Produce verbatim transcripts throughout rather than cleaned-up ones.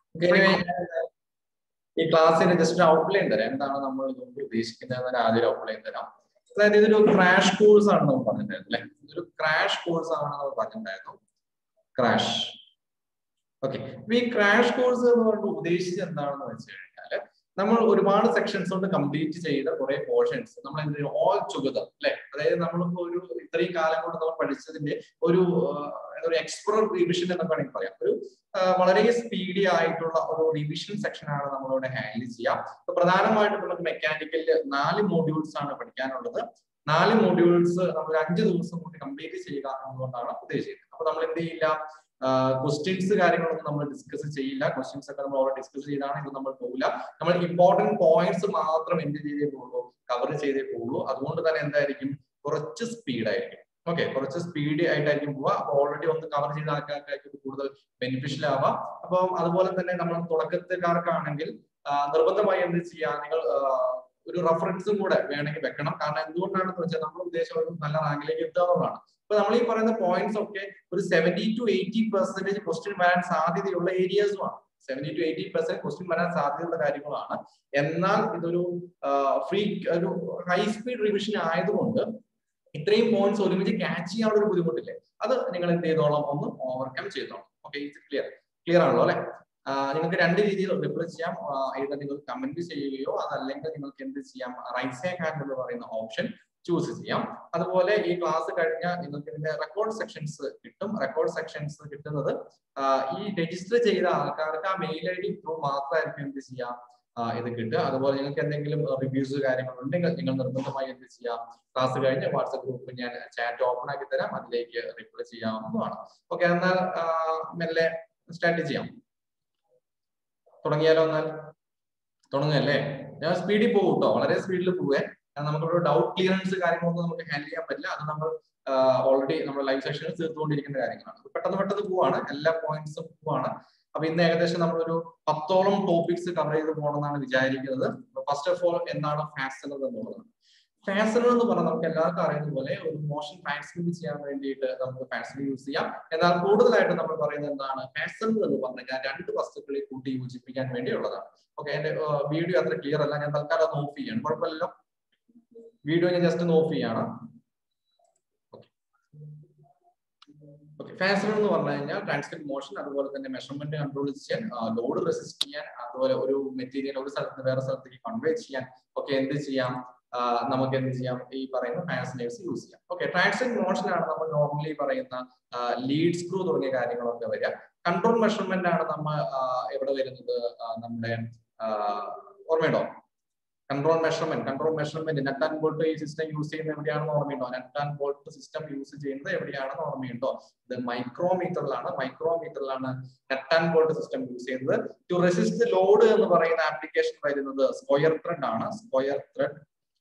ഈ ക്ലാസ്സിന് just outline തരാം, എന്താണ് നമ്മൾ ഇതുകൊണ്ട് ഉദ്ദേശിക്കുന്നത് ആദ്യം ഔട്ട്ലൈൻ തരാം. അതായത് ഇതൊരു ക്രാഷ് കോഴ്സ് ആണ് നമ്മൾ പറഞ്ഞിട്ടുണ്ടായിരുന്നു അല്ലെ, ഇതൊരു ക്രാഷ് കോഴ്സ് ആണ് നമ്മൾ പറഞ്ഞിട്ടുണ്ടായിരുന്നു. Crash okay. ഈ ക്രാഷ് കോഴ്സ് എന്ന് പറഞ്ഞിട്ട് ഉദ്ദേശിച്ചത് എന്താണെന്ന് വെച്ച് കഴിഞ്ഞാല് നമ്മൾ ഒരുപാട് സെക്ഷൻസ് കൊണ്ട് കംപ്ലീറ്റ് ചെയ്ത കുറെ പോർഷൻസ് നമ്മൾ എന്ത് ചെയ്യും, ഓൾ ടുഗദർ അല്ലെ. അതായത് നമ്മളിപ്പോ ഒരു ഇത്രയും കാലം കൊണ്ട് നമ്മൾ പഠിച്ചതിന്റെ ഒരു ഒരു എക്സ്പ്ലോർ റിവിഷൻ എന്നൊക്കെ വേണമെങ്കിൽ പറയാം. ഒരു വളരെ സ്പീഡി ആയിട്ടുള്ള ഒരു റിവിഷൻ സെക്ഷൻ ആണ് നമ്മളിവിടെ ഹാൻഡിൽ ചെയ്യാം. അപ്പൊ പ്രധാനമായിട്ടും നമുക്ക് മെക്കാനിക്കലില് നാല് മോഡ്യൂൾസ് ആണ് പഠിക്കാനുള്ളത്. നാല് മോഡ്യൂൾസ് നമ്മൾ അഞ്ച് ദിവസം കൊണ്ട് കംപ്ലീറ്റ് ചെയ്യുക എന്നുകൊണ്ടാണ് ഉദ്ദേശിക്കുന്നത്. അപ്പൊ നമ്മൾ എന്ത് ചെയ്യില്ല, ക്വസ്റ്റ്യൻസ് കാര്യങ്ങളൊന്നും നമ്മൾ ഡിസ്കസ് ചെയ്യില്ല. ക്വസ്റ്റ്യൻസ് ഒക്കെ നമ്മൾ അവിടെ ഡിസ്കസ് ചെയ്താണ് ഇത് നമ്മൾ പോകില്ല. നമ്മൾ ഇമ്പോർട്ടന്റ് പോയിന്റ്സ് മാത്രം എന്ത് ചെയ്തേ പോകുള്ളൂ, കവർ ചെയ്തേ പോകുള്ളൂ. അതുകൊണ്ട് തന്നെ എന്തായിരിക്കും, കുറച്ച് സ്പീഡായിരിക്കും. ഓക്കെ, കുറച്ച് സ്പീഡ് ആയിട്ടായിരിക്കും പോവുക. അപ്പൊ ഓൾറെഡി ഒന്ന് കവർ ചെയ്ത ആൾക്കാർക്കായിരിക്കും കൂടുതൽ ബെനിഫിഷ്യൽ ആവാം. അപ്പം അതുപോലെ തന്നെ നമ്മൾ തുടക്കത്തുകാർക്കാണെങ്കിൽ നിർബന്ധമായി എന്ത് ചെയ്യാം, നിങ്ങൾ ഒരു റെഫറൻസും കൂടെ വേണമെങ്കിൽ വെക്കണം. കാരണം എന്തുകൊണ്ടാണെന്ന് വെച്ചാൽ നമ്മൾ ഉദ്ദേശം ഒരു നല്ല റാങ്കിലേക്ക് എത്തുക എന്നുള്ളതാണ്. അപ്പൊ നമ്മൾ ഈ പറയുന്ന പോയിന്റ്സ് ഒക്കെ ഒരു seventy to eighty percentage question വരാൻ സാധ്യതയുള്ള ഏരിയാസുമാണ്. Seventy to eighty percent question വരാൻ സാധ്യതയുള്ള കാര്യങ്ങളാണ്. എന്നാൽ ഇതൊരു ഫ്രീ ഒരു ഹൈ സ്പീഡ് റിവിഷൻ ആയതുകൊണ്ട് ഇത്രയും പോയിന്റ്സ് ഒരുമിച്ച് ക്യാച്ച് ചെയ്യാനുള്ള ഒരു ബുദ്ധിമുട്ടില്ലേ, അത് നിങ്ങൾ എന്ത് ചെയ്തോളാം, ഒന്ന് ഓവർകം ചെയ്തോളാം. ഓക്കെ, ക്ലിയർ ക്ലിയർ ആണല്ലോ അല്ലെ. നിങ്ങൾക്ക് രണ്ട് രീതിയിൽ റിപ്ലൈ ചെയ്യാം. either നിങ്ങൾ കമന്റ് ചെയ്യുകയോ അതല്ലെങ്കിൽ നിങ്ങൾക്ക് എന്ത് ചെയ്യാം, റൈസ് ഹാൻഡ് എന്ന് പറയുന്ന ഓപ്ഷൻ ചൂസ് ചെയ്യാം. അതുപോലെ ഈ ക്ലാസ് കഴിഞ്ഞാൽ നിങ്ങൾക്ക് ഇതിന്റെ റെക്കോർഡ് സെക്ഷൻസ് കിട്ടും. റെക്കോർഡ് സെക്ഷൻസ് കിട്ടുന്നത് ഈ രജിസ്റ്റർ ചെയ്ത ആൾക്കാർക്ക് ആ മെയിൽ ഐ ഡി ത്രൂ മാത്രമായിരിക്കും എന്ത് ചെയ്യാം ഇത് കിട്ടുക. അതുപോലെ നിങ്ങൾക്ക് എന്തെങ്കിലും റിവ്യൂസ് കാര്യങ്ങളുണ്ടെങ്കിൽ നിങ്ങൾ നിർബന്ധമായി എന്ത് ചെയ്യാം, ക്ലാസ് കഴിഞ്ഞ് വാട്സ്ആപ്പ് ഗ്രൂപ്പ് ഞാൻ ചാറ്റ് ഓപ്പൺ ആക്കി തരാം, അതിലേക്ക് റിപ്ലൈ ചെയ്യാവുന്നതാണ്. ഓക്കെ, എന്നാൽ മെല്ലെ സ്റ്റാർട്ട് ചെയ്യാം. തുടങ്ങിയാലോ? എന്നാൽ തുടങ്ങല്ലേ. ഞാൻ സ്പീഡിൽ പോകും കേട്ടോ, വളരെ സ്പീഡിൽ പോവേ. നമുക്കൊരു ഡൗട്ട് ക്ലിയറൻസ് കാര്യങ്ങളൊന്നും നമുക്ക് ഹാൻഡിൽ ചെയ്യാൻ പറ്റില്ല. അത് നമ്മൾ ഓൾറെഡി നമ്മൾ ലൈവ് സെഷനിൽ തീർത്തുകൊണ്ടിരിക്കുന്ന കാര്യങ്ങളാണ്. പെട്ടെന്ന് പെട്ടെന്ന് പോവാണ്, എല്ലാ പോയിന്റ്സും പോവാണ്. അപ്പൊ ഇന്ന് ഏകദേശം നമ്മളൊരു പത്തോളം ടോപ്പിക്സ് കവർ ചെയ്ത് പോകണമെന്നാണ് വിചാരിക്കുന്നത്. ഫസ്റ്റ് ഓഫ് ഓൾ എന്താണ് ഫാസ്റ്റനർ എന്നുള്ളത്. ഫാസ്റ്റനർ എന്ന് പറഞ്ഞാൽ നമുക്ക് എല്ലാവർക്കും അറിയുന്ന പോലെ ഒരു മോഷൻ ട്രാൻസ്മിറ്റ് ചെയ്യാൻ വേണ്ടിയിട്ട് നമുക്ക് ഫാസ്റ്റനർ യൂസ് ചെയ്യാം. എന്നാൽ കൂടുതലായിട്ട് നമ്മൾ പറയുന്നത് എന്താണ്, ഫാസ്റ്റനർ എന്ന് പറഞ്ഞാൽ രണ്ട് വസ്തുക്കളെ കൂട്ടി യോജിപ്പിക്കാൻ വേണ്ടിയുള്ളതാണ്. ഓക്കെ, എന്റെ വീഡിയോ അത്ര ക്ലിയർ അല്ല, ഞാൻ തൽക്കാലം അത് ഓഫ് ചെയ്യാണ്, കുഴപ്പമില്ലല്ലോ. വീഡിയോ ഞാൻ ജസ്റ്റ് ഒന്ന് ഓഫ് ചെയ്യാണ്. ഓക്കെ, ഫാസ്റ്റനർ എന്ന് പറഞ്ഞു കഴിഞ്ഞാൽ ട്രാൻസ്മിറ്റ് മോഷൻ, അതുപോലെ തന്നെ മെഷർമെന്റ് കൺട്രോൾ ചെയ്യാൻ, ലോഡ് റെസിസ്റ്റ് ചെയ്യാൻ, അതുപോലെ ഒരു മെറ്റീരിയൽ ഒരു സ്ഥലത്ത് വേറെ സ്ഥലത്തേക്ക് കൺവേ ചെയ്യാൻ ഒക്കെ എന്ത് ചെയ്യാം, നമുക്ക് എന്ത് ചെയ്യാം, ഈ പറയുന്ന ഫാസ്റ്റനേഴ്സ് യൂസ് ചെയ്യാം. ഓക്കെ, ട്രാൻസ്മിറ്റ് മോഷൻ ആണ് നമ്മൾ നോർമലി പറയുന്ന ലീഡ് സ്ക്രൂ തുടങ്ങിയ കാര്യങ്ങളൊക്കെ വരിക. കൺട്രോൾ മെഷർമെന്റ് ആണ് നമ്മൾ എവിടെ വരുന്നത്, നമ്മുടെ ഓർമ്മയുണ്ടോ, control measurement control measurement nut and bolt ഈ സിസ്റ്റം യൂസ് ചെയ്യുന്നത് എവിടെയാണെന്ന് ഓർമ്മയുണ്ടോ? Nut and bolt system use ചെയ്യുന്നത് എവിടെയാണെന്ന് ഓർമ്മയുണ്ടോ? ഇത് മൈക്രോമീറ്ററിലാണ്. മൈക്രോമീറ്ററിലാണ് nut and bolt system use ചെയ്യുന്നത്. ടു റെസിസ്റ്റ് ലോഡ് എന്ന് പറയുന്ന ആപ്ലിക്കേഷൻ വരുന്നത് സ്ക്വയർ ത്രെഡ് ആണ്. Square thread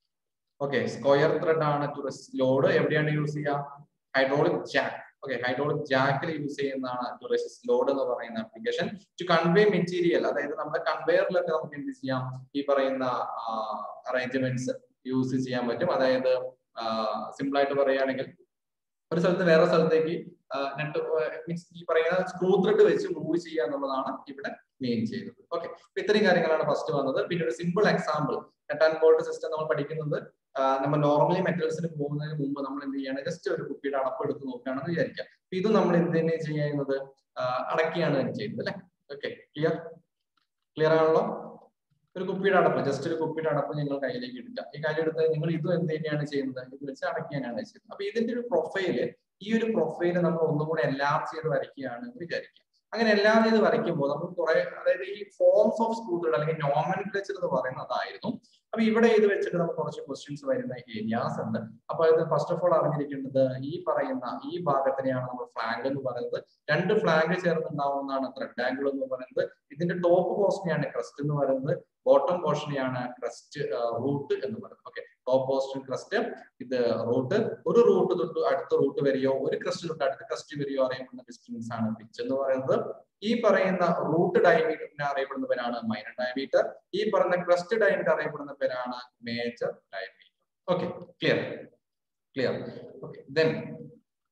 okay, square thread ആണ് ടു റെസിസ്റ്റ് ലോഡ്. എവിടെയാണ് യൂസ് ചെയ്യുക? Hydraulic jack. ഓക്കെ, ഹൈഡ്രോളിക് ജാക്കിൽ യൂസ് ചെയ്യുന്നതാണ് ടു റെസിസ്റ്റ് ലോഡ് എന്ന് പറയുന്ന ആപ്ലിക്കേഷൻ. ടു കൺവേ മെറ്റീരിയൽ, അതായത് നമ്മുടെ കൺവെയറിലൊക്കെ നമുക്ക് എന്ത് ചെയ്യാം, ഈ പറയുന്ന അറേഞ്ച്മെന്റ്സ് യൂസ് ചെയ്യാൻ പറ്റും. അതായത് സിമ്പിൾ ആയിട്ട് പറയുകയാണെങ്കിൽ ഒരു സ്ഥലത്ത് വേറെ സ്ഥലത്തേക്ക് നെറ്റ് മീൻസ് ഈ പറയുന്ന സ്ക്രൂ ത്രെഡ് വെച്ച് മൂവ് ചെയ്യുക എന്നുള്ളതാണ് ഇവിടെ മെയിൻ ചെയ്യുന്നത്. ഓക്കെ, അപ്പൊ ഇത്രയും കാര്യങ്ങളാണ് ഫസ്റ്റ് വന്നത്. പിന്നെ ഒരു simple example, nut and bolt system നമ്മൾ പഠിക്കുന്നത് നമ്മൾ നോർമലി മെറ്റൽസിന് പോകുന്നതിന് മുമ്പ് നമ്മൾ എന്ത് ചെയ്യണം, ജസ്റ്റ് ഒരു കുപ്പിയുടെ അടപ്പ് എടുത്ത് നോക്കുകയാണെന്ന് വിചാരിക്കാം. അപ്പൊ ഇത് നമ്മൾ എന്ത് തന്നെ ചെയ്യുന്നത്, അടക്കിയാണ് ചെയ്യുന്നത് അല്ലെ. ഓക്കെ, ക്ലിയർ ക്ലിയർ ആണല്ലോ. ഒരു കുപ്പിയുടെ അടപ്പ്, ജസ്റ്റ് ഒരു കുപ്പിയുടെ അടപ്പ് നിങ്ങൾ കയ്യിലേക്ക് എടുക്കുക. ഈ കാര്യം എടുത്ത് നിങ്ങൾ ഇത് എന്ത് തന്നെയാണ് ചെയ്യുന്നത്, ഇത് വെച്ച് അടക്കിയാണ് ചെയ്യുന്നത്. അപ്പൊ ഇതിന്റെ ഒരു പ്രൊഫൈല്, ഈ ഒരു പ്രൊഫൈല് നമ്മൾ ഒന്നും കൂടെ എല്ലാം ചെയ്ത് വരയ്ക്കുകയാണെന്ന് വിചാരിക്കുക. അങ്ങനെ എല്ലാം ചെയ്ത് വരയ്ക്കുമ്പോൾ നമുക്ക് കുറെ, അതായത് ഈ ഫോംസ് ഓഫ് സ്ക്രൂ ത്രെഡ് അല്ലെങ്കിൽ നോമൻക്ലേച്ചർ എന്ന് പറയുന്നത് അതായിരുന്നു. അപ്പൊ ഇവിടെ ഇത് വെച്ചിട്ട് നമുക്ക് കുറച്ച് ക്വസ്റ്റ്യൻസ് വരുന്ന ഏരിയാസ് ഉണ്ട്. അപ്പൊ ഇത് ഫസ്റ്റ് ഓഫ് ഓൾ അറിഞ്ഞിരിക്കേണ്ടത് ഈ പറയുന്ന ഈ ഭാഗത്തിനെയാണ് നമ്മൾ ഫ്ലാങ്ക് എന്ന് പറയുന്നത്. രണ്ട് ഫ്ലാങ്ക് ചേർന്നുണ്ടാവുന്നതാണ് ത്രെഡ് ആംഗിൾ എന്ന് പറയുന്നത്. ഇതിന്റെ ടോപ്പ് പോർഷനെയാണ് ക്രസ്റ്റ് എന്ന് പറയുന്നത്, ബോട്ടം പോർഷനെയാണ് ക്രസ്റ്റ് റൂട്ട് എന്ന് പറയുന്നത്. ഓക്കെ, ടോപ്പ് പോർഷൻ ക്രസ്റ്റ്, ഇത് റൂട്ട്. ഒരു റൂട്ട് തൊട്ട് അടുത്ത റൂട്ട് വരെയോ ഒരു ക്രസ്റ്റ് തൊട്ട് അടുത്ത ക്രസ്റ്റ് വരെയോ അറിയപ്പെടുന്ന ഡിസ്റ്റൻസ് ആണ് പിച്ച് എന്ന് പറയുന്നത്. ഈ പറയുന്ന റൂട്ട് ഡയമീറ്ററിനെ അറിയപ്പെടുന്ന പേരാണ് മൈനർ ഡയമീറ്റർ. ഈ പറയുന്ന ക്രസ്റ്റ് ഡയമീറ്റർ അറിയപ്പെടുന്ന പേരാണ് major diameter. Okay, clear clear okay. Then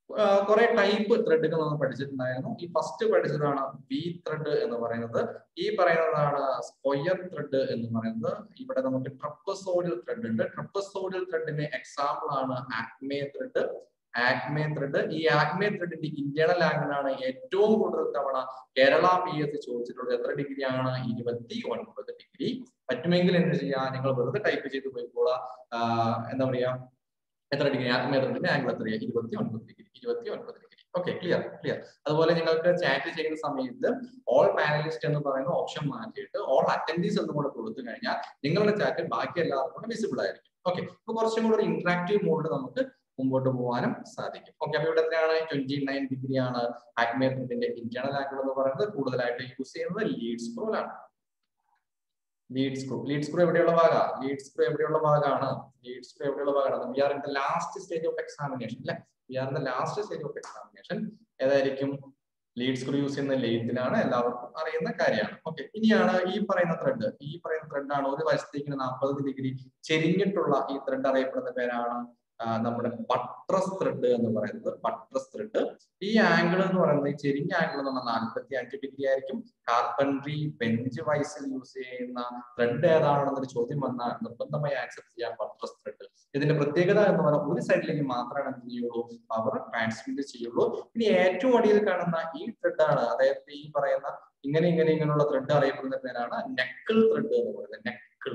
കുറെ ടൈപ്പ് ത്രെഡുകൾ നമ്മൾ പഠിച്ചിട്ടുണ്ടായിരുന്നു. ഈ ഫസ്റ്റ് പഠിച്ചതാണ് വി ത്രെഡ് എന്ന് പറയുന്നത്. ഈ പറയുന്നതാണ് സ്ക്വയർ ത്രെഡ് എന്ന് പറയുന്നത്. ഇവിടെ നമുക്ക് ട്രപ്പസോഡിയൽ ത്രെഡ് ഉണ്ട്. ട്രപ്പസോഡിയൽ ത്രെഡിന് എക്സാമ്പിൾ ആണ് ആക്മേ ത്രെഡ്. ആക്മേ ത്രെഡ് ഈ ആക്മേ ത്രെഡിന്റെ ഇന്റേണൽ ആംഗിൾ ആണ് ഏറ്റവും കൂടുതൽ തവണ കേരള പി എസ് ചോദിച്ചിട്ടുള്ളത്. എത്ര ഡിഗ്രി ആണ്? ഇരുപത്തി ഒൻപത് ഡിഗ്രി. പറ്റുമെങ്കിൽ എന്ത് ചെയ്യാ, നിങ്ങൾ വെറുതെ ടൈപ്പ് ചെയ്ത് പോയിക്കോളാം. എന്താ പറയാ, എത്ര ഡിഗ്രി ആക്മേ ത്രെഡിന്റെ ആംഗിൾ എത്രയാണ്? ഇരുപത്തി ഒൻപത് ഡിഗ്രി. ഇരുപത്തി ഒൻപത് ഡിഗ്രി. Okay, clear clear. അതുപോലെ നിങ്ങൾക്ക് ചാറ്റ് ചെയ്യുന്ന സമയത്ത് ഓൾ പാനലിസ്റ്റ് എന്ന് പറയുന്ന ഓപ്ഷൻ മാറ്റിയിട്ട് ഓൾ അറ്റൻഡീസ് എന്ന് കൂടെ കൊടുത്തു കഴിഞ്ഞാൽ നിങ്ങളുടെ ചാറ്റ് ബാക്കി എല്ലാവർക്കും വിസിബിൾ ആയിരിക്കും. ഓക്കെ, അപ്പൊ കുറച്ചും കൂടെ ഒരു ഇന്ററാക്റ്റീവ് മോഡ് നമുക്ക് മുമ്പോട്ട് പോകാനും സാധിക്കും. ഓക്കെ, അപ്പൊ ഇവിടെ എത്രയാണ്? ട്വന്റി നയൻ ഡിഗ്രി ആണ് ആക്മേ ത്രെഡിന്റെ ഇന്റേണൽ ആംഗിൾ എന്ന് പറയുന്നത്. കൂടുതലായിട്ട് യൂസ് ചെയ്യുന്നത് ലീഡ് സ്ക്രൂലാണ്. ലീഡ് സ്ക്രൂ ലീഡ് സ്ക്രൂ എവിടെയുള്ള ഭാഗമാണ്? ലീഡ് സ്ക്രൂ എവിടെയുള്ള ഭാഗമാണ്? ലീഡ് സ്ക്രൂ എവിടെയുള്ള ഭാഗമാണ്? We are in the last stage of examination അല്ലെ? We are in the last stage of examination. ഏതായിരിക്കും? ലീഡ് സ്ക്രൂ യൂസ് ചെയ്യുന്ന ലെയ്ത്തിലാണ്, എല്ലാവർക്കും അറിയുന്ന കാര്യമാണ്. ഓക്കെ, ഇനിയാണ് ഈ പറയുന്ന ത്രെഡ്. ഈ പറയുന്ന ത്രെഡാണ് ഒരു വശത്തേക്ക് നാൽപ്പത് ഡിഗ്രി ചെരിഞ്ഞിട്ടുള്ള ഈ ത്രെഡ് അറിയപ്പെടുന്ന പേരാണ് നമ്മുടെ ബട്രസ് ത്രെഡ് എന്ന് പറയുന്നത്. Buttress thread. ഈ ആംഗിൾ എന്ന് പറയുന്നത്, ഈ ചെരിഞ്ഞ ആംഗിൾ എന്ന് പറഞ്ഞാൽ നാൽപ്പത്തി അഞ്ച് ഡിഗ്രി ആയിരിക്കും. കാർപ്പൻട്രി ബെഞ്ച് വൈസിൽ യൂസ് ചെയ്യുന്ന ത്രെഡ് ഏതാണെന്നൊരു ചോദ്യം വന്നാൽ നിർബന്ധമായി ആക്സെപ്റ്റ് ചെയ്യാൻ ബട്രസ് ത്രെഡ്. ഇതിന്റെ പ്രത്യേകത എന്ന് പറഞ്ഞാൽ ഒരു സൈഡിലേക്ക് മാത്രമാണ് എന്ത് ചെയ്യുള്ളൂ, പവർ ട്രാൻസ്മിറ്റ് ചെയ്യുള്ളൂ. ഇനി ഏറ്റവും അടിയിൽ കാണുന്ന ഈ ത്രെഡ് ആണ്, അതായത് ഈ പറയുന്ന ഇങ്ങനെ ഇങ്ങനെ ഇങ്ങനെയുള്ള ത്രെഡ് അറിയപ്പെടുന്ന പേരാണ് നെക്കിൾ ത്രെഡ് എന്ന് പറയുന്നത്. നെക്കിൾ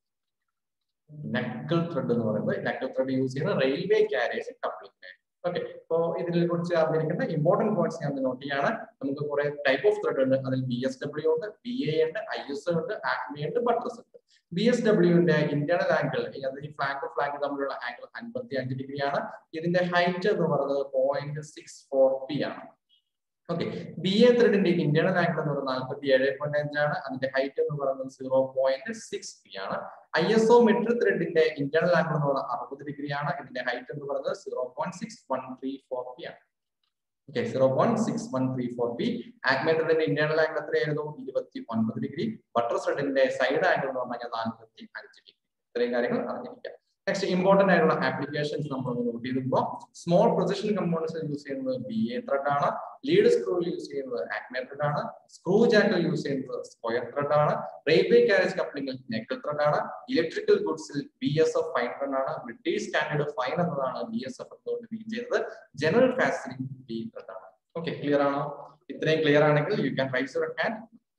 നെക്കിൾ ത്രെഡ് എന്ന് പറയുന്നത്. നെക്കിൾ ത്രെഡ് യൂസ് ചെയ്യുന്ന റെയിൽവേ കാരേജ് കപ്ലിംഗ്. ഓക്കെ, അപ്പോ ഇതിനെ കുറിച്ച് അറിഞ്ഞിരിക്കുന്ന ഇമ്പോർട്ടന്റ് പോയിന്റ്സ് ഞാൻ നോട്ട് ചെയ്യാണ്. നമുക്ക് കുറെ ടൈപ്പ് ഓഫ് ത്രെഡ് ഉണ്ട്. അതിൽ ബി എസ് ഡബ്ല്യു ഉണ്ട്, ബി എ ഉണ്ട്, ഐ എസ് ഉണ്ട്, ആക്മേ ഉണ്ട്, ബട്രസ് ഉണ്ട്. ബി എസ് ഡബ്ല്യുവിന്റെ ഇന്റേണൽ ആംഗിൾ, ഈ ഫ്ലാങ്ക് ഫ്ലാങ്ക് തമ്മിലുള്ള ആംഗിൾ അൻപത്തി അഞ്ച് ഡിഗ്രി ആണ്. ഇതിന്റെ ഹൈറ്റ് എന്ന് പറയുന്നത് പോയിന്റ് സിക്സ് ഫോർ പി ആണ്. ഓക്കെ, ബി എ ത്രെഡിന്റെ ഇന്റേണൽ ആംഗിൾ എന്ന് പറയുന്നത് നാൽപ്പത്തി ഏഴ് പോയിന്റ് അഞ്ചാണ്. അതിന്റെ ഹൈറ്റ് എന്ന് പറയുന്നത് സീറോ പോയിന്റ് സിക്സ് പി ആണ്. ഐ എസ് ഒ മെട്രിക് ത്രെഡിന്റെ ഇന്റേണൽ ആംഗിൾ എന്ന് പറയുന്നത് അറുപത് ഡിഗ്രി ആണ്. ഇതിന്റെ ഹൈറ്റ് എന്ന് പറയുന്നത് zero point six one three four P ആണ്. Okay, zero point six one three four P. Acme ത്രെഡിന്റെ ഇന്റേണൽ ആംഗിൾ എത്രയായിരുന്നു? ഇരുപത്തി ഒൻപത് ഡിഗ്രി. ബട്രസ് ത്രെഡിന്റെ സൈഡ് ആംഗിൾ എന്ന് പറഞ്ഞാൽ നാൽപ്പത്തി അഞ്ച് ഡിഗ്രി. ഇത്രയും കാര്യങ്ങൾ അറിഞ്ഞിരിക്കാം. നെക്സ്റ്റ് ഇമ്പോർട്ടന്റ് ആയിട്ടുള്ള ആപ്ലിക്കേഷൻസ് നമ്മൾ നോട്ട് ചെയ്തുമ്പോൾ സ്മോൾ പ്രൊസിഷൻ കമ്പോണൻസ് യൂസ് ചെയ്യുന്നത് ബി എ ത്രെഡ് ആണ്. ലീഡ് സ്ക്രൂ യൂസ് ചെയ്യുന്നത് ആക്മേ ത്രെഡ് ആണ്. സ്ക്രൂ ജാക്കൽ യൂസ് ചെയ്യുന്നത് സ്ക്വയർ ത്രെഡ് ആണ്. റെയിൽവേ കാരേജ് കപ്ലിംഗിൽ നെക്കിൾ ത്രെഡ് ആണ്. ഇലക്ട്രിക്കൽ ഗുഡ്സിൽ B S F fine thread ആണ്. ബ്രിട്ടീഷ് സ്റ്റാൻഡേർഡ് ഫൈൻ എന്നതാണ് ബി എസ് എഫ് എന്നുകൊണ്ട് മീൻ ചെയ്തത്. ജനറൽ ഫാസ്റ്റനിങ് ബി ത്രെഡ് ആണ്. ഓക്കെ, ക്ലിയർ ആണോ? ഇത്രയും ക്ലിയർ ആണെങ്കിൽ you can raise your hand.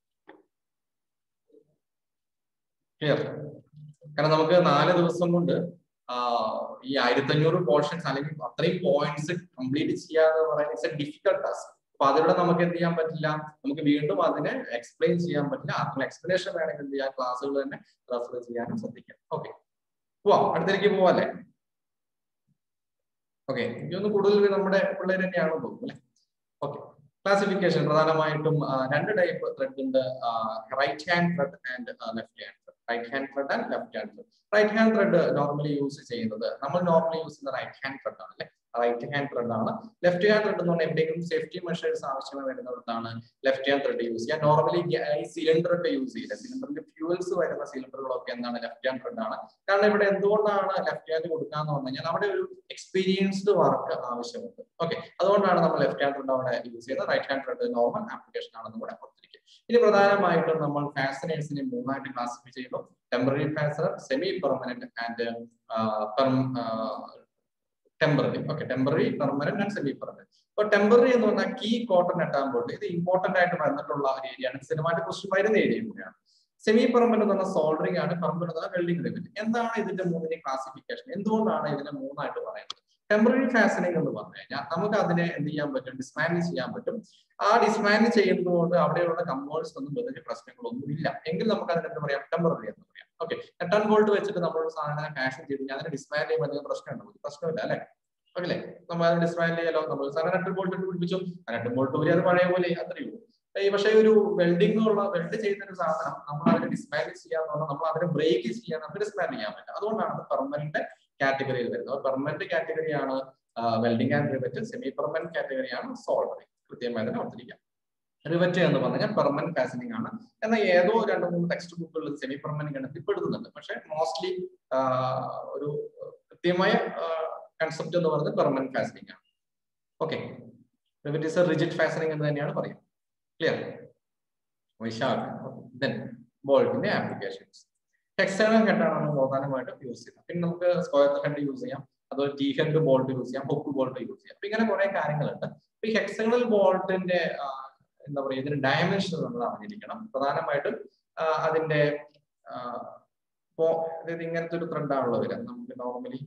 Clear? കാരണം നമുക്ക് നാല് ദിവസം കൊണ്ട് ഈ ആയിരത്തി അഞ്ഞൂറ് പോർഷൻസ് അല്ലെങ്കിൽ അത്രയും പോയിന്റ്സ് കംപ്ലീറ്റ് ചെയ്യാന്ന് പറയുന്നത് ഇറ്റ്സ് എ ഡിഫിക്കൽട്ട് ടാസ്ക്. അപ്പൊ അതിലൂടെ നമുക്ക് എന്ത് ചെയ്യാൻ പറ്റില്ല, നമുക്ക് വീണ്ടും അതിനെ എക്സ്പ്ലെയിൻ ചെയ്യാൻ പറ്റില്ല. അതിന് എക്സ്പ്ലനേഷൻ വേണമെങ്കിൽ എന്ത് ചെയ്യാം, ക്ലാസ്സുകൾ തന്നെ റെഫർ ചെയ്യാനും ശ്രദ്ധിക്കാം. ഓക്കെ, പോവാം, അടുത്തേക്ക് പോവാല്ലേ? ഓക്കെ, ഇതൊന്ന് കൂടുതൽ നമ്മുടെ പിള്ളേർ തന്നെയാണോ തോന്നുന്നു അല്ലെ? ഓക്കെ, ക്ലാസിഫിക്കേഷൻ പ്രധാനമായിട്ടും രണ്ട് ടൈപ്പ് ത്രെഡ് ഉണ്ട്. Right hand thread and left hand thread. Right hand thread and left hand thread. Right hand thread normally use ചെയ്യുന്നത്, നമ്മൾ നോർമലി യൂസ് ചെയ്യുന്ന റൈറ്റ് ഹാൻഡ് ത്രെഡ് ആണ് അല്ലെ? റൈറ്റ് ഹാൻഡ് ത്രെഡ് ആണ്. Left hand thread എന്ന് പറഞ്ഞാൽ എന്തെങ്കിലും സേഫ്റ്റി മെഷേഴ്സ് ആവശ്യമായി വരുന്നിടത്താണ് ലെഫ്റ്റ് ഹാൻഡ് ത്രെഡ് യൂസ് ചെയ്യുക. നോർമലി ഈ സിലിണ്ടർ ഒക്കെ യൂസ് ചെയ്യില്ല. സിലിണ്ടറിന്റെ ഫ്യൂൽസ് വരുന്ന സിലിണ്ടറുകളൊക്കെ എന്താണ് ലെഫ്റ്റ് ഹാൻഡ് ത്രെഡ് ആണ്. കാരണം ഇവിടെ എന്തുകൊണ്ടാണ് ലെഫ്റ്റ് ഹാൻഡ് കൊടുക്കാന്ന് പറഞ്ഞു കഴിഞ്ഞാൽ അവിടെ ഒരു എക്സ്പീരിയൻസ്ഡ് വർക്ക് ആവശ്യമുണ്ട്. ഓക്കെ, അതുകൊണ്ടാണ് നമ്മൾ ലെഫ്റ്റ് ഹാൻഡ് ത്രെഡ് അവിടെ യൂസ് ചെയ്യുന്നത്. Right hand thread normal application ആണെന്ന് കൂടെ ഓർത്തിരിക്കുക. ഇനി പ്രധാനമായിട്ടും നമ്മൾ ഫാസ്റ്റനേഴ്സിനെ മൂന്നായിട്ട് ക്ലാസിഫൈ ചെയ്യുന്നു. Temporary fastener, semi permanent and temporary. Okay, temporary, permanent and semi permanent. അപ്പൊ ടെമ്പററി എന്ന് പറഞ്ഞാൽ കീ കോട്ടൺ എട്ടാകുമ്പോൾ ഇത് ഇമ്പോർട്ടന്റ് ആയിട്ട് വന്നിട്ടുള്ള ഒരു ഏരിയയാണ്. സിനിമാറ്റിക് ക്വസ്റ്റ്യൻ വരുന്ന ഏരിയ കൂടിയാണ്. സെമി പെർമനന്റ് എന്ന് പറഞ്ഞാൽ സോൾഡറിംഗ് ആണ്. പെർമനന്റ് എന്ന് പറഞ്ഞാൽ വെൽഡിംഗ് ലെവൽ. എന്താണ് ഇതിന്റെ മൂന്നിന്റെ ക്ലാസിഫിക്കേഷൻ? എന്തുകൊണ്ടാണ് ഇതിനെ മൂന്നായിട്ട് പറയുന്നത്? ടെമ്പററി ഫാസ്റ്റനിങ് എന്ന് പറഞ്ഞു കഴിഞ്ഞാൽ നമുക്ക് അതിനെ എന്ത് ചെയ്യാൻ പറ്റും, ഡിസ്മാൻഡിൽ ചെയ്യാൻ പറ്റും. ആ ഡിസ്മാൻഡിൽ ചെയ്യുന്നതുകൊണ്ട് അവിടെയുള്ള കമ്പോണൻസ് ഒന്നും വലിയ പ്രശ്നങ്ങളൊന്നും ഇല്ല എങ്കിൽ നമുക്ക് അതിനെ എന്താ പറയാം, ടെമ്പററി എന്ന് പറയാം. ഓക്കെ, ടെൻ വോൾട്ട് വെച്ചിട്ട് നമ്മൾ സാധനം ഫാഷൻ ചെയ്ത് കഴിഞ്ഞാൽ അതിനെ ഡിസ്മാൻഡ് ചെയ്യുമ്പോൾ അധികം പ്രശ്നമുണ്ടോ? പ്രശ്നമില്ല അല്ലെ? ഓക്കെ, നമ്മൾ അതിനെ ഡിസ്മാൻഡ് ചെയ്യാലോ. നമ്മൾ സാധനം രണ്ട് വോൾട്ട് പിടിപ്പിച്ചു, രണ്ട് വോൾട്ട് വരെ അത് പഴയ പോലെ അത്രയേ ഉള്ളൂ. പക്ഷേ ഒരു വെൽഡിംഗ് ഉള്ള വെൽഡ് ചെയ്യുന്ന ഒരു സാധനം നമ്മൾ അതിനെ ഡിസ്മാൻഡ് ചെയ്യാന്ന് പറഞ്ഞാൽ നമ്മൾ അതിനെ ബ്രേക്ക് ചെയ്യാൻ നമുക്ക് ഡിസ്മാൻഡ് ചെയ്യാൻ പറ്റും. അതുകൊണ്ടാണ് അത് പെർമനന്റ് കാറ്റഗറിയിൽ വരുന്നത്. പെർമനന്റ് കാറ്റഗറിയാണ് welding and rivet. Semi permanent കാറ്റഗറിയാണ് സോൾഡറിംഗ്. കൃത്യമായി തന്നെ ഓർത്തിരിക്കാം. റിവറ്റ് എന്ന് പറഞ്ഞാൽ പെർമനന്റ് ഫാസ്റ്റനിങ് ആണ്. എന്നാൽ ഏതോ രണ്ട് മൂന്ന് ടെക്സ്റ്റ് ബുക്കുകളിൽ സെമി പെർമനന്റ് ഗണത്തിൽ പെടുന്നുണ്ട്. പക്ഷെ മോസ്റ്റ്ലി ഒരു കൃത്യമായ കൺസെപ്റ്റ് എന്ന് പറയുന്നത് പെർമനന്റ് ഫാസ്റ്റനിങ് ആണ്. Okay, it is a rigid fastening എന്ന് തന്നെയാണ് പറയുന്നത്. ക്ലിയർ? വിശാഖ ദെൻ ബോൾട്ടിന്റെ ആപ്ലിക്കേഷൻസ്. എക്സ്റ്റേണൽ ഹെഡാണ് നമ്മൾ പ്രധാനമായിട്ടും യൂസ് ചെയ്യുന്നത്. പിന്നെ നമുക്ക് സ്ക്വയർ ഹെഡ് യൂസ് ചെയ്യാം, അതുപോലെ ടീ ഹെഡ് ബോൾട്ട് യൂസ് ചെയ്യാം, ഹുക്ക് ബോൾട്ട് യൂസ് ചെയ്യാം. അപ്പൊ ഇങ്ങനെ കുറെ കാര്യങ്ങളുണ്ട്. ഈ ഹെക്സഗണൽ ബോൾട്ടിന്റെ എന്താ പറയുക, ഇതിന്റെ ഡയമെൻഷൻ നമ്മൾ അറിഞ്ഞിരിക്കണം. പ്രധാനമായിട്ടും അതിന്റെ അതായത് ഇങ്ങനത്തെ ഒരു ത്രെഡാണുള്ളത് വരിക. നമുക്ക് നോർമലി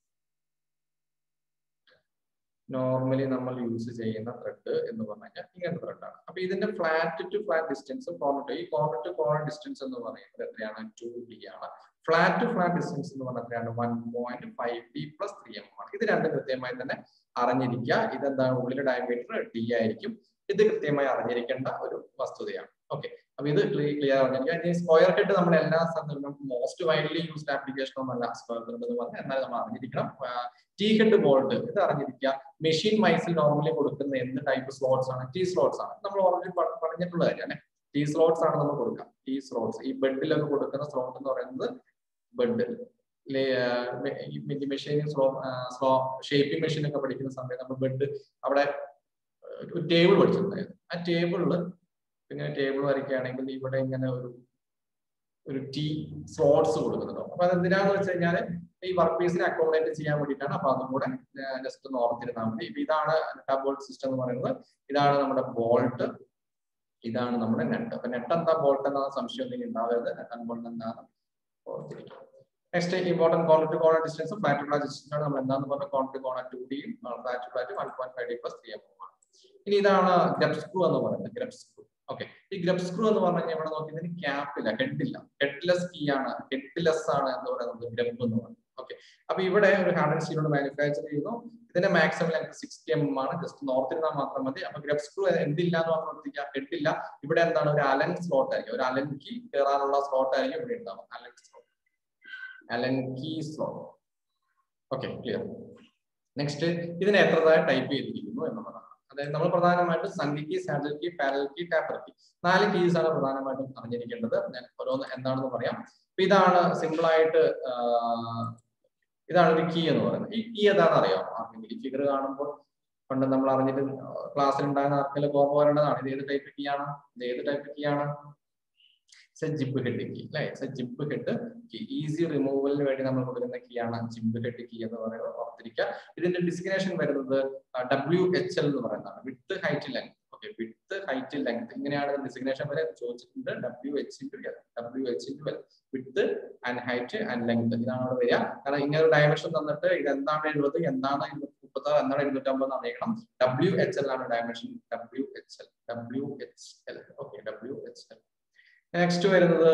നോർമലി നമ്മൾ യൂസ് ചെയ്യുന്ന ത്രെഡ് എന്ന് പറഞ്ഞു കഴിഞ്ഞാൽ ഇങ്ങനത്തെ ത്രെഡാണ്. അപ്പൊ ഇതിന്റെ ഫ്ലാറ്റ് ടു ഫ്ലാറ്റ് ഡിസ്റ്റൻസും കോർണർ ടു ഈ കോർണർ ടു കോർണർ ഡിസ്റ്റൻസ് എന്ന് പറയുന്നത് എത്രയാണ്? ടു ഡി ആണ്. ഫ്ലാറ്റ് ടു ഫ്ലാറ്റ് ഡിസ്റ്റൻസ് എന്ന് പറഞ്ഞാൽ എത്രയാണ്? One point five D plus three M ആണ്. ഇത് രണ്ടും കൃത്യമായി തന്നെ അറിഞ്ഞിരിക്കുക. ഇതെന്താണ്? ഉള്ളിലെ ഡയമീറ്റർ ഡി ആയിരിക്കും. ഇത് കൃത്യമായി അറിഞ്ഞിരിക്കേണ്ട ഒരു വസ്തുതയാണ്. ഓക്കെ, അപ്പൊ ഇത് ക്ലിയർ അറിഞ്ഞിരിക്കുക. ഇനി സ്ക്വയർ ഹെഡ് നമ്മൾ എല്ലാ സ്ഥലത്തും മോസ്റ്റ് വൈഡ്ലി യൂസ്ഡ് ആപ്ലിക്കേഷൻ ഒന്നല്ല സ്ക്വയർ ഹെഡ് എന്ന് പറഞ്ഞാൽ, എന്നാൽ നമ്മൾ അറിഞ്ഞിരിക്കണം. ടീ ഹെഡ് ബോൾട്ട് ഇത് അറിഞ്ഞിരിക്കുക. മെഷീൻ വൈസിൽ നോർമലി കൊടുക്കുന്ന എന്ത് ടൈപ്പ് സ്ലോട്ട്സ് ആണ്? ടീ സ്ലോട്ട്സ് ആണ്. നമ്മൾ ഓൾറെഡി പറഞ്ഞിട്ടുള്ള കാര്യമാണ്. ടീ സ്ലോട്ട്സ് ആണ് നമ്മൾ കൊടുക്കുക. ടീ സ്ലോട്ട്സ് ഈ ബെഡിലൊക്കെ കൊടുക്കുന്ന സ്ലോട്ട് എന്ന് പറയുന്നത് bed machine slow slow shaping machine ഒക്കെ പഠിക്കുന്ന സമയത്ത് നമ്മൾ ബെഡ് അവിടെ ഒരു ടേബിൾ പഠിച്ചിട്ടുണ്ടായിരുന്നു. ആ ടേബിളില് പിന്നെ ടേബിൾ വരയ്ക്കുകയാണെങ്കിൽ ഇവിടെ ഇങ്ങനെ ഒരു ഒരു ടീ സ്ലോട്ട്സ് കൊടുക്കുന്നുണ്ടാവും. അപ്പൊ അതെന്തിനാന്ന് വെച്ച് കഴിഞ്ഞാൽ ഈ വർക്ക് പീസിനെ അക്കോമഡേറ്റ് ചെയ്യാൻ വേണ്ടിയിട്ടാണ്. അപ്പൊ അതും കൂടെ ജസ്റ്റ് ഒന്ന് ഓർത്തിരുന്നാൽ മതി. ഇതാണ് ബോൾട്ട് സിസ്റ്റം എന്ന് പറയുന്നത്. ഇതാണ് നമ്മുടെ ബോൾട്ട്, ഇതാണ് നമ്മുടെ നെറ്റ്. അപ്പൊ നെറ്റ് എന്താ ബോൾട്ട് എന്താ സംശയം ഒന്നും ഉണ്ടാവരുത്. നെറ്റ് ആൻഡ് ബോൾട്ട് എന്താണ് ഓർത്തിരിക്കും. Next important corner to corner distance flat to flat distance ആണ് നമ്മൾ എന്താന്ന് പറഞ്ഞാൽ കോർണർ ടു കോർണർ ടു ഡിയും flat to flat one point five D plus three M ആണ്. ഇനി ഇതാണ് ഗ്രബ് സ്ക്രൂ എന്ന് പറയുന്നത്. ഗ്രബ് സ്ക്രൂ ഓക്കെ, ഈ ഗ്രബ് സ്ക്രൂ എന്ന് പറഞ്ഞു കഴിഞ്ഞാൽ ഇവിടെ നോക്കി ഇതിന് ക്യാപ്പ് ഇല്ല, ഹെഡില്ല, ഹെഡ്ലെസ് കീ ആണ്, ഹെഡ്ലെസ് ആണ് എന്ന് പറയുന്നത് ഗ്രബ് എന്ന് പറയുന്നത്. ഓക്കെ, അപ്പൊ ഇവിടെ ഒരു ഹാർഡൻ സ്റ്റീൽ മാനുഫാക്ചർ ചെയ്യുന്നു. ഇതിന്റെ മാക്സിമം ലെങ്ത് സിക്സ്റ്റി എം ആണ്. ജസ്റ്റ് നോർത്തിരുന്നാൽ മാത്രം മതി. അപ്പൊ ഗ്രബ് സ്ക്രൂ എന്തില്ല എന്ന് മാത്രം ശ്രദ്ധിക്കുക, ഹെഡില്ല. ഇവിടെ എന്താണ്? ഒരു അലൻ സ്ലോട്ട് ആയിരിക്കും, ഒരു അലൻ കീ കയറാനുള്ള സ്ലോട്ട് ആയിരിക്കും ഇവിടെ ഉണ്ടാവും. Allen slot, Allen key slot. Okay, clear. Next ഇതിനെ എത്രതായി ടൈപ്പ് ചെയ്തിരിക്കുന്നു എന്നുള്ളതാണ്. അതായത് നമ്മൾ പ്രധാനമായിട്ടും sunk key, saddle key, parallel key, taper key, നാല് കീസ് ആണ് പ്രധാനമായിട്ടും അറിഞ്ഞിരിക്കേണ്ടത്. ഞാൻ ഓരോന്ന് എന്താണെന്ന് പറയാം. അപ്പൊ ഇതാണ് സിമ്പിൾ ആയിട്ട് ഇതാണ് ഒരു കീ എന്ന് പറയുന്നത്. ഈ കീ ഏതാണെന്ന് അറിയാമോ ആർക്കെങ്കിലും? ഈ ഫിഗർ കാണുമ്പോൾ പണ്ട് നമ്മൾ അറിഞ്ഞിട്ട് ക്ലാസ്സിൽ ഉണ്ടാകുന്ന ആർക്കെങ്കിലും കോർമ്മ വരേണ്ടതാണ്. ഇത് ഏത് ടൈപ്പ് കീ ആണ്? ഇത് ഏത് ടൈപ്പ് കീ ആണ്? ജിബ് ഹെഡ് കീ അല്ലെ? Gib head key. ഈസി റിമൂവലിന് വേണ്ടി നമ്മൾ കൊടുക്കുന്ന കീ ആണ് ജിബ് ഹെഡ് കീ എന്ന് പറയുന്നത്. ഓർത്തിരിക്കുക. ഇതിന്റെ ഡിസിഗ്നേഷൻ വരുന്നത് ഡബ്ല്യു എച്ച് എൽ എന്ന് പറയുന്നതാണ്. Width height length. Okay, width height length ഇങ്ങനെയാണ് ഡിസിഗ്നേഷൻ വരെ ചോദിച്ചിട്ടുണ്ട്. W H into L, W H into L, width and height and length ഇതാണ് അവിടെ വരിക. കാരണം ഇങ്ങനെ ഒരു ഡയമെൻഷൻ തന്നിട്ട് ഇത് എന്താണ് എഴുപത്, എന്താണ് മുപ്പത്തി ആറ്, എന്താണ് എഴുന്നൂറ്റി അമ്പത് അറിയിക്കണം. ഡബ്ല്യു എച്ച് എൽ ആണ് dimension. W H L, W H L. Okay, W H L. Next വരുന്നത്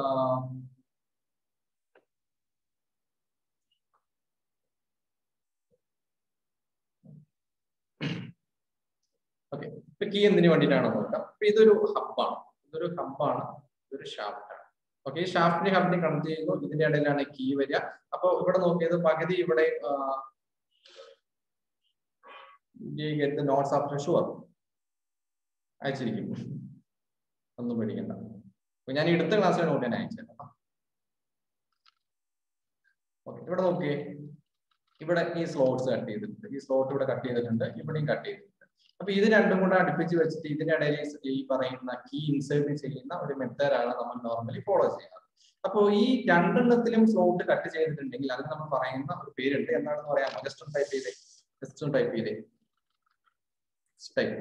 ഓക്കെ, ഇപ്പൊ കീ എന്തിനു വേണ്ടിയിട്ടാണ് നോക്കാം. അപ്പൊ ഇതൊരു ഹബ്ബാണ്, ഇതൊരു ഹബ്ബാണ്, ഇതൊരു ഷാഫ്റ്റ് ആണ്. ഓക്കെ, ഈ ഷാഫ്റ്റിനെ ഹബ്ബിനെ കണക്ട് ചെയ്യുന്നു. ഇതിന്റെ ഇടയിലാണ് കീ വരിക. അപ്പൊ ഇവിടെ നോക്കിയത് പകുതി ഇവിടെ നോട്ട്സ് ആഫ്റ്റർ ഷുവർ അയച്ചിരിക്കും, ഒന്നും പേടിക്കണ്ട. ഞാൻ എടുത്ത ക്ലാസ്സിലെ നോട്ട് ഞാൻ അയച്ചത്. ഓക്കെ, ഇവിടെ നോക്കിയേ, ഇവിടെ ഈ സ്ലോട്ട്സ് കട്ട് ചെയ്തിട്ടുണ്ട്. ഈ സ്ലോട്ട് ഇവിടെ കട്ട് ചെയ്തിട്ടുണ്ട്, ഇവിടെയും കട്ട് ചെയ്തിട്ടുണ്ട്. അപ്പൊ ഇത് രണ്ടും കൂടെ അടുപ്പിച്ച് വെച്ചിട്ട് ഇതിന്റെ ഇടയിൽ ഈ പറയുന്ന കീ ഇൻസേർട്ട് ചെയ്യുന്ന ഒരു മെത്തേഡാണ് നമ്മൾ നോർമലി ഫോളോ ചെയ്യുന്നത്. അപ്പോൾ ഈ രണ്ടെണ്ണത്തിലും സ്ലോട്ട് കട്ട് ചെയ്തിട്ടുണ്ടെങ്കിൽ അതിന് നമ്മൾ പറയുന്ന ഒരു പേരുണ്ട്. എന്താണെന്ന് പറയാമോ? ജസ്റ്റ് ഒന്ന് ടൈപ്പ് ചെയ്തേ, ജസ്റ്റ് ഒന്ന് ടൈപ്പ് ചെയ്തേ. ടൈപ്പ്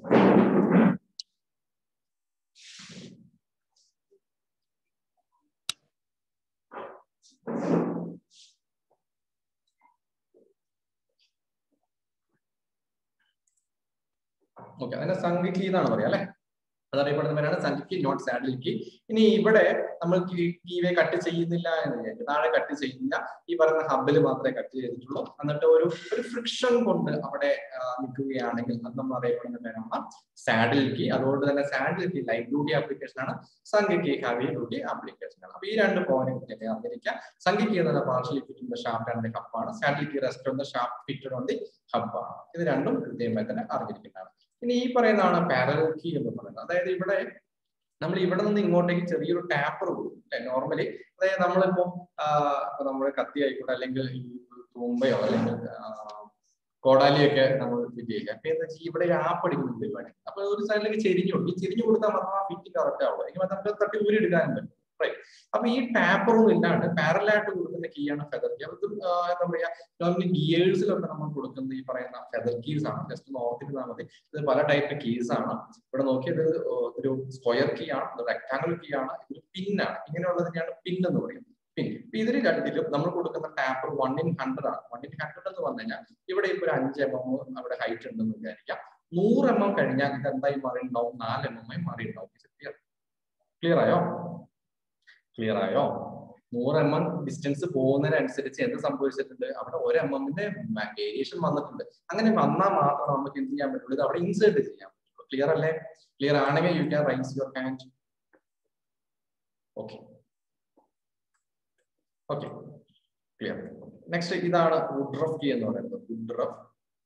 ഓക്കെ, അതിന്റെ സംഖ്യ കീ എന്നാണ് പറയാം അല്ലെ? അതറിയപ്പെടുന്ന പേരാണ് സംഖ്യ കീ, നോട്ട് സാഡിൽ കീ. ഇനി ഇവിടെ നമ്മൾ കീവേ കട്ട് ചെയ്യുന്നില്ല എന്ന് വിചാരിക്കും, താഴെ കട്ട് ചെയ്യുന്നില്ല, ഈ പറയുന്ന ഹബിൽ മാത്രമേ കട്ട് ചെയ്തിട്ടുള്ളൂ. എന്നിട്ട് ഒരു ഒരു ഫ്രിക്ഷൻ കൊണ്ട് അവിടെ നിൽക്കുകയാണെങ്കിൽ അത് നമ്മൾ അറിയപ്പെടുന്ന പേരാണ് സാഡിൽ കീ. അതുകൊണ്ട് തന്നെ saddle key light duty application ആണ്, sunk key heavy duty application ആണ്. അപ്പൊ ഈ രണ്ട് പോയിന്റ് അറിഞ്ഞിരിക്കുക. സംഖ്യ കീ എന്ന partially fit on the shaft and the hub ആണ്. Saddle key rest on the shaft fitted on the hub ആണ്. ഇത് രണ്ടും കൃത്യമായി തന്നെ അറിഞ്ഞിരിക്കുന്നതാണ്. ഇനി ഈ പറയുന്നതാണ് പാരലൽ കീ എന്ന് പറയുന്നത്. അതായത് ഇവിടെ നമ്മൾ ഇവിടെ നിന്ന് ഇങ്ങോട്ടേക്ക് ചെറിയൊരു ടാപ്പർ കൊടുക്കും അല്ലെ? നോർമലി അതായത് നമ്മളിപ്പോ ഇപ്പൊ നമ്മുടെ കത്തി ആയിക്കോട്ടെ, അല്ലെങ്കിൽ ഈ തൂമ്പയോ അല്ലെങ്കിൽ കോടാലിയൊക്കെ നമ്മൾ ഫിറ്റ് ചെയ്യുക. അപ്പൊ എന്താ വെച്ചാൽ ഇവിടെ ഒരു ആപ്പ് അടിക്കുന്ന പരിപാടി. അപ്പൊ ഒരു സൈഡിലേക്ക് ചെരിഞ്ഞു കൊടുക്കും. ഈ ചെരിഞ്ഞു കൊടുത്താൽ മാത്രം ആ ഫിറ്റിംഗ് കറക്റ്റ് ആവുള്ളൂ. എനിക്ക് നമുക്ക് തട്ടി ഊരി എടുക്കാനും പറ്റും. റൈറ്റ്. അപ്പൊ ഈ ടാപ്പറൊന്നും ഇല്ലാണ്ട് പാരലായിട്ട് കൊടുക്കുന്ന കീ ആണ് ഫെദർ കീ. അത് എന്താ പറയാ, നോർമലി ഗിയേഴ്സിലൊക്കെ നമ്മൾ കൊടുക്കുന്ന ഈ പറയുന്ന ഫെദർ കീസ് ആണ്. ജസ്റ്റ് ഒന്ന് ഓർത്തിരുന്നാൽ മതി. ഇത് പല ടൈപ്പ് കീസ് ആണ്. ഇവിടെ നോക്കിയത് ഒരു സ്ക്വയർ കീ ആണ്, റെക്ടാംഗിൾ കീ ആണ്, ഇത് പിന്നാണ്. ഇങ്ങനെയുള്ളതിനെയാണ് പിൻ എന്ന് പറയുന്നത്. പിൻ. ഇതിന് രണ്ടിലും നമ്മൾ കൊടുക്കുന്ന ടാപ്പർ വൺ ഇൻ ഹൺഡ്രഡ് ആണ്. വൺ ഇൻ ഹൺഡ്രഡ് എന്ന് പറഞ്ഞു കഴിഞ്ഞാൽ ഇവിടെ ഇപ്പൊ ഒരു അഞ്ച് എം എം അവിടെ ഹൈറ്റ് ഉണ്ടെന്ന് വിചാരിക്കാം. നൂറ് എം എം കഴിഞ്ഞാൽ ഇത് എന്തായി മാറിയിട്ടുണ്ടാവും? നാല് എം എം ആയി മാറിയിട്ടുണ്ടാവും. ക്ലിയർ ക്ലിയർ ആയോ? ക്ലിയർ ആയോ? നൂറ് എം എം ഡിസ്റ്റൻസ് പോകുന്നതിനനുസരിച്ച് എന്ത് സംഭവിച്ചിട്ടുണ്ട്? അവിടെ ഒരു എം എമ്മിന്റെ വേരിയേഷൻ വന്നിട്ടുണ്ട്. അങ്ങനെ വന്നാൽ മാത്രം നമുക്ക് എന്ത് ചെയ്യാൻ പറ്റുള്ളൂ? ഇത് അവിടെ ഇൻസേർട്ട് ചെയ്യാൻ പറ്റുള്ളൂ. ക്ലിയർ അല്ലേ? ക്ലിയർ ആണെങ്കിൽ you can raise your hand. Okay okay clear. Next ഇതാണ് വുഡ്റഫ് കീ എന്ന് പറയുന്നത്. വുഡ്റഫ്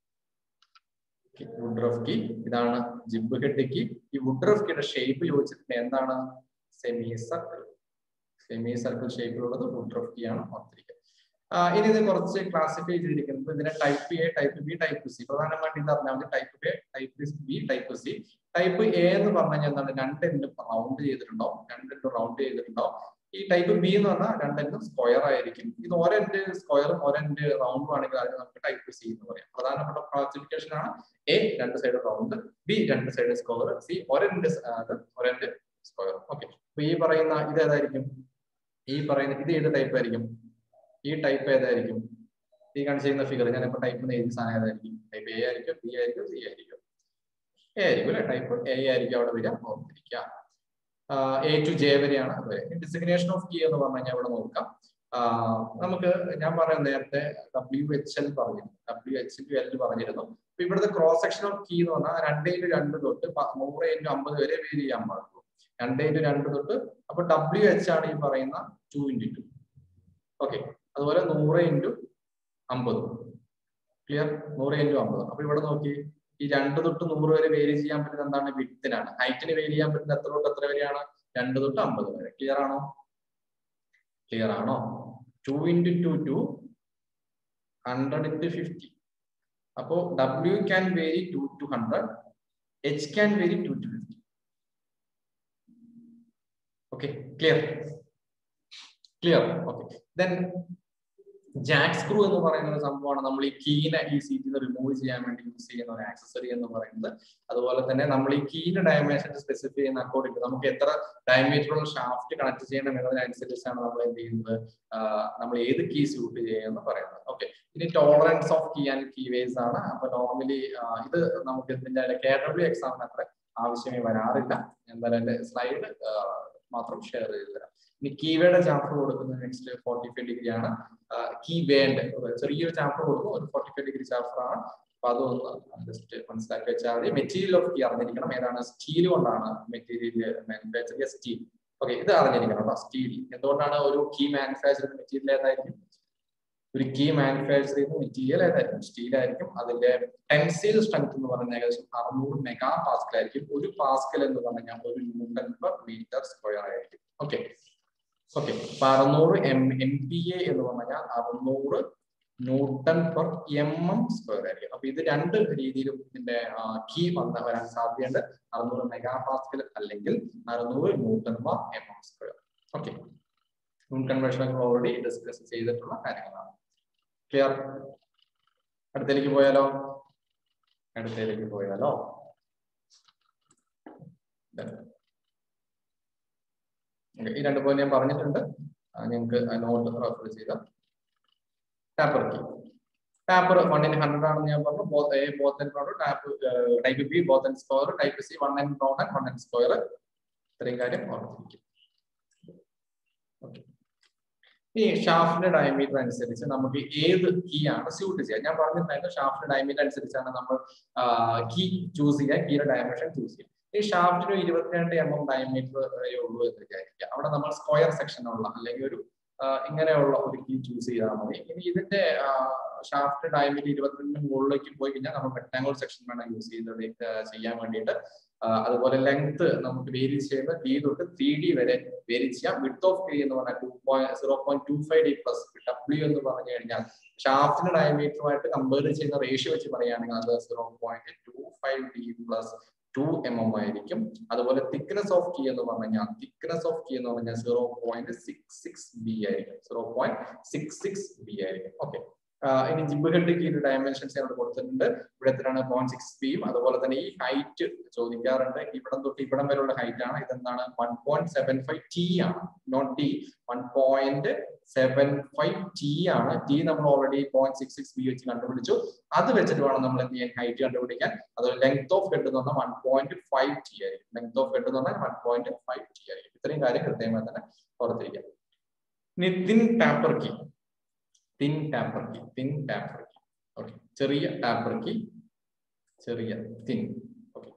വുഡ്റഫ് കീ ഇതാണ് ജിബ് ഹെഡ് കീ. ഈ വുഡ്റഫ് കീയുടെ ഷേപ്പ് ചോദിച്ചിട്ടുണ്ട്. എന്താണ്? Semi circle. സെമി സർക്കിൾ ഷേപ്പിലുള്ളത് വുഡ്റഫ് കീ ആണ്. ഓർത്തിരിക്കുക. ഇനി ഇത് കുറച്ച് ക്ലാസിഫൈ ചെയ്തിരിക്കുന്നത് ഇതിനെ type A, type B, type C. പ്രധാനമായിട്ട് ഇത് അറിഞ്ഞാൽ മതി. Type A, type B, type C. Type A എന്ന് പറഞ്ഞു കഴിഞ്ഞാൽ എന്താണ്? രണ്ടെണ്ണം റൗണ്ട് ചെയ്തിട്ടുണ്ടാവും. രണ്ടെണ്ണം റൗണ്ട് ചെയ്തിട്ടുണ്ടാവും. ഈ ടൈപ്പ് ബി എന്ന് പറഞ്ഞാൽ രണ്ടെണ്ണം സ്ക്വയർ ആയിരിക്കും. ഇത് ഒരെന്റ് സ്ക്വയറും ഒരെന്റ് റൗണ്ടും ആണെങ്കിൽ അതിന് നമുക്ക് ടൈപ്പ് സി എന്ന് പറയാം. പ്രധാനപ്പെട്ട ക്ലാസിഫിക്കേഷൻ ആണ് എ രണ്ട് സൈഡ് റൗണ്ട്, ബി രണ്ട് സൈഡ് സ്ക്വയർ, സി ഒരെന്റ് ഒരെന്റ് സ്ക്വയർ. ഓക്കെ. അപ്പൊ ഈ പറയുന്ന ഇത് ഏതായിരിക്കും? ഈ പറയുന്ന ഇത് ഏത് ടൈപ്പ് ആയിരിക്കും? ഈ ടൈപ്പ് ഏതായിരിക്കും? ഈ കാണിച്ചിരുന്ന ഫിഗർ ഞാൻ ഇപ്പൊ ടൈപ്പ് എഴുതിയ സാധനം ഏതായിരിക്കും? ടൈപ്പ് എ ആയിരിക്കും, ബി ആയിരിക്കും, സി ആയിരിക്കും? എ ആയിരിക്കും അല്ലെ? ടൈപ്പ് എ ആയിരിക്കും അവിടെ വരിക. ഓർത്തിരിക്കുക. എ ടു ജെ വരെയാണ്. ഡിസിഗ്നേഷൻ ഓഫ് കീ എന്ന് പറഞ്ഞു കഴിഞ്ഞാൽ ഇവിടെ നോക്കാം. നമുക്ക് ഞാൻ പറയാം നേരത്തെ ഡബ്ല്യു എച്ച് എൽ പറഞ്ഞിരുന്നു. ഡബ്ല്യു എച്ച് ടു എൽ പറഞ്ഞിരുന്നു. അപ്പൊ ഇവിടുത്തെ ക്രോസ് സെക്ഷൻ ഓഫ് കീ എന്ന് പറഞ്ഞാൽ രണ്ട് ഇൻറ്റു രണ്ട് തൊട്ട് നൂറ് ഇൻറ്റു അമ്പത് വരെ വേരി ചെയ്യാൻ പാടുള്ളൂ. രണ്ട് ഇൻറ്റു രണ്ട് തൊട്ട് അപ്പൊ ഡബ്ല്യു എച്ച് ആണ് ഈ പറയുന്ന ടു ഇൻറ്റു ടു. ഓക്കെ. അതുപോലെ നൂറ് ഇൻറ്റു അമ്പത്. ക്ലിയർ? നൂറ് ഇൻറ്റു അമ്പത്. അപ്പൊ ഇവിടെ നോക്കി ഈ രണ്ട് തൊട്ട് നൂറ് വരെ വേരി ചെയ്യാൻ പറ്റുന്നത് എന്താണ്? വിഡ്ത്തിനാണ്. ഹൈറ്റിന് വേരി ചെയ്യാൻ പറ്റുന്നത് എത്ര തൊട്ട് എത്ര വരെയാണ്? രണ്ട് തൊട്ട് അമ്പത് വരെ. ക്ലിയർ ആണോ? ക്ലിയർ ആണോ? Two into to two hundred into fifty. അപ്പോ W can vary to two hundred, H can vary to two fifty. Okay. Clear clear okay. Then jack screw എന്ന് പറയുന്ന ഒരു സംഭവമാണ് നമ്മൾ ഈ കീനെ ഈ സീറ്റിൽ നിന്ന് റിമൂവ് ചെയ്യാൻ വേണ്ടി യൂസ് ചെയ്യുന്ന ഒരു ആക്സസറി എന്ന് പറയുന്നത്. അതുപോലെ തന്നെ നമ്മൾ ഈ കീന്റെ ഡയമെൻഷൻ സ്പെസിഫൈ ചെയ്യുന്ന അക്കോർഡിംഗ് നമുക്ക് എത്ര ഡയമീറ്ററുള്ള ഷാഫ്റ്റ് കണക്ട് ചെയ്യണം എന്നതിനനുസരിച്ചാണ് നമ്മൾ എന്ത് ചെയ്യുന്നത്, നമ്മൾ ഏത് കീ സ്യൂട്ട് ചെയ്യുമെന്ന് പറയുന്നത്. ഓക്കെ. ഇനി tolerance of key and key ways ആണ്. അപ്പൊ നോർമലി ഇത് നമുക്ക് ഇതിന്റെ കെ ഡബ്ല്യു എക്സാമിന് അത്ര ആവശ്യമേ വരാറില്ല. എന്തായാലും എന്റെ സ്ലൈഡ് മാത്രം ഷെയർ ചെയ്ത് തരാം. ഇനി കീവേഡ് ചാപ്റ്റർ കൊടുക്കുന്നത് നെക്സ്റ്റ് ഫോർട്ടി ഫൈവ് ഡിഗ്രി ആണ്. കീ വേണ്ട ചെറിയൊരു ചാപ്റ്റർ കൊടുക്കും, ഒരു ഫോർട്ടി ഫൈവ് ഡിഗ്രി ചാപ്റ്റർ ആണ്. അപ്പൊ അതൊന്ന് ജസ്റ്റ് മനസ്സിലാക്കി വെച്ചാൽ മതി. മെറ്റീരിയൽ ഓഫ് കീ അറിഞ്ഞിരിക്കണം. ഏതാണ്? സ്റ്റീൽ കൊണ്ടാണ് മെറ്റീരിയൽ മാനുഫാക്ചർ ചെയ്യുക. സ്റ്റീൽ. ഓക്കെ. ഇത് അറിഞ്ഞിരിക്കണം. സ്റ്റീൽ എന്തുകൊണ്ടാണ്? ഒരു കീ മാനുഫാക്ചർ ചെയ്യുന്ന മെറ്റീരിയൽ ഏതായിരിക്കും? ഒരു കീ മാനുഫാക്ചർ ചെയ്യുന്ന മെറ്റീരിയൽ ഏതായിരിക്കും? സ്റ്റീൽ ആയിരിക്കും. അതിന്റെ ടെൻസൈൽ സ്ട്രെങ്ത് എന്ന് പറഞ്ഞാൽ ഏകദേശം അറുന്നൂറ് മെഗാ പാസ്കൽ ആയിരിക്കും. ഒരു പാസ്കൽ എന്ന് പറഞ്ഞാൽ ഒരു ന്യൂട്ടൺ പെർ മീറ്റർ സ്ക്വയർ ആയിരിക്കും. Okay okay. അപ്പൊ അറുന്നൂറ് എം എം പി എ എന്ന് പറഞ്ഞാൽ അറുന്നൂറ് newton per M M square ആയിരിക്കും. അപ്പൊ ഇത് രണ്ട് രീതിയിലും ഇതിന്റെ കീ വന്ന വരാൻ സാധ്യതയുണ്ട്. അറുന്നൂറ് മെഗാ പാസ്കൽ അല്ലെങ്കിൽ അറുന്നൂറ് newton per M M square. Okay. Conversion already discuss ചെയ്തിട്ടുള്ള കാര്യങ്ങളാണ്. ക്ലിയർ? അടുത്തേക്ക് പോയാലോ? അടുത്തേക്ക് പോയാലോ? ഈ രണ്ട് പോയിന്റ് ഞാൻ പറഞ്ഞിട്ടുണ്ട്. നിങ്ങൾക്ക് നോട്ട് റെഫർ ചെയ്ത taper key. Taper one in hundred ആണെന്ന് ഞാൻ പറഞ്ഞു. Both A both end round, tap type B both end square, type C one end round and one end square. ഇത്രയും കാര്യം ഓർത്തിരിക്കും. ഓക്കെ. ഈ ഷാഫ്റ്റിന്റെ ഡയമീറ്റർ അനുസരിച്ച് നമുക്ക് ഏത് കീ ആണ് സ്യൂട്ട് ചെയ്യുക. ഞാൻ പറഞ്ഞിട്ടുണ്ടായിരുന്നു ഷാഫ്റ്റിന്റെ ഡയമീറ്റർ അനുസരിച്ചാണ് നമ്മൾ കീ ചൂസ് ചെയ്യുക, കീയുടെ ഡയമെൻഷൻ ചൂസ് ചെയ്യുക. ഈ ഷാഫ്റ്റിന് ഇരുപത്തിരണ്ട് എം എം ഡയമീറ്റർ വരെ ഉള്ളൂ എന്ന് വിചാരിക്കുക. അവിടെ നമ്മൾ സ്ക്വയർ സെക്ഷനുള്ള അല്ലെങ്കിൽ ഒരു ഇങ്ങനെയുള്ള ഒരു കീ ചൂസ് ചെയ്താൽ മതി. ഇനി ഇതിന്റെ ഷാഫ്റ്റ് ഡയമീറ്റർ ഇരുപത്തിരണ്ടിന് മുകളിലേക്ക് പോയി കഴിഞ്ഞാൽ നമ്മൾ റെക്ടാംഗിൾ സെക്ഷൻ വേണം യൂസ് ചെയ്ത് ചെയ്യാൻ വേണ്ടിയിട്ട്. അതുപോലെ ലെങ്ത് നമുക്ക് വേരി ചെയ്യുന്ന ഡി തൊട്ട് ത്രീ ഡി വരെ വേരി ചെയ്യാം. വിഡ്ത്ത് ഓഫ് കെ എന്ന് പറഞ്ഞാൽ two point zero point two five D plus W എന്ന് പറഞ്ഞു കഴിഞ്ഞാൽ ഷാഫ്റ്റിന്റെ ഡയമീറ്ററുമായിട്ട് കമ്പയർ ചെയ്യുന്ന റേഷ്യോ വെച്ച് പറയുകയാണെങ്കിൽ അത് zero point two five D plus two M M ആയിരിക്കും. അതുപോലെ തിക്നെസ് ഓഫ് കീ എന്ന് പറഞ്ഞു കഴിഞ്ഞാൽ തിക്നെസ് ഓഫ് കീ എന്ന് പറഞ്ഞാൽ zero point six six B ആയിരിക്കും. Zero point six six B ആയിരിക്കും. ഓക്കെ, ഇനി ജിബ് ഹെഡ് കീയുടെ ഡയമെൻഷൻസ് ഇവിടെ കൊടുത്തിട്ടുണ്ട്. ഇവിടെ എത്രയാണ്? പോയിന്റ് സിക്സ് ബിയും. അതുപോലെ തന്നെ ഈ ഹൈറ്റ് ചോദിക്കാറുണ്ട്. ഇവിടം തൊട്ട് ഇവിടം വരെയുള്ള ഹൈറ്റ് ആണ്. ഇതെന്താണ്? One point seven five T ആണ്, not D. One point seven five T ആണ്. ടി നമ്മൾ already point six six B വെച്ച് കണ്ടുപിടിച്ചു. അത് വെച്ചിട്ട് വേണം നമ്മൾ എന്ത് ചെയ്യാൻ? ഹൈറ്റ് കണ്ടുപിടിക്കാൻ. അതുപോലെ ലെങ്ത് ഓഫ് ഹെഡ് എന്ന് പറഞ്ഞാൽ വൺ പോയിന്റ് ഫൈവ് ടി ആയിരിക്കും. ലെങ്ത് ഓഫ് ഹെഡ് എന്ന് പറഞ്ഞാൽ വൺ പോയിന്റ് ഫൈവ് ടി ആയിരിക്കും. ഇത്രയും കാര്യം കൃത്യമായി തന്നെ ഓർത്തിരിക്കാം. ഇനി thin taper key. Thin taper key thin taper key okay, ചെറിയ ടാപ്പർ കീ, ചെറിയ തിൻ. ഓക്കെ,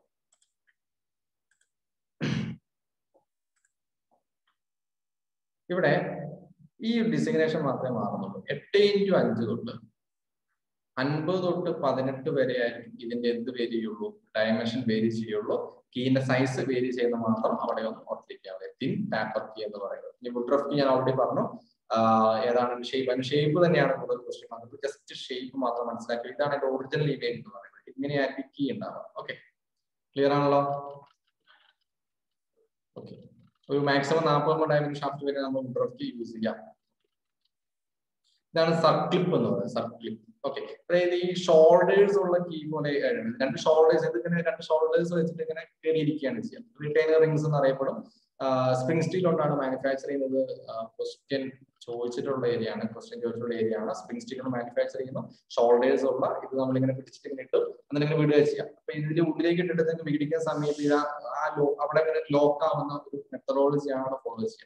ഇവിടെ ഈ ഡിസിഗ്നേഷൻ മാത്രമേ മാറുന്നുള്ളൂ. എട്ട് ഇൻറ്റു അഞ്ച് തൊട്ട് അൻപത് തൊട്ട് പതിനെട്ട് വരെ ആയിരിക്കും ഇതിന്റെ എന്ത് വേരി ചെയ്യുള്ളൂ? ഡയമെൻഷൻ വേരി ചെയ്യുള്ളൂ. കീന്റെ സൈസ് വേരി ചെയ്യുന്ന മാത്രം അവിടെ ഒന്ന് ഓർത്തിരിക്കുക. തിൻ ടാപ്പർ കീ എന്ന് പറയുന്നത്. ഇനി വുഡ്രഫ് കീ ഞാൻ ഓൾറെഡി പറഞ്ഞു. ഏതാണ് ഷേപ്പ്? അതിന് ഷേപ്പ് തന്നെയാണ് കൂടുതൽ ക്വസ്റ്റ്യൻ വന്നത്. ജസ്റ്റ് ഷേപ്പ് മാത്രം മനസ്സിലാക്കി. ഇതാണ് എന്റെ ഒറിജിനൽ ഇമേജ് എന്ന് പറയുന്നത്. ഇങ്ങനെയായിരിക്കും കീ ഉണ്ടാവുക. ഓക്കെ, ക്ലിയർ ആണല്ലോ? ഓക്കെ, ഒരു മാക്സിമം നാൽപ്പത് ഡയമണ്ട് ഷാഫ്റ്റ് വരെ നമ്മൾ വുഡ്രഫ് കീ യൂസ് ചെയ്യാം. ഇതാണ് സർക്ലിപ്പ് എന്ന് പറയുന്നത്. സർക്ലിപ്പ്. ഓക്കെ, അതായത് ഈ ഷോൾഡേഴ്സ് ഉള്ള കീ പോലെ രണ്ട് ഷോൾഡേഴ്സ് ഇതിങ്ങനെ രണ്ട് ഷോൾഡേഴ്സ് വെച്ചിട്ട് ഇങ്ങനെ കയറിയിരിക്കുകയാണ് ചെയ്യാം. റിട്ടൈനർ റിംഗ്സ് എന്ന് അറിയപ്പെടും. സ്പ്രിംഗ് സ്റ്റീൽ കൊണ്ടാണ് മാനുഫാക്ചർ ചെയ്യുന്നത്. ക്വസ്റ്റ്യൻ ചോദിച്ചിട്ടുള്ള ഏരിയ ആണ്. ക്വസ്റ്റ്യൻ ചോദിച്ചിട്ടുള്ള ഏരിയ ആണ്. സ്പ്രിംഗ് സ്റ്റീൽ കൊണ്ട് മാനുഫാക്ചർ ചെയ്യുന്നു. ഷോൾഡേഴ്സ് ഉള്ള ഇത് നമ്മളിങ്ങനെ പിടിച്ചിട്ട് ഇങ്ങനെ ഇട്ട് എന്നിങ്ങനെ വീടുക ചെയ്യാം. അപ്പൊ ഇതിന്റെ ഉള്ളിലേക്ക് ഇട്ടിട്ട് വീടിക്കുന്ന സമയത്ത് ഇത് ആ ലോ അവിടെ ഇങ്ങനെ ലോക്ക് ആവുന്ന ഒരു മെത്തഡോളജിയാണ് ഫോളോ ചെയ്യുക.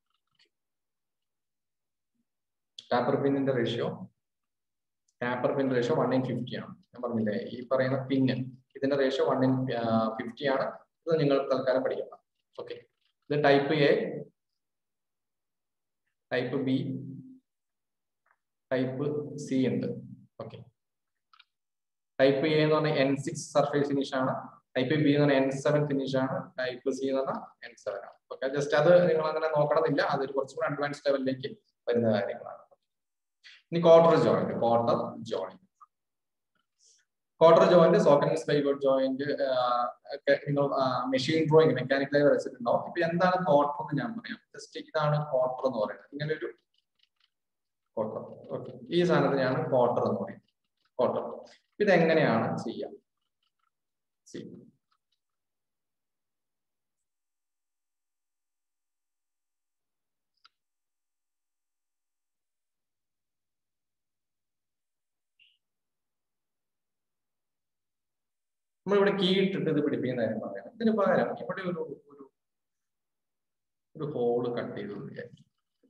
ടാപ്പർ പിന്നിന്റെ ratio taper pin ratio one in fifty ആണ്. ഞാൻ പറഞ്ഞില്ലേ ഈ പറയുന്ന പിന്ന് ഇതിന്റെ റേഷ്യോ വൺ ഇൻ ഫിഫ്റ്റി ആണ്. ഇത് നിങ്ങൾ തൽക്കാലം പഠിക്കണം. ഓക്കെ, ഇത് type A, type B, type C ഉണ്ട്. ഓക്കെ, ടൈപ്പ് എ എന്ന് പറഞ്ഞാൽ എൻ സിക്സ് സർഫേസ് ഫിനിഷ് ആണ്. ടൈപ്പ് ബി എന്ന് പറഞ്ഞാൽ എൻ സെവൻ ഫിനിഷ് ആണ്. ടൈപ്പ് സി എന്ന് പറഞ്ഞാൽ എൻ സെവൻ ആണ്. ഓക്കെ, ജസ്റ്റ് അത് നിങ്ങൾ അങ്ങനെ നോക്കണമെന്നില്ല. അതൊരു കുറച്ചുകൂടി അഡ്വാൻസ് ലെവലിലേക്ക് വരുന്ന കാര്യങ്ങളാണ്. ഇനി quarter joint. Quarter joint quarter joint socket സ്പൈവേർഡ് ജോയിന്റ് ഒക്കെ നിങ്ങൾ മെഷീൻ ഡ്രോയിങ് മെക്കാനിക്കലായി വരച്ചിട്ടുണ്ടാവും. ഇപ്പൊ എന്താണ് ക്വാർട്ടർ എന്ന് ഞാൻ പറയാം. ജസ്റ്റ് ഇതാണ് ക്വാർട്ടർ എന്ന് പറയുന്നത്. ഇങ്ങനെ ഒരു ക്വാർട്ടർ. ഓക്കെ, ഈ സാധനത്തിനെയാണ് ക്വാർട്ടർ എന്ന് പറയുന്നത്. ക്വാർട്ടർ ഇതെങ്ങനെയാണ് ചെയ്യാം? നമ്മളിവിടെ കീ ഇട്ടിട്ട് ഇത് പിടിപ്പിക്കുന്ന കാര്യം പറയാം. ഇതിന് പകരം ഇവിടെ ഒരു ഒരു ഒരു ഹോള് കട്ട് ചെയ്തു വിചാരിക്കും.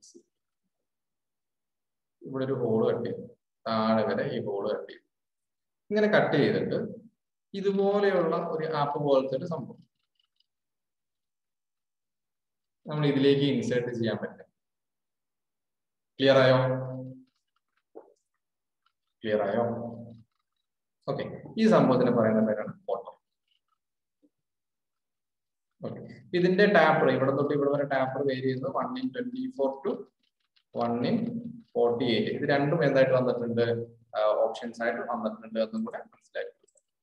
ഇവിടെ ഒരു ഹോള് കട്ട് ചെയ്തു, താഴെ വരെ ഈ ഹോള് കട്ട് ചെയ്തു. ഇങ്ങനെ കട്ട് ചെയ്തിട്ട് ഇതുപോലെയുള്ള ഒരു ആപ്പ് പോലത്തെ ഒരു സംഭവം നമ്മൾ ഇതിലേക്ക് ഇൻസേർട്ട് ചെയ്യാൻ പറ്റും. ക്ലിയർ ആയോ? ക്ലിയർ ആയോ? ഓക്കെ, ഈ സംഭവത്തിന് പറയുന്ന പേരാണ് ക്വാർട്ടർ. ഓക്കെ, ഇതിന്റെ ടാപ്പർ ഇവിടെ തൊട്ട് ഇവിടെ വരെ ടാപ്പർ വേരി ചെയ്യുന്നത് one in twenty four to one in forty eight. ഇത് രണ്ടും എന്തായിട്ട് വന്നിട്ടുണ്ട്? ഓപ്ഷൻസ് ആയിട്ട് വന്നിട്ടുണ്ട്. അതും കൂടെ മനസ്സിലാക്കി.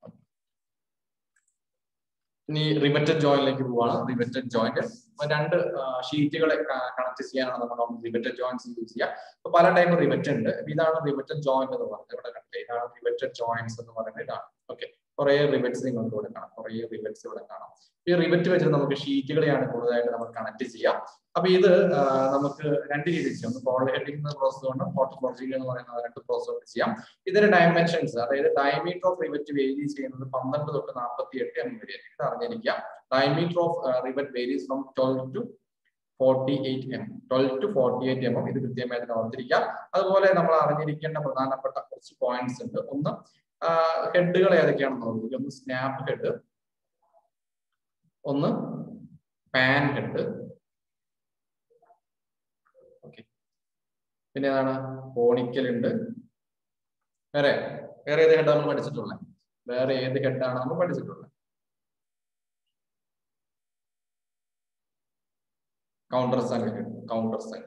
ഇനി റിവറ്റഡ് ജോയിന്റിലേക്ക് പോവാണ്. റിവറ്റഡ് ജോയിന്റ് രണ്ട് ഷീറ്റുകളെ കണക്ട് ചെയ്യാനാണ് നമ്മൾ റിവറ്റഡ് ജോയിന്റ്സ് യൂസ് ചെയ്യുക. അപ്പൊ പല ടൈപ്പ് റിവറ്റ് ഉണ്ട്. ഇതാണ് റിവറ്റഡ് ജോയിന്റ് എന്ന് പറയുന്നത്. ഇവിടെ കണ്ടത് ഇതാണ് റിവറ്റഡ് ജോയിന്റ്സ് എന്ന് പറയുന്നത്. ഇതാണ്. ഓക്കെ, കുറെ റിവറ്റ്സ് നിങ്ങൾക്ക് ഇവിടെ കാണാം. കുറെ റിവറ്റ്സ് ഇവിടെ കാണാം. ഈ റിവറ്റ് വെച്ചിട്ട് നമുക്ക് ഷീറ്റുകളെയാണ് കൂടുതലായിട്ട് നമ്മൾ കണക്ട് ചെയ്യാം. അപ്പൊ ഇത് നമുക്ക് രണ്ട് രീതിയിൽ ചെയ്യാം. ഒന്ന് ഫോൾഡ് ഹെഡിങ് പ്രോസസ് കൊണ്ട് ഫോട്ടോ ഫോർജിങ് എന്ന് പറയുന്ന രണ്ട് പ്രോസസ് കൊണ്ട് ചെയ്യാം. ഇതിന്റെ ഡയമെൻഷൻസ്, അതായത് ഡയമീറ്റർ ഓഫ് റിവറ്റ് വേരി ചെയ്യുന്നത് പന്ത്രണ്ട് തൊട്ട് നാൽപ്പത്തി എട്ട് എം വരെ. ഇത് അറിഞ്ഞിരിക്കാം. Diameter of rivet varies from twelve to forty eight M twelve to forty eight M M. ഇത് കൃത്യമായിട്ട് ഓർത്തിരിക്കാം. അതുപോലെ നമ്മൾ അറിഞ്ഞിരിക്കേണ്ട പ്രധാനപ്പെട്ട കുറച്ച് പോയിന്റ്സ് ഉണ്ട്. ഒന്ന് ഹെഡുകൾ ഏതൊക്കെയാണെന്ന് നോക്കുക. ഒന്ന് സ്നാപ്പ് ഹെഡ്, ഒന്ന് പാൻ ഹെഡ്, ഓക്കെ, പിന്നെ ഏതാണ് കോണിക്കൽ ഉണ്ട്. വേറെ വേറെ ഏത് ഹെഡ് നമ്മൾ പഠിച്ചിട്ടുള്ളത്? വേറെ ഏത് ഹെഡാണ് നമ്മൾ പഠിച്ചിട്ടുള്ളത്? കൗണ്ടർ സംഖ്യ കിട്ടും. കൗണ്ടർ സംഖ്യ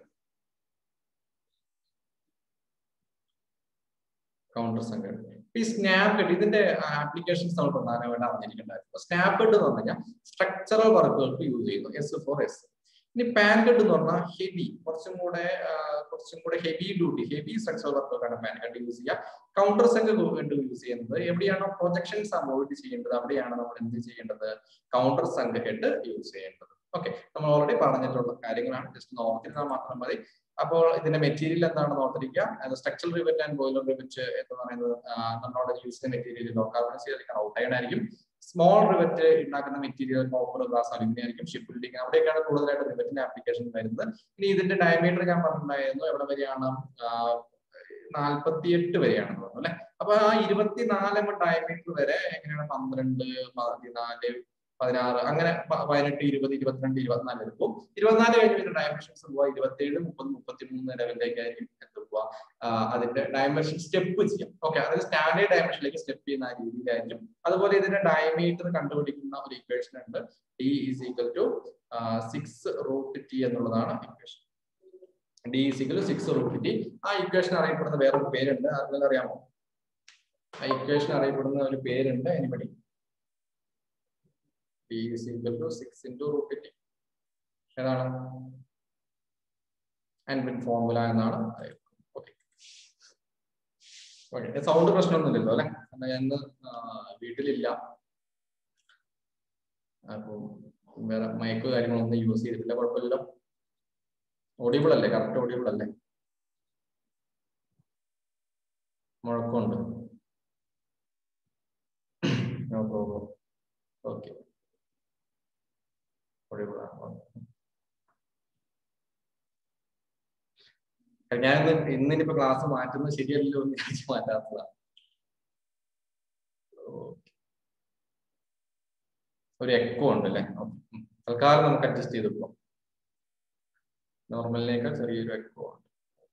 കൗണ്ടർ സംഖ്യ ഈ സ്നാപ്ഡെഡ് ഇതിന്റെ ആപ്ലിക്കേഷൻസ് നമ്മൾ പ്രധാനമായിട്ട് അറിഞ്ഞിരിക്കേണ്ടതായിരുന്നു. സ്നാപ്ഡെഡ് എന്ന് പറഞ്ഞാൽ സ്ട്രക്ചറൽ വർക്കുകൾക്ക് യൂസ് ചെയ്യുന്നു. S four S. ഇനി പാൻകഡ് എന്ന് പറഞ്ഞാൽ ഹെവി, കുറച്ചും കൂടെ കുറച്ചും കൂടെ ഹെവി ഡ്യൂട്ടി, ഹെവി സ്ട്രക്ചറൽ വർക്കുകൾക്കാണ് പാൻകഡ് യൂസ് ചെയ്യുക. കൗണ്ടർ സംഖ്യ യൂസ് ചെയ്യുന്നത് എവിടെയാണോ പ്രൊജക്ഷൻസ് അവോയ്ഡ് ചെയ്യേണ്ടത് അവിടെയാണ് നമ്മൾ എന്ത് ചെയ്യേണ്ടത്, കൗണ്ടർ സംഖ്യ ഹെഡ് യൂസ് ചെയ്യേണ്ടത്. ഓക്കെ, നമ്മൾ ഓൾറെഡി പറഞ്ഞിട്ടുള്ള കാര്യങ്ങളാണ്, ജസ്റ്റ് ഓർത്തിരുന്നാൽ മാത്രം മതി. അപ്പോൾ ഇതിന്റെ മെറ്റീരിയൽ എന്താണെന്ന് ഓർത്തിരിക്കുക. Structural rivet and boiler rivet എന്ന് പറയുന്നത് നമ്മളോട് യൂസ് ചെയ്യുന്ന material low carbon steel wrought iron ആയിരിക്കും. സ്മോൾ റിവറ്റ് ഉണ്ടാക്കുന്ന മെറ്റീരിയൽ കോപ്പർ, ഗ്ലാസ്, അലുമിനിയം ആയിരിക്കും. ഷിപ്പ് ബിൽഡിംഗ് അവിടെയൊക്കെയാണ് കൂടുതലായിട്ട് റിവറ്റിന്റെ ആപ്ലിക്കേഷൻ വരുന്നത്. ഇനി ഇതിന്റെ ഡയമീറ്റർ ഞാൻ പറഞ്ഞിട്ടുണ്ടായിരുന്നു, എവിടെ വരെയാണ്, നാൽപ്പത്തിയെട്ട് വരെയാണെന്ന് പറഞ്ഞു അല്ലെ. അപ്പൊ ആ ഇരുപത്തിനാല് എം ഡയമീറ്റർ വരെ എങ്ങനെയാണ് പന്ത്രണ്ട്, പതിനാല്, പതിനാറ്, അങ്ങനെ പതിനെട്ട്, ഇരുപത്, ഇരുപത്തിരണ്ട്, ഇരുപത്തിനാല് എടുക്കും. ഇരുപത്തിനാല് കഴിഞ്ഞ ഡയമെൻഷൻസ് പോവാ ഇരുപത്തിയേഴ്, മുപ്പത്, മുപ്പത്തിമൂന്ന് ലെവലിലേക്കായിരിക്കും എത്തുക. അതിന്റെ ഡയമെൻഷൻ സ്റ്റെപ്പ് ചെയ്യാം. ഓക്കെ, അതായത് സ്റ്റാൻഡേർഡ് ഡയമെൻഷനിലേക്ക് സ്റ്റെപ്പ് ചെയ്യുന്ന ആ രീതിയിലായിരിക്കും. അതുപോലെ ഇതിന്റെ ഡയമീറ്റർ കണ്ടുപിടിക്കുന്ന ഒരു ഇക്വേഷൻ ഉണ്ട്. D is equal to six root T എന്നുള്ളതാണ് equation. D is equal to six root T. ആ ഇക്വേഷൻ അറിയപ്പെടുന്ന വേറൊരു പേരുണ്ട്, അതിൽ അറിയാമോ? ആ ഇക്വേഷൻ അറിയപ്പെടുന്ന ഒരു പേരുണ്ട്. Anybody? D is equal to six into root t. ഏതാണ്? ആൻഡ് ഫോർമുല എന്നാണ്. ഓക്കെ, സൗണ്ട് പ്രശ്നമൊന്നുമില്ലല്ലോ അല്ലെ? ഞാൻ വീട്ടിലില്ല, അപ്പൊ വേറെ മൈക്ക് കാര്യങ്ങളൊന്നും യൂസ് ചെയ്തിട്ടില്ല. കുഴപ്പമില്ലല്ലോ? ഓഡിബിൾ അല്ലേ? കറക്റ്റ് ഓഡിബിൾ അല്ലേ? മുഴക്കമുണ്ട്? No problem. ഓക്കെ, ഞാൻ ഇന്നിപ്പോ ക്ലാസ് മാറ്റുന്നത് ശരിയല്ലോ എന്ന് വിചാരിച്ച് മാറ്റാത്തതാണ്. ഒരു എക്കോ ഉണ്ട് അല്ലെ? തൽക്കാലം നമുക്ക് അഡ്ജസ്റ്റ് ചെയ്ത് പോകാം. നോർമലിനേക്കാൾ ചെറിയൊരു എക്കോ ഉണ്ട്.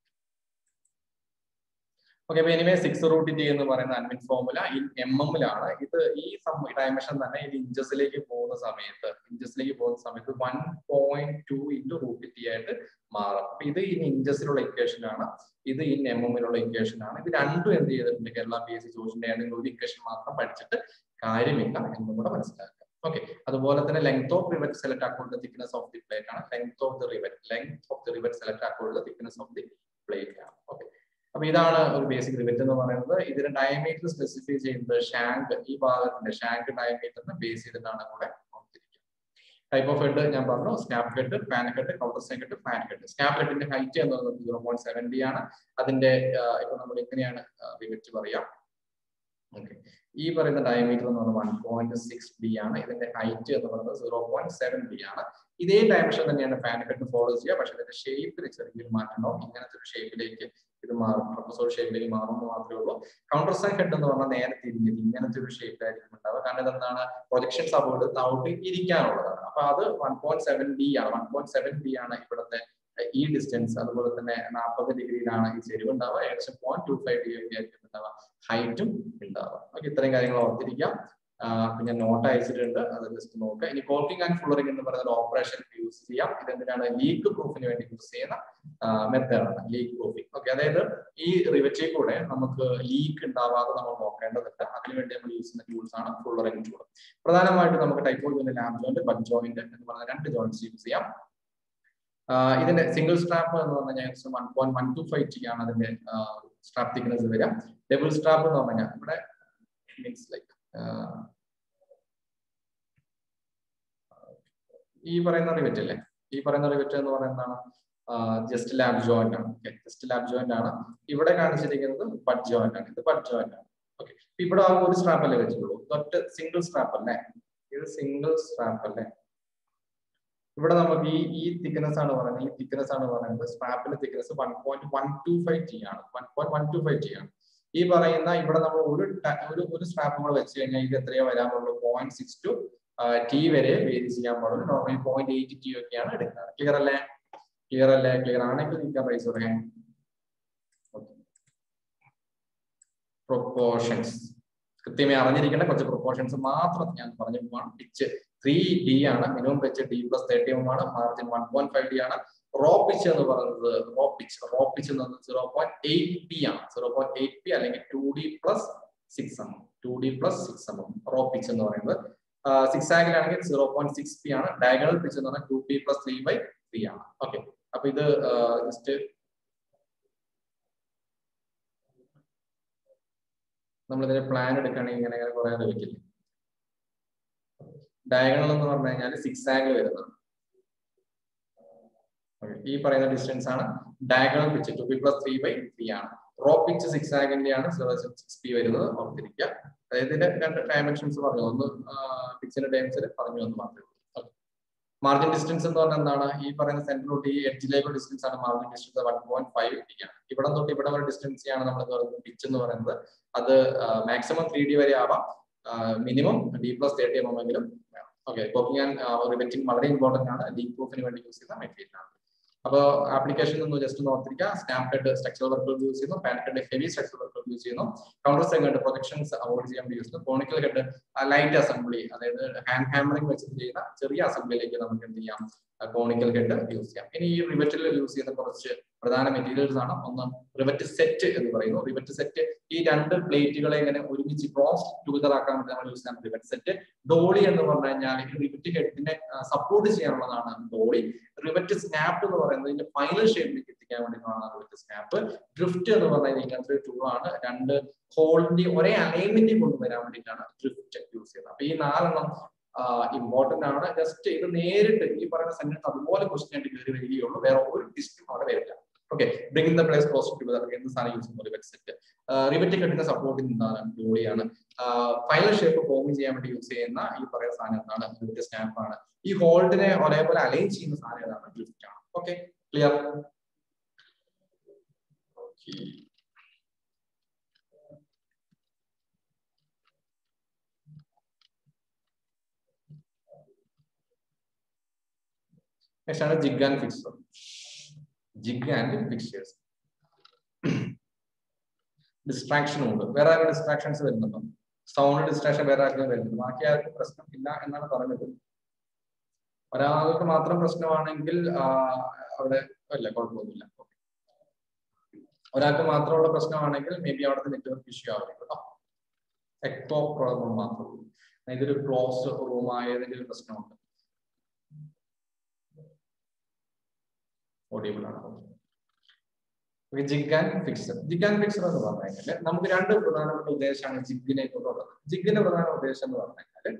ഓക്കെ, അപ്പൊ എനിവേ സിക്സ് റൂട്ട് ടി എന്ന് പറയുന്ന അഡ്മിൻ ഫോർമുല ഈ എം എമ്മിലാണ്. ഇത് ഈ ഡയമെൻഷൻ തന്നെ ഇത് ഇഞ്ചസിലേക്ക് പോകുന്ന സമയത്ത് ഇഞ്ചസിലേക്ക് പോകുന്ന സമയത്ത് one point two into root T ആയിട്ട് മാറും. അപ്പൊ ഇത് ഇൻ ഇഞ്ചസിലുള്ള ഇക്വേഷൻ ആണ്, ഇത് ഇൻ എം എമ്മിലുള്ള ഇക്വേഷൻ ആണ്. ഇത് രണ്ടും എന്ത് ചെയ്തിട്ടുണ്ട്? കേരള പി എസ് സി ചോദിച്ചിട്ടുണ്ട്. ഏതെങ്കിലും ഒരു ഇക്വേഷൻ മാത്രം പഠിച്ചിട്ട് കാര്യമില്ല എന്നും കൂടെ മനസ്സിലാക്കുക. ഓക്കെ, അതുപോലെ തന്നെ length of rivet select accord the thickness of the plate ആണ്. Length of the rivet length of the rivet select accord the thickness of the plate ആണ്. ഓക്കെ, അപ്പൊ ഇതാണ് ഒരു ബേസിക് റിവറ്റ് എന്ന് പറയുന്നത്. ഇതിന്റെ ഡയമീറ്റർ സ്പെസിഫൈ ചെയ്യുന്നത് ഷാങ്ക്, ഈ ഭാഗത്തിന്റെ ഷാങ്ക് ഡയമീറ്ററിനെ ബേസ് ചെയ്തിട്ടാണ് കൂടെ ഓർത്തിരിക്കുക. ടൈപ്പ് ഓഫ് ഹെഡ് ഞാൻ പറഞ്ഞു, snap head, pan head, counter sign head, fan head. Snap ഹെഡിന്റെ ഹൈറ്റ് എന്ന് പറയുന്നത് സീറോ പോയിന്റ് സെവൻ ഡി ആണ്. അതിന്റെ ഇപ്പൊ നമ്മൾ എങ്ങനെയാണ് റിവറ്റ് പറയാം? ഓക്കെ, ഈ പറയുന്ന ഡയമീറ്റർ എന്ന് പറയുന്നത് വൺ പോയിന്റ് സിക്സ് ഡി ആണ്. ഇതിന്റെ ഹൈറ്റ് എന്ന് പറയുന്നത് സീറോ പോയിന്റ് സെവൻ ഡി ആണ്. ഇതേ ഡയമെൻഷൻ തന്നെയാണ് ഫാൻ ഹെഡ് ഫോളോ ചെയ്യുക. പക്ഷെ ഇതിന്റെ ഷേപ്പിൽ ചെറിയൊരു മാറ്റം ഉണ്ടാവും. ഇങ്ങനത്തെ ഒരു ഷേപ്പിലേക്ക് ഇത് മാറും, ട്രപ്പസോയിഡ് ഷേപ്പിലേക്ക് മാറുമെന്ന് മാത്രമേ ഉള്ളൂ. കൗണ്ടർ സൈൻ ഹെഡ് എന്ന് പറഞ്ഞാൽ നേരെ തിരിഞ്ഞത് ഇങ്ങനത്തെ ഒരു ഷേപ്പിലായിരിക്കും ഉണ്ടാവുക. കാരണം ഇതെന്താണ്? പ്രൊജക്ഷൻസ് അവോയ്ഡ് താഴോട്ട് ഇരിക്കാനുള്ളതാണ്. അപ്പൊ അത് വൺ പോയിന്റ് സെവൻ ഡി ആണ്. വൺ പോയിന്റ് സെവൻ ഡി ആണ് ഇവിടുത്തെ ഈ ഡിസ്റ്റൻസ്. അതുപോലെ തന്നെ നാൽപ്പത് ഡിഗ്രിയിലാണ് ഈ ചെരിവ് ഉണ്ടാവുക. ഏകദേശം പോയിന്റ് ടു ഫൈവ് ഡിഗ്രി ഒക്കെ ആയിരിക്കും ഉണ്ടാവുക, ഹൈറ്റും ഉണ്ടാവുക. ഓക്കെ, ഇത്രയും കാര്യങ്ങൾ ഓർത്തിരിക്കാം. പിന്നെ നോട്ട് അയച്ചിട്ടുണ്ട്, അത് ജസ്റ്റ് നോക്കുക. ഇനി കോൾക്കിംഗ് ആൻഡ് ഫ്ലോറിംഗ് എന്ന് പറയുന്ന ഓപ്പറേഷൻ യൂസ് ചെയ്യാം. ഇതെന്തിനാണ്? ലീക്ക് പ്രൂഫിന് വേണ്ടി യൂസ് ചെയ്യുന്ന മെത്തേഡാണ് ലീക്ക് പ്രൂഫിംഗ്. ഓക്കെ, അതായത് ഈ റിവറ്റിൽ കൂടെ നമുക്ക് ലീക്ക് ഉണ്ടാവാതെ നമ്മൾ നോക്കേണ്ടതുണ്ട്. അതിനുവേണ്ടി നമ്മൾ യൂസ് ചെയ്യുന്ന ടൂൾസ് ആണ് ഫ്ലോറിംഗ് ടൂൾ. പ്രധാനമായിട്ടും നമുക്ക് type joint, lap joint, butt joint എന്ന് പറയുന്ന രണ്ട് ജോയിന്റ്സ് യൂസ് ചെയ്യാം. ഇതിന്റെ സിംഗിൾ സ്ട്രാപ്പ് എന്ന് പറഞ്ഞാൽ one point one two five T ആണ് അതിന്റെ സ്ട്രാപ്പ് തിക്നെസ് വരിക. ഡബിൾ സ്ട്രാപ്പ് എന്ന് പറഞ്ഞാൽ ഇവിടെ മീൻസ് ലൈക്ക് ഈ പറയുന്ന റിവറ്റ് അല്ലേ, ഈ പറയുന്ന റിവറ്റ് എന്ന് പറയുന്നതാണ് ജസ്റ്റ് ലാബ് ജോയിന്റ് ആണ്. ഓക്കെ, ജസ്റ്റ് ലാബ് ജോയിന്റ് ആണ്. ഇവിടെ കാണിച്ചിരിക്കുന്നത് ബഡ് ജോയിന്റ് ആണ്. ഇത് ബഡ് ജോയിന്റ് ആണ്. ഓക്കെ, ഇവിടെ ആ ഒരു സ്ട്രാപ്പ് അല്ലേ വെച്ചിട്ടുള്ളൂ, ഒറ്റ സിംഗിൾ സ്ട്രാപ്പ് അല്ലേ, ഇത് സിംഗിൾ സ്ട്രാപ്പ് അല്ലേ. ഇവിടെ നമുക്ക് ഈ ഈ തിക്നെസ് ആണ് പറയുന്നത്, ഈ തിക്നെസ് ആണ് പറയുന്നത് സ്ട്രാപ്പിന്റെ thickness one point one two five T ആണ്. One point one two five T ആണ്. ഈ പറയുന്ന ഇവിടെ നമ്മൾ ഒരു ഒരു ഒരു സ്ട്രാപ്പ് നമ്മൾ വെച്ച് കഴിഞ്ഞാൽ ഇത് എത്രയോ വരാൻ പാടുള്ളൂ? പോയിന്റ് സിക്സ് ടു ടി വരെ വേരി ചെയ്യാൻ പാടുള്ളൂ. നോർമലി പോയിന്റ് എയ്റ്റ് ടി ഒക്കെയാണ് എടുക്കുന്നത്. ക്ലിയർ അല്ലേ? ക്ലിയർ അല്ലേ? ക്ലിയർ ആണെങ്കിൽ നിങ്ങൾക്ക് റൈസ് പറയാം. പ്രൊപ്പോർഷൻസ് കൃത്യമായി അറിഞ്ഞിരിക്കേണ്ട കുറച്ച് പ്രൊപ്പോർഷൻസ് മാത്രം ഞാൻ പറഞ്ഞു പോവാണ്. പിച്ച് ത്രീ ഡി ആണ്, minimum pitch D plus thirty M ആണ്, margin one point five D ആണ്. റോ പിച്ച് എന്ന് പറയുന്നത് റോ പിച്ച് റോ പിച്ച് എന്ന് പറയുന്നത് സീറോ പോയിന്റ് എയ്റ്റ് പി ആണ്. സീറോ പോയിന്റ് എയ്റ്റ് പി അല്ലെങ്കിൽ two D plus six M two D plus six M row pitch എന്ന് പറയുന്നത്. Six ആംഗിലാണെങ്കിൽ സീറോ പോയിന്റ് സിക്സ് പി ആണ്. ഡയഗണൽ പിച്ച് എന്ന് പറഞ്ഞാൽ two P plus three by three ആണ്. Okay, അപ്പൊ ഇത് ജസ്റ്റ് നമ്മളിതിന്റെ പ്ലാൻ എടുക്കുകയാണെങ്കിൽ ഇങ്ങനെ ഇങ്ങനെ കുറെ ലഭിക്കില്ല. ഡയഗണൽ എന്ന് പറഞ്ഞു കഴിഞ്ഞാൽ സിക്സ് ആംഗിൾ വരുന്നത്. ഈ പറയുന്ന ഡിസ്റ്റൻസ് ആണ് diagonal pitch two P plus three by three ആണ്. റോ പിച്ച് സിക്സ് ആംഗിളിന്റെ ആണ് സീറോ സിക്സ് പി വരുന്നത്. ഓർത്തിരിക്കുക. അതായത് ഇതിന്റെ രണ്ട് ഡയമെൻഷൻസ് പറഞ്ഞു, ഒന്ന് പിച്ചിന്റെ ടൈംസിൽ പറഞ്ഞു എന്ന് മാത്രമേ ഉള്ളൂ. മാർജിൻ ഡിസ്റ്റൻസ് എന്ന് പറഞ്ഞാൽ എന്താണ്? ഈ പറയുന്ന സെന്റർ തൊട്ട് ഈ എഡ്ജിലേക്കുള്ള ഡിസ്റ്റൻസ് ആണ് margin distance one point five D ആണ്. ഇവിടെ തൊട്ട് ഇവിടെ വരെ ഡിസ്റ്റൻസ് ആണ് നമ്മൾ പിച്ച് എന്ന് പറയുന്നത്. അത് മാക്സിമം ത്രീ ഡി വരെ ആവാം, minimum D plus thirty M എങ്കിലും വേണം. ഓക്കെ, കോപ്പിംഗ് ആൻഡ് റിവെറ്റിംഗ് വളരെ ഇമ്പോർട്ടന്റ് ആണ്. ലീക്ക് പ്രൂഫിന് വേണ്ടി യൂസ് ചെയ്യുന്ന മെറ്റീരിയൽ ആണ്. അപ്പോൾ ആപ്ലിക്കേഷൻ ഒന്ന് ജസ്റ്റ് നോക്കിയിരിക്കുക. സ്നാപ്പ് ഹെഡ് സ്ട്രക്ചറൽ വർക്കുകൾ യൂസ് ചെയ്യുന്നു, പാൻ ഹെഡ് ഹെവി സ്ട്രക്ചറൽ വർക്കുകൾ യൂസ് ചെയ്യുന്നു, കൗണ്ടർ സെഗ്മെന്റ് പ്രൊജക്ഷൻസ് അവോയ്ഡ് ചെയ്യാൻ വേണ്ടി യൂസ് ചെയ്യുന്നു, കോണിക്കൽ ഹെഡ് ലൈറ്റ് അസംബ്ലി, അതായത് ഹാൻഡ് ഹാമറിംഗ് വെച്ചിട്ട് ചെയ്യുന്ന ചെറിയ അസംബ്ലിയിലേക്ക് നമുക്ക് എന്ത് ചെയ്യാം, കോണിക്കൽ ഹെഡ് യൂസ് ചെയ്യാം. ഇനി ഈ റിവെറ്റിൽ യൂസ് ചെയ്യുന്ന കുറച്ച് പ്രധാന മെറ്റീരിയൽസ് ആണ്. ഒന്ന് റിവെറ്റ് സെറ്റ് എന്ന് പറയുന്നു. റിവെറ്റ് സെറ്റ് ഈ രണ്ട് പ്ലേറ്റുകളെ ഇങ്ങനെ ഒരുമിച്ച് ക്രോസ് ടുഗദർ ആക്കാൻ വേണ്ടി നമ്മൾ യൂസ് ചെയ്യുന്ന റിവെറ്റ് സെറ്റ്. ഡോളി എന്ന് പറഞ്ഞു കഴിഞ്ഞാൽ ഈ റിവെറ്റ് ഹെഡിനെ സപ്പോർട്ട് ചെയ്യാനുള്ളതാണ് ഡോളി. റിവെറ്റ് സ്നാപ്പ് എന്ന് പറയുന്നത് ഇതിന്റെ ഫൈനൽ ഷേപ്പിലേക്ക് എത്തിക്കാൻ വേണ്ടിയാണ് റിവെറ്റ് സ്നാപ്പ്. ഡ്രിഫ്റ്റ് എന്ന് പറയുന്നത് ഇങ്ങനത്തെ ഒരു ടൂളാണ്. രണ്ട് ഹോളിന്റെ ഒരേ അലൈൻമെന്റ് കൊണ്ടുവരാൻ വേണ്ടിയിട്ടാണ് ഡ്രിഫ്റ്റ് യൂസ് ചെയ്യുന്നത്. അപ്പൊ ഈ നാലെണ്ണം ഇമ്പോർട്ടന്റ് ആണ്. ജസ്റ്റ് ഇത് നേരിട്ട് ഈ പറയുന്ന സെന്റൻസ് അതുപോലെ ക്വസ്റ്റ്യൻ ആയിട്ട് കയറി വരികയുള്ളൂ, വേറെ ഒരു ഡിസ്റ്റും അവിടെ വരില്ല. Okay, bring the place close to എന്ത് സാധനം യൂസ് ചെയ്യുന്നു? Rivet set. റിവെറ്റ് കെട്ടിന്റെ സപ്പോർട്ട് എന്താണ്? ഡോളിയാണ്. ഫൈനൽ ഷേപ്പ് ഫോം ചെയ്യാൻ വേണ്ടി യൂസ് ചെയ്യുന്ന ഈ പറയുന്ന സാധനം എന്താണ്? റിവെറ്റ് സ്നാപ്പ് ആണ്. ഈ ഹോൾഡിനെ ഒരേപോലെ അലൈൻ ചെയ്യുന്ന സാധനം ഏതാണ്? ഡ്രിഫ്റ്റ് ആണ്. Okay, clear? ഓക്കെ, നെക്സ്റ്റ് ആണ് jig and fixer. Jig and fixers. Distraction ഉണ്ട്. വേറെ ആർക്കും ഡിസ്ട്രാക്ഷൻസ് വരുന്നുണ്ടോ? സൗണ്ട് ഡിസ്ട്രാക്ഷൻ വേറെ ആർക്കും വരുന്നുണ്ട്? ബാക്കി ആർക്കും പ്രശ്നം ഇല്ല എന്നാണ് പറഞ്ഞത്. ഒരാൾക്ക് മാത്രം പ്രശ്നമാണെങ്കിൽ അവിടെ അല്ല, കുഴപ്പമൊന്നുമില്ല. ഒരാൾക്ക് മാത്രമുള്ള പ്രശ്നമാണെങ്കിൽ മേ ബി അവിടുത്തെ നെറ്റ്വർക്ക് ഇഷ്യൂ ആവില്ല കേട്ടോ. എക്കോ പ്രോബ്ലം മാത്രമേ. ഇതൊരു ക്ലോസ് റൂം ആയതിന്റെ ഒരു പ്രശ്നമുണ്ട്. ഓഡിയബിൾ ആണ്. Jig and fixer. Jig and fixer എന്ന് പറഞ്ഞു കഴിഞ്ഞാൽ നമുക്ക് രണ്ട് പ്രധാനപ്പെട്ട ഉദ്ദേശമാണ് ജിഗിനെ കൊണ്ടുള്ളത്. ജിഗിന്റെ പ്രധാന ഉദ്ദേശം എന്ന് പറഞ്ഞു കഴിഞ്ഞാല്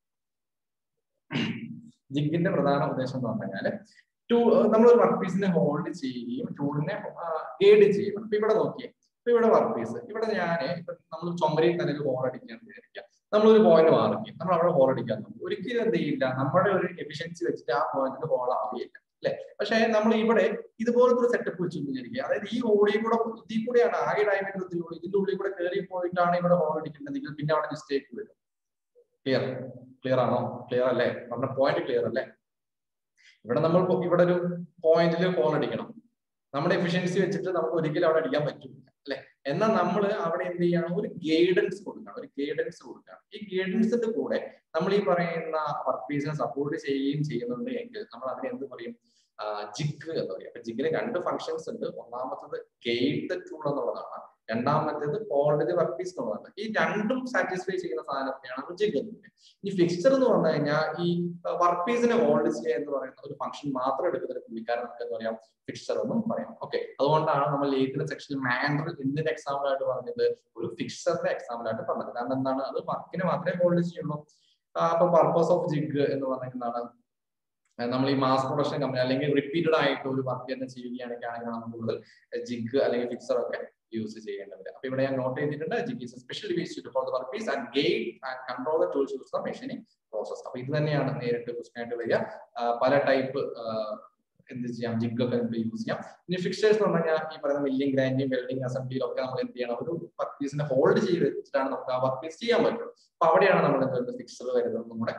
ജിഗിന്റെ പ്രധാന ഉദ്ദേശം എന്ന് പറഞ്ഞു കഴിഞ്ഞാല് ടൂ നമ്മളൊരു വർക്ക് പീസിനെ ഹോൾഡ് ചെയ്യുകയും ടൂളിനെ ഗൈഡ് ചെയ്യും. അപ്പൊ ഇവിടെ നോക്കിയേ, ഇപ്പൊ ഇവിടെ വർക്ക് പീസ്, ഇവിടെ ഞാന് ഇപ്പൊ നമ്മൾ ചുമരിൽ തന്നെ ഒരു ഹോൾ അടിക്കാൻ വിചാരിക്കാം. നമ്മളൊരു പോയിന്റ് മാറിക്കും, നമ്മൾ അവിടെ ഹോൾ അടിക്കാൻ നോക്കും. ഒരിക്കലും എന്ത് ചെയ്യില്ല, നമ്മുടെ ഒരു എഫിഷ്യൻസി വെച്ചിട്ട് ആ പോയിന്റിൽ ഹോൾ ആവുകയില്ല അല്ലെ. പക്ഷെ നമ്മൾ ഇവിടെ ഇതുപോലത്തെ ഒരു സെറ്റപ്പ് വെച്ച് വിചാരിക്കുക, അതായത് ഈ ഓടിയിൽ കൂടെ ഇതിൽ കൂടെയാണ് ആകെ ഡയമണ്ട് ഇതിന്റെ ഉള്ളിൽ കൂടെ കയറി പോയിട്ടാണ് ഇവിടെ ഹോൾ അടിക്കേണ്ടതെങ്കിൽ പിന്നെ അവിടെ മിസ്റ്റേക്ക് വരും. ക്ലിയർ ക്ലിയർ ആണോ? ക്ലിയർ അല്ലേ? പറഞ്ഞ പോയിന്റ് ക്ലിയർ അല്ലേ? ഇവിടെ നമ്മൾ ഇവിടെ ഒരു പോയിന്റിൽ ഹോൾ അടിക്കണം. നമ്മുടെ എഫിഷ്യൻസി വെച്ചിട്ട് നമുക്ക് ഒരിക്കലും അവിടെ അടിക്കാൻ പറ്റില്ല അല്ലെ. എന്നാൽ നമ്മൾ അവിടെ എന്ത് ചെയ്യണം, ഒരു ഗൈഡൻസ് കൊടുക്കണം, ഒരു ഗൈഡൻസ് കൊടുക്കണം. ഈ ഗൈഡൻസിന്റെ കൂടെ നമ്മൾ ഈ പറയുന്ന വർക്ക് പീസിനെ സപ്പോർട്ട് ചെയ്യുകയും ചെയ്യുന്നുണ്ട് എങ്കിൽ നമ്മൾ അതിനെ എന്ത് പറയും? ജിഗ് എന്ന് പറയും. അപ്പൊ ജിഗിന് രണ്ട് ഫംഗ്ഷൻസ് ഉണ്ട്. ഒന്നാമത്തത് ഗൈഡ് ദ ടൂൾ എന്നുള്ളതാണ്, രണ്ടാമത്തേത് ഹോൾഡ് ദി വർക്ക് പീസ് എന്നുള്ളതാണ്. ഈ രണ്ടും സാറ്റിസ്ഫൈ ചെയ്യുന്ന സാധനത്തെയാണ് ജിഗ് എന്ന് പറയുന്നത്. ഈ ഫിക്സർ എന്ന് പറഞ്ഞു കഴിഞ്ഞാൽ ഈ വർക്ക് പീസിനെ ഹോൾഡ് ചെയ്യുക എന്ന് പറയുന്ന ഒരു ഫംഗ്ഷൻ മാത്രം എടുക്കുന്ന ഒരു പുള്ളിക്കാരൻ നമുക്ക് എന്താ പറയാം? ഫിക്സർ എന്നും പറയാം. ഓക്കെ, അതുകൊണ്ടാണ് നമ്മൾ ലേറ്റിന്റെ സെക്ഷനിൽ മാൻഡർ എന്തിന്റെ എക്സാമ്പിൾ ആയിട്ട് പറഞ്ഞത്? ഒരു ഫിക്സറിന്റെ എക്സാമ്പിൾ ആയിട്ട് പറഞ്ഞത്. കാരണം എന്താണ്? അത് വർക്കിനെ മാത്രമേ ഹോൾഡ് ചെയ്യുള്ളൂ. അപ്പൊ പർപ്പസ് ഓഫ് ജിഗ് എന്ന് പറഞ്ഞാൽ നമ്മൾ ഈ മാസ് പ്രൊഡക്ഷൻ കമ്പനി അല്ലെങ്കിൽ റിപ്പീറ്റഡ് ആയിട്ട് ഒരു വർക്ക് തന്നെ ചെയ്യുകയാണെങ്കിൽ നമുക്ക് കൂടുതൽ ജിഗ് അല്ലെങ്കിൽ ഫിക്സർ ഒക്കെ യൂസ് ചെയ്യേണ്ടത്. അപ്പൊ ഇവിടെ ഞാൻ നോട്ട് ചെയ്തിട്ടുണ്ട്, jig is specially used for the work piece and guide and control the tools use for machining process. അപ്പൊ ഇത് തന്നെയാണ് നേരിട്ട് ക്വസ്റ്റ്യൻ ആയിട്ട് വരിക. പല ടൈപ്പ് എന്ത് ചെയ്യാം, ജിഗ് ഒക്കെ നമുക്ക് യൂസ് ചെയ്യാം. ഇനി ഫിക്സേഴ്സ് എന്ന് പറഞ്ഞാൽ ഈ പറയുന്ന മില്ലിംഗ്, ഗ്രൈൻഡിങ്, വെൽഡിംഗ്, അസംബ്ലിയിലും ഒക്കെ നമ്മൾ എന്ത് ചെയ്യണം? ഒരു വർക്ക് പീസിനെ ഹോൾഡ് ചെയ്ത് വെച്ചിട്ടാണ് നമുക്ക് ആ വർക്ക് പീസ് ചെയ്യാൻ പറ്റും. അപ്പൊ അവിടെയാണ് നമ്മൾ എന്ത് ഫിക്സർ വരുന്നത് നമ്മുടെ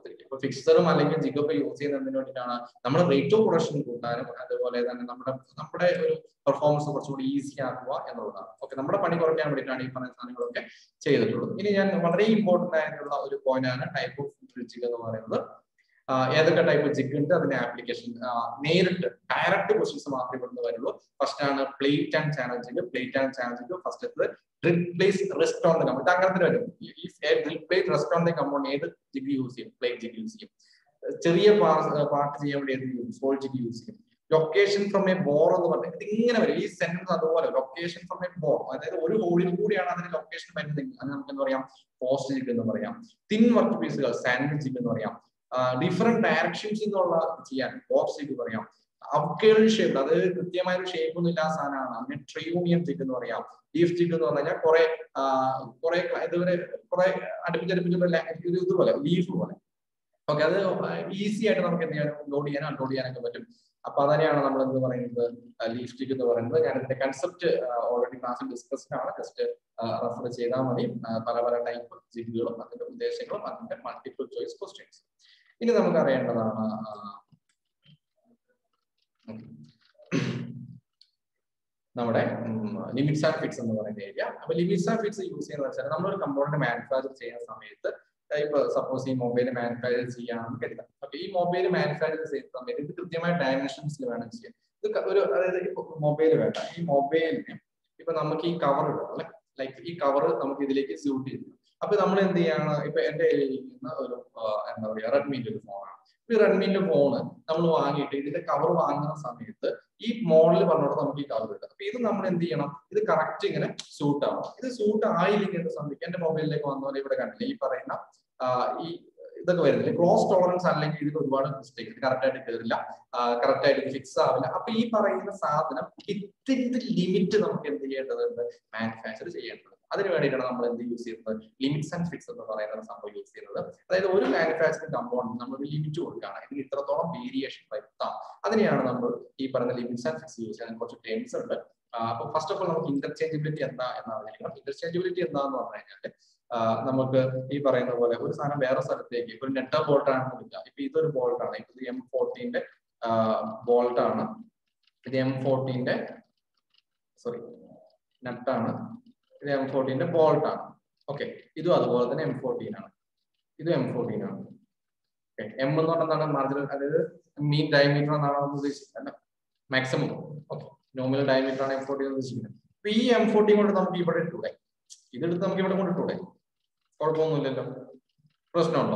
ഓർത്തിരിക്കുക. ഇപ്പൊ ഫിക്സറും അല്ലെങ്കിൽ ജിഗൊക്കെ യൂസ് ചെയ്യുന്നതിന് വേണ്ടിയിട്ടാണ് നമ്മൾ റേറ്റ് ഓഫ് പ്രൊഡക്ഷൻ കൂട്ടാനും അതുപോലെ തന്നെ നമ്മുടെ നമ്മുടെ ഒരു പെർഫോമൻസ് കുറച്ചുകൂടി ഈസി ആക്കുക എന്നുള്ളതാണ്. ഓക്കെ, നമ്മുടെ പണി കുറയ്ക്കാൻ വേണ്ടിയിട്ടാണ് ഈ പറഞ്ഞ സാധനങ്ങളൊക്കെ ചെയ്തിട്ടുള്ളത്. ഇനി ഞാൻ വളരെ ഇമ്പോർട്ടന്റ് ആയിട്ടുള്ള ഒരു പോയിന്റ് ആണ് ടൈപ്പ് ഓഫ് ജിഗ് എന്ന് പറയുന്നത്. ഏതൊക്കെ ടൈപ്പ് ജിഗ് ഉണ്ട്, അതിന്റെ ആപ്ലിക്കേഷൻ നേരിട്ട് ഡയറക്റ്റ് ക്വസ്റ്റ്യൻസ് മാത്രമേ ഇവിടുന്ന് വരുള്ളൂ. ഫസ്റ്റ് ആണ് plate and channel jig. Plate and channel jig first drill place rest on the compound. ഇത് അങ്ങനത്തെ വരും. ഈ drill plate rest on the compound ഏത് ജിഗ് യൂസ് ചെയ്യും? പ്ലേറ്റ് ജിഗ് യൂസ് ചെയ്യും. ചെറിയ പാർട്ട് ചെയ്യാൻ വേണ്ടി ഏത് ചെയ്യും? സോൾ ജിഗ് യൂസ് ചെയ്യും. ലൊക്കേഷൻ ഫ്രം എ ബോർ എന്ന് പറഞ്ഞാൽ ഇത് ഇങ്ങനെ വരും. ഈ സെന്റൻസ് അതുപോലെ ലൊക്കേഷൻ ഫ്രം എ ബോർ, അതായത് ഒരു ഹോളിൽ കൂടിയാണ് അതിന്റെ ലൊക്കേഷൻ വരുന്നത്. അത് നമുക്ക് എന്താ പറയാം? പോസ്റ്റ് ജിഗ് എന്ന് പറയാം. തിൻ വർക്ക് പീസുകൾ സാൻഡ്വിച്ച് ജിഗ് എന്ന് പറയാം. ഡിഫറെന്റ് ഡയറക്ഷൻസ് എന്നുള്ള ചെയ്യാൻ ബോക്സ് ജിഗ് പറയാം. അപ്കേർഡ് ഷേപ്പ്, അത് കൃത്യമായ ഒരു ഷേപ്പ് ഒന്നും ഇല്ലാത്ത സാധനമാണ്. അതിന് ട്രിയൂണിയൻ ജിഗ് എന്ന് പറയാം. ലീഫ് ജിഗ് എന്ന് പറഞ്ഞാൽ കുറെ കുറെ ഇതുവരെ കുറെ അടുപ്പിച്ചടുപ്പിച്ചുള്ള ഇതുപോലെ ലീഫ് പോലെ. ഓക്കെ, അത് ഈസി ആയിട്ട് നമുക്ക് എന്ത് ചെയ്യാനും ലോഡ് ചെയ്യാനും അൺലോഡ് ചെയ്യാനൊക്കെ പറ്റും. അപ്പൊ അതന്നെയാണ് നമ്മൾ എന്ത് പറയുന്നത്? ലീഫ് ജിഗ് എന്ന് പറയുന്നത്. ഞാൻ ഇതിന്റെ കൺസെപ്റ്റ് ഓൾറെഡി ക്ലാസ്സിൽ ഡിസ്കസ്ഡ് ആണ്. ജസ്റ്റ് റെഫർ ചെയ്താൽ മതി. പല പല ടൈപ്പ് ജിഗുകളും അതിന്റെ ഉദ്ദേശങ്ങളും അതിന്റെ മൾട്ടിപ്പിൾ ചോയ്സ് ക്വസ്റ്റ്യൻസ്. ഇനി നമുക്ക് അറിയേണ്ടതാണ് നമ്മുടെ ലിമിറ്റ്സ് ആൻഡ് ഫിക്സ് എന്ന് പറയുന്ന ഏരിയ. അപ്പൊ ലിമിറ്റ്സ് ആൻഡ് ഫിക്സ് യൂസ് ചെയ്യുന്നത് വെച്ചാൽ നമ്മളൊരു കമ്പോണന്റ് മാനുഫാക്ചർ ചെയ്യുന്ന സമയത്ത് ഇപ്പൊ സപ്പോസ് ഈ മൊബൈൽ മാനുഫാക്ചർ ചെയ്യാണെന്ന് കരുതാം. അപ്പൊ ഈ മൊബൈൽ മാനുഫാക്ചർ ചെയ്യുന്ന സമയത്ത് ഇത് കൃത്യമായ ഡയമെൻഷൻസിൽ വേണം ചെയ്യാൻ. ഇത് ഒരു അതായത് ഇപ്പൊ മൊബൈൽ വേണ്ട, ഈ മൊബൈലിന് ഇപ്പൊ നമുക്ക് ഈ കവർ ഇടണം അല്ലെ, ലൈക്ക് ഈ കവർ നമുക്ക് ഇതിലേക്ക് സ്യൂട്ട് ചെയ്തു. അപ്പൊ നമ്മൾ എന്ത് ചെയ്യാണ്? ഇപ്പൊ എന്റെ കയ്യിലിരിക്കുന്ന ഒരു എന്താ പറയാ റെഡ്മിന്റെ ഒരു ഫോണാണ്. ഈ റെഡ്മിന്റെ ഫോണ് നമ്മൾ വാങ്ങിയിട്ട് ഇതിന്റെ കവർ വാങ്ങുന്ന സമയത്ത് ഈ മോഡൽ പറഞ്ഞോട്ട് നമുക്ക് ഈ കവർ ഇടാം. അപ്പൊ ഇത് നമ്മൾ എന്ത് ചെയ്യണം? ഇത് കറക്റ്റ് ഇങ്ങനെ സൂട്ട് ആവണം. ഇത് സൂട്ട് ആയില്ലെങ്കിൽ എന്ത് സംഭവിക്കും? എന്റെ മൊബൈലിലേക്ക് വന്നപോലെ ഇവിടെ കണ്ടില്ലേ ഈ പറയുന്ന ഈ ഇതൊക്കെ വരുന്നില്ല, ക്ലോസ് ടോളറൻസ് അല്ലെങ്കിൽ ഇതിൽ ഒരുപാട് മിസ്റ്റേക്ക്, കറക്റ്റ് ആയിട്ട് കയറില്ല, കറക്റ്റ് ആയിട്ട് ഫിക്സ് ആവില്ല. അപ്പൊ ഈ പറയുന്ന സാധനം ഇത്തിരി ലിമിറ്റ് നമുക്ക് എന്ത് ചെയ്യേണ്ടതുണ്ട്? മാനുഫാക്ചർ ചെയ്യേണ്ടത്. അതിന് വേണ്ടിയിട്ടാണ് നമ്മൾ എന്ത് യൂസ് ചെയ്യുന്നത്? ലിമിറ്റ്സ് ആൻഡ് ഫിക്സ് എന്ന് പറയുന്ന സംഭവം യൂസ് ചെയ്യുന്നത്. അതായത് ഒരു മാനുഫാക്ചറിംഗ് കമ്പോണന്റ് നമ്മൾ ഒരു ലിമിറ്റ് കൊടുക്കുകയാണ്, ഇതിന് ഇത്രത്തോളം വേരിയേഷൻ വരുത്താം. അതിനെയാണ് നമ്മൾ ഈ പറയുന്ന ലിമിറ്റ്സ് ആൻഡ് ഫിക്സ് യൂസ് ചെയ്യാൻ. കുറച്ച് ടേംസ് ഉണ്ട്. അപ്പൊ ഫസ്റ്റ് ഓഫ് ഓൾ നമുക്ക് ഇന്റർചേഞ്ചബിലിറ്റി എന്താ എന്നാണ് അറിയിക്കണം. ഇന്റർചേഞ്ചബിലിറ്റി എന്താന്ന് പറഞ്ഞു കഴിഞ്ഞാൽ നമുക്ക് ഈ പറയുന്ന പോലെ ഒരു സാധനം വേറെ സ്ഥലത്തേക്ക് ഇപ്പൊ ഒരു നെറ്റ ബോൾട്ട് ആണെന്ന് എടുക്കുക. ഇപ്പൊ ഇതൊരു ബോൾട്ട് ആണ്, ഇപ്പൊ ഇത് എം ഫോർട്ടീന്റെ ബോൾട്ട് ആണ്, ഇത് എം ഫോർട്ടീന്റെ സോറി നെറ്റാണ്, ഇത് എം ഫോർട്ടീന്റെ ബോൾട്ട് ആണ്. ഓക്കെ, ഇതും അതുപോലെ തന്നെ എം ഫോർട്ടീൻ ആണ്, ഇതും എം ഫോർട്ടീൻ ആണ്. ഓക്കെ, എം എന്ന് പറഞ്ഞാൽ മാർജിനൽ, അതായത് മീൻ ഡയമീറ്റർ എന്നാണ് നമ്മൾ ഉദ്ദേശിക്കുന്നത് അല്ല, മാക്സിമം. ഓക്കെ, നോമിനൽ ഡയമീറ്റർ ആണ് എം ഫോർട്ടീൻ ഉദ്ദേശിക്കുന്നത്. അപ്പൊ ഈ എം ഫോർട്ടീൻ കൊണ്ട് നമുക്ക് ഇവിടെ ഇട്ടൂടെ? ഇതെടുത്ത് നമുക്ക് ഇവിടെ കൊണ്ടിട്ടൂടെ? കുഴപ്പമൊന്നുമില്ലല്ലോ, പ്രശ്നമുണ്ടോ?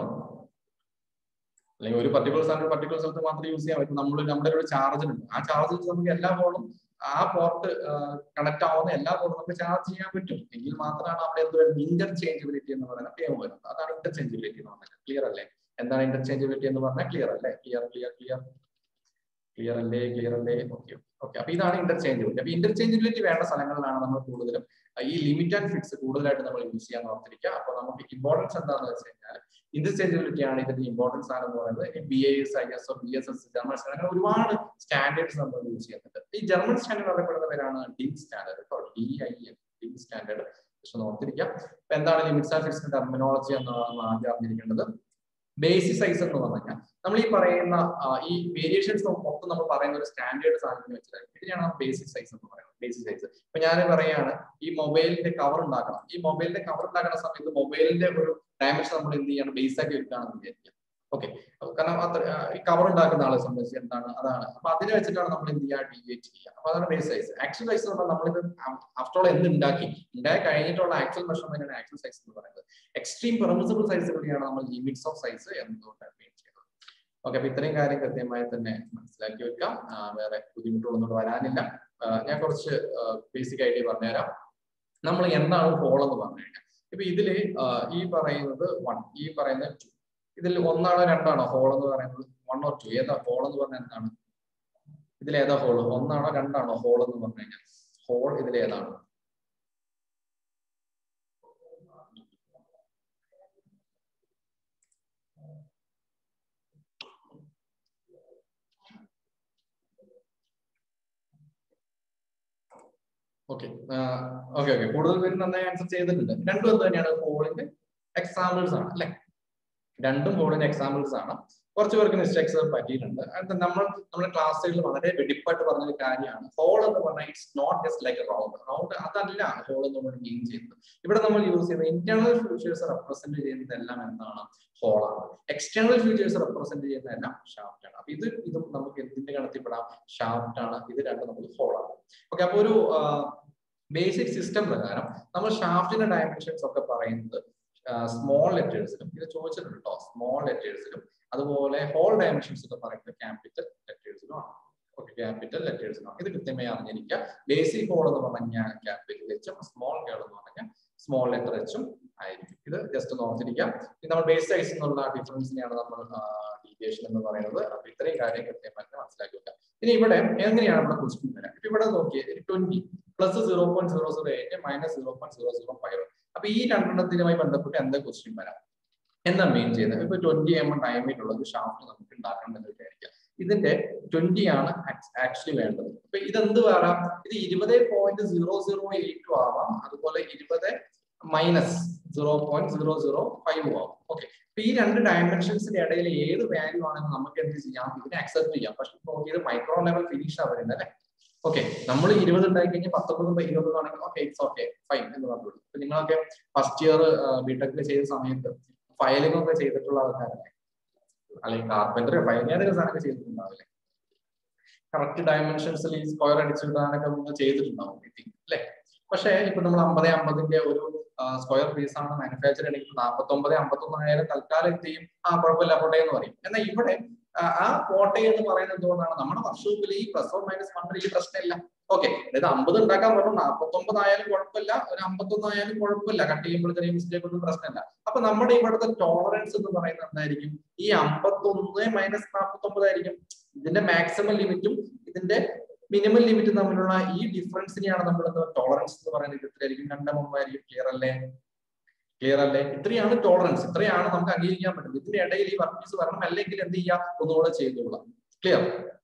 അല്ലെങ്കിൽ ഒരു പർട്ടിക്കുലർ സാധനം പർട്ടിക്കുലർ സ്ഥലത്ത് മാത്രം യൂസ് ചെയ്യാൻ പറ്റും. നമ്മൾ നമ്മുടെ ഒരു ചാർജർ ഉണ്ട്, ആ ചാർജർ നമുക്ക് എല്ലാ ഫോണും ആ പോർട്ട് കണക്ട് ആവുന്ന എല്ലാ ഫോണും നമുക്ക് ചാർജ് ചെയ്യാൻ പറ്റും. എങ്കിൽ മാത്രമാണ് അവിടെ എന്ത് വരുന്നത്? ഇന്റർചേഞ്ചബിലിറ്റി എന്ന് പറയുന്ന ടേം വരുന്നത്. അതാണ് ഇന്റർചേഞ്ചബിലിറ്റി എന്ന് പറഞ്ഞാൽ. ക്ലിയർ അല്ലേ? എന്താണ് ഇന്റർചേഞ്ചബിലിറ്റി എന്ന് പറഞ്ഞാൽ? ക്ലിയർ അല്ലേ? ക്ലിയർ ക്ലിയർ ക്ലിയർ ക്ലിയർ അല്ലേ? ക്ലിയർ അല്ലേ? ഓക്കെ ഓക്കെ അപ്പൊ ഇതാണ് ഇന്റർചേഞ്ചബിലിറ്റി. അപ്പൊ ഇന്റർചേഞ്ചബിലിറ്റി വേണ്ട സ്ഥലങ്ങളിലാണ് നമ്മൾ കൂടുതലും ഈ ലിമിറ്റ് ആൻഡ് ഫിക്സ് കൂടുതലായിട്ട് നമ്മൾ യൂസ് ചെയ്യാൻ ഓർത്തിരിക്കുക. അപ്പൊ നമുക്ക് ഇമ്പോർട്ടൻസ് എന്താണെന്ന് വെച്ച് കഴിഞ്ഞാൽ ഇന്റർചേഞ്ചബിലിറ്റി ആണ് ഇതിന്റെ ഇമ്പോർട്ടൻസ് ആണെന്ന് പറയുന്നത്. B I S, I S O, B S S, German standard, ഒരുപാട് സ്റ്റാൻഡേർഡ്സ് നമ്മൾ യൂസ് ചെയ്യുന്നുണ്ട്. ഈ ജർമ്മൻ സ്റ്റാൻഡേർഡ് അറിയപ്പെടുന്നവരാണ് DIN standard, D I N, DIN standard. പക്ഷെ ഓർത്തിരിക്കുക. അപ്പൊ എന്താണ് ലിമിറ്റ്സ് ആൻഡ് ഫിക്സ് ടെർമിനോളജി എന്നാണ് ആദ്യം അറിഞ്ഞിരിക്കേണ്ടത്. ബേസിക് സൈസ് എന്ന് പറഞ്ഞു കഴിഞ്ഞാൽ നമ്മൾ ഈ പറയുന്ന ഈ വേരിയേഷൻസ് മൊത്തം നമ്മൾ പറയുന്ന ഒരു സ്റ്റാൻഡേർഡ് സാധനത്തിന് വെച്ചിട്ടാണ്. ഇതിനാണ് ബേസിക് സൈസ് എന്ന് പറയുന്നത്. ബേസിക് സൈസ് ഇപ്പൊ ഞാൻ പറയാണ് ഈ മൊബൈലിന്റെ കവർ ഉണ്ടാക്കണം. ഈ മൊബൈലിന്റെ കവർ ഉണ്ടാക്കുന്ന സമയത്ത് മൊബൈലിന്റെ ഒരു ഡയമെൻഷൻ നമ്മൾ എന്ത് ചെയ്യണം? ബേസ് ആക്കി വെക്കുകയാണെന്ന് വിചാരിക്കുക. ഓക്കെ, കാരണം അത്ര ഈ കവർ ഉണ്ടാക്കുന്ന ആളെ സംബന്ധിച്ച് എന്താണ് അതാണ്. അപ്പൊ അതിനെ വെച്ചിട്ടാണ് നമ്മൾ എന്ത് ചെയ്യുക? ഡീവിയേറ്റ് ചെയ്യുക. അപ്പൊ അതാണ് ബേസ് സൈസ്. ആക്ച്വൽ സൈസ് എന്ന് പറഞ്ഞാൽ നമ്മളിത് ആഫ്റ്റർ ഓൾ എന്ത് ഉണ്ടാക്കി ഉണ്ടായി കഴിഞ്ഞിട്ടുള്ള ആക്ച്വൽ മെഷർമെന്റാണ് ആക്ച്വൽ സൈസ് എന്ന് പറയുന്നത്. എക്സ്ട്രീം പെർമിസിബിൾ സൈസുകളെയാണ് നമ്മൾ ലിമിറ്റ്സ് ഓഫ് സൈസ് എന്നതുകൊണ്ട് മീൻ ചെയ്യുന്നത്. ഓക്കെ, അപ്പൊ ഇത്രയും കാര്യം കൃത്യമായി തന്നെ മനസ്സിലാക്കി വെക്കാം. വേറെ ബുദ്ധിമുട്ടുകളൊന്നും വരാനില്ല. ഞാൻ കുറച്ച് ബേസിക് ഐഡിയ പറഞ്ഞുതരാം. നമ്മൾ എന്താണ് ഹോൾ എന്ന് പറഞ്ഞു കഴിഞ്ഞാൽ ഇപ്പൊ ഇതില് ഈ പറയുന്നത് വൺ, ഈ പറയുന്നത് ടു, ഇതിൽ ഒന്നാണോ രണ്ടാണോ ഹോൾ എന്ന് പറയുന്നത്? One or two? ഏതാ ഹോൾ എന്ന് പറഞ്ഞാൽ എന്താണ്? ഇതിൽ ഏതാ ഹോൾ? ഒന്നാണോ രണ്ടാണോ ഹോൾ എന്ന് പറഞ്ഞു കഴിഞ്ഞാൽ? ഹോൾ ഇതിൽ ഏതാണ്? ഓക്കെ ഓക്കെ ഓക്കെ കൂടുതൽ പേര് നന്നായി ആൻസർ ചെയ്തിട്ടുണ്ട്. രണ്ടും എന്ത് തന്നെയാണ്? ഹോളിന്റെ എക്സാമ്പിൾസ് ആണ് അല്ലെ? രണ്ടും ഹോളിന്റെ എക്സാമ്പിൾസ് ആണ്. കുറച്ച് പേർക്ക് മിസ്റ്റേക്സ് പറ്റിയിട്ടുണ്ട്. അത് നമ്മൾ നമ്മുടെ ക്ലാസ്സുകളിൽ വളരെ വെടിപ്പായിട്ട് പറഞ്ഞൊരു കാര്യമാണ്. ഹോൾ എന്ന് പറഞ്ഞാൽ it's not just like a round. Round അതല്ല ഹോൾ എന്ന് നമ്മൾ മീൻ ചെയ്യുന്നത്. ഇവിടെ നമ്മൾ യൂസ് ചെയ്യുന്ന ഇന്റേണൽ ഫീച്ചേഴ്സ് റെപ്രസെന്റ് ചെയ്യുന്നതെല്ലാം എന്താണ്? ഹോളാണ്. എക്സ്റ്റേണൽ ഫീച്ചേഴ്സ് റെപ്രസെന്റ് ചെയ്യുന്നതെല്ലാം ഷാഫ്റ്റ് ആണ്. അപ്പൊ ഇത് ഇതും നമുക്ക് എന്തിന്റെ ഗണത്തിൽപ്പെടാം? ഷാഫ്റ്റ് ആണ്. ഇത് രണ്ടും നമുക്ക് ഹോളാണ്. ഓക്കെ, അപ്പൊ ഒരു ബേസിക് സിസ്റ്റം പ്രകാരം നമ്മൾ ഷാഫ്റ്റിന്റെ ഡയമെൻഷൻസ് ഒക്കെ പറയുന്നത് സ്മോൾ ലെറ്റേഴ്സിലും, ഇത് ചോദിച്ചിട്ടുണ്ട് കേട്ടോ, സ്മോൾ ലെറ്റേഴ്സിലും, അതുപോലെ ഹോൾ ഡയമെൻഷൻസ് ഒക്കെ പറയുന്നത് ക്യാപിറ്റൽ ലെറ്റേഴ്സിലും ആണ്. ഓക്കെ, ക്യാപിറ്റൽ ലെറ്റേഴ്സിലാണ്. ഇത് കൃത്യമായി അറിഞ്ഞിരിക്കുക. ബേസിക് ഹോൾ എന്ന് പറഞ്ഞാൽ ക്യാപിറ്റൽ എച്ചും, സ്മോൾ ഹോൾ എന്ന് പറഞ്ഞാൽ സ്മോൾ ലെറ്റർ എച്ചും ആയിരിക്കും. ഇത് ജസ്റ്റ് ഒന്ന് ഓർത്തിരിക്കാം. ഇത് നമ്മൾ ബേസ് സൈസ് എന്നുള്ള ഡിഫറൻസിനെയാണ് നമ്മൾ ഡീവിയേഷൻ എന്ന് പറയുന്നത്. അപ്പൊ ഇത്രയും കാര്യം കൃത്യമായിട്ട് മനസ്സിലാക്കി വെക്കാം. ഇനി ഇവിടെ എങ്ങനെയാണ് നമ്മുടെ ക്വസ്റ്റ്യൻ വരാം? ഇപ്പൊ ഇവിടെ നോക്കിയേ, twenty plus zero point zero zero eight minus zero point zero zero five. അപ്പൊ ഈ രണ്ടെണ്ണത്തിനുമായി ബന്ധപ്പെട്ട് എന്താ ക്വസ്റ്റ്യൻ വരാം? എന്താ മെയിൻ ചെയ്യുന്നത്? ഇപ്പൊ ട്വന്റി എം എം ഡയമീറ്ററുള്ള ഒരു ഷാഫ്റ്റ് നമുക്ക് ഉണ്ടാക്കണം എന്ന് വിചാരിക്കാം. ഇതിന്റെ ട്വന്റി ആണ് ആക്ച്വലി വേണ്ടത്. അപ്പൊ ഇതെന്ത് വരാം? ഇത് ഇരുപത് പോയിന്റ് സീറോ സീറോ എയ്റ്റും ആവാം, അതുപോലെ ഇരുപത് minus zero point zero zero five ആവും. ഓക്കെ, അപ്പൊ ഈ രണ്ട് ഡയമെൻഷൻസിന്റെ ഇടയിൽ ഏത് വാല്യൂ ആണെന്ന് നമുക്ക് എന്ത് ചെയ്യാം? ഇതിനെ അക്സെപ്റ്റ് ചെയ്യാം. പക്ഷെ നോക്കിയത് മൈക്രോ ലെവൽ ഫിനിഷ് ആ വരുന്നത് അല്ലെ. ഓക്കെ, നമ്മൾ ഇരുപത് ഉണ്ടായി കഴിഞ്ഞാൽ പത്തൊമ്പത് ഇരുപത് ആണെങ്കിൽ ഓക്കെ ഇറ്റ്സ് ഓക്കെ ഫൈൻ എന്ന് പറഞ്ഞു. ഇപ്പൊ നിങ്ങളൊക്കെ ഫസ്റ്റ് ഇയർ ബിടെക് ചെയ്ത സമയത്ത് ഫയലിംഗ് ഒക്കെ ചെയ്തിട്ടുള്ള ആൾക്കാരല്ലേ, അല്ലെങ്കിൽ കാർപ്പൻറ്റർ ഫയലിംഗ് ഏതെങ്കിലും സാധനമൊക്കെ ചെയ്തിട്ടുണ്ടാവില്ലേ? കറക്റ്റ് ഡയമെൻഷൻസിൽ ഈ സ്ക്വയർ അടിച്ചിടാനൊക്കെ നമ്മൾ ചെയ്തിട്ടുണ്ടാവും അല്ലെ. പക്ഷെ ഇപ്പൊ നമ്മൾ അമ്പത് അമ്പതിന്റെ ഒരു സ്ക്വയർ പീസ് ആണ് മാനുഫാക്ചർ ചെയ്യണമെങ്കിൽ നാൽപ്പത്തി ഒമ്പത് അമ്പത്തൊന്നായിരം തൽക്കാലം ചെയ്യും, ആ കുഴപ്പമില്ല പോട്ടെ എന്ന് പറയും. എന്നാൽ ഇവിടെ ആ പോട്ടെ എന്ന് പറയുന്നത് എന്തുകൊണ്ടാണ്? നമ്മുടെ വർഷത്തിൽ ഈ പ്ലസ് ഓർ മൈനസ് വൺ ഈ പ്രശ്നമില്ല. ഓക്കെ, അതായത് അമ്പത് ഉണ്ടാക്കാൻ പറഞ്ഞു, നാൽപ്പത്തി ഒമ്പതായാലും കുഴപ്പമില്ല, ഒരു അമ്പത്തൊന്നായാലും കുഴപ്പമില്ല, കട്ട് ചെയ്യുമ്പോൾ ചെറിയ മിസ്റ്റേക്ക് ഒന്നും പ്രശ്നമില്ല. അപ്പൊ നമ്മുടെ ഇവിടുത്തെ ടോളറൻസ് എന്ന് പറയുന്നത് എന്തായിരിക്കും? ഈ അമ്പത്തൊന്ന് മൈനസ് നാൽപ്പത്തി ഒമ്പതായിരിക്കും. ഇതിന്റെ മാക്സിമം ലിമിറ്റും ഇതിന്റെ മിനിമം ലിമിറ്റും തമ്മിലുള്ള ഈ ഡിഫറൻസിനെയാണ് നമ്മൾ ടോളറൻസ് എന്ന് പറയുന്നത്. ഇത് ഇത്രയായിരിക്കും, രണ്ടാം മുമ്പായിരിക്കും. ക്ലിയർ അല്ലേ? ക്ലിയർ അല്ലേ? ഇത്രയാണ് ടോളറൻസ്, ഇത്രയാണ് നമുക്ക് അംഗീകരിക്കാൻ പറ്റുന്നത്. ഇതിന്റെ ഇടയിൽ ഈ വർക്ക് പീസ് വരണം, അല്ലെങ്കിൽ എന്ത് ചെയ്യാം? ഒന്നുകൂടെ ചെയ്തോളാം. ക്ലിയർ?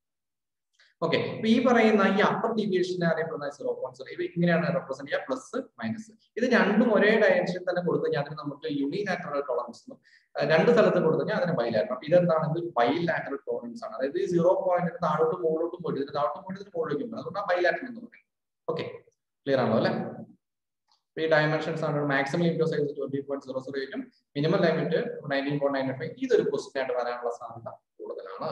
ഓക്കെ, അപ്പൊ ഈ പറയുന്ന ഈ അപ്പർ ഡീവിയേഷൻ അറിയപ്പെടുന്ന സീറോ പോയിന്റ് സീറോ ഇവ ഇങ്ങനെയാണ് റെപ്രസെന്റ് ചെയ്യുക, പ്ലസ് മൈനസ്. ഇത് രണ്ടും ഒരേ ഡയറക്ഷൻ തന്നെ കൊടുത്തു കഴിഞ്ഞാൽ അതിന് നമുക്ക് യൂണിലാറ്ററൽ ടോളറൻസ് എന്നും, രണ്ട് സ്ഥലത്ത് കൊടുത്തു കഴിഞ്ഞാൽ അതിന് ബൈലാറ്ററൽ. അപ്പൊ ഇതെന്താണ്? ഇത് ബൈലാറ്ററൽ ടോളറൻസ് ആണ്. അതായത് ഈ സീറോ പോയിന്റ് താഴോട്ട് മുകളിലോട്ടും പോയിട്ട് ഇതിന് താഴോട്ട് പോയിട്ട് ഇതിന് മുകളിലേക്കും പോകും. അതുകൊണ്ടാണ് ബൈലാറ്ററൽ എന്ന് പറയുന്നത്. ഓക്കെ, ക്ലിയർ ആണോ അല്ലെ? ഈ ഡയമെൻഷൻസ് ആണ്. Maximum limit of size twenty point zero zero എയ്റ്റും minimum limit nineteen point nine five. ഇതൊരു ക്വസ്റ്റ്യൻ ആയിട്ട് വരാനുള്ള സാധ്യത കൂടുതലാണ്.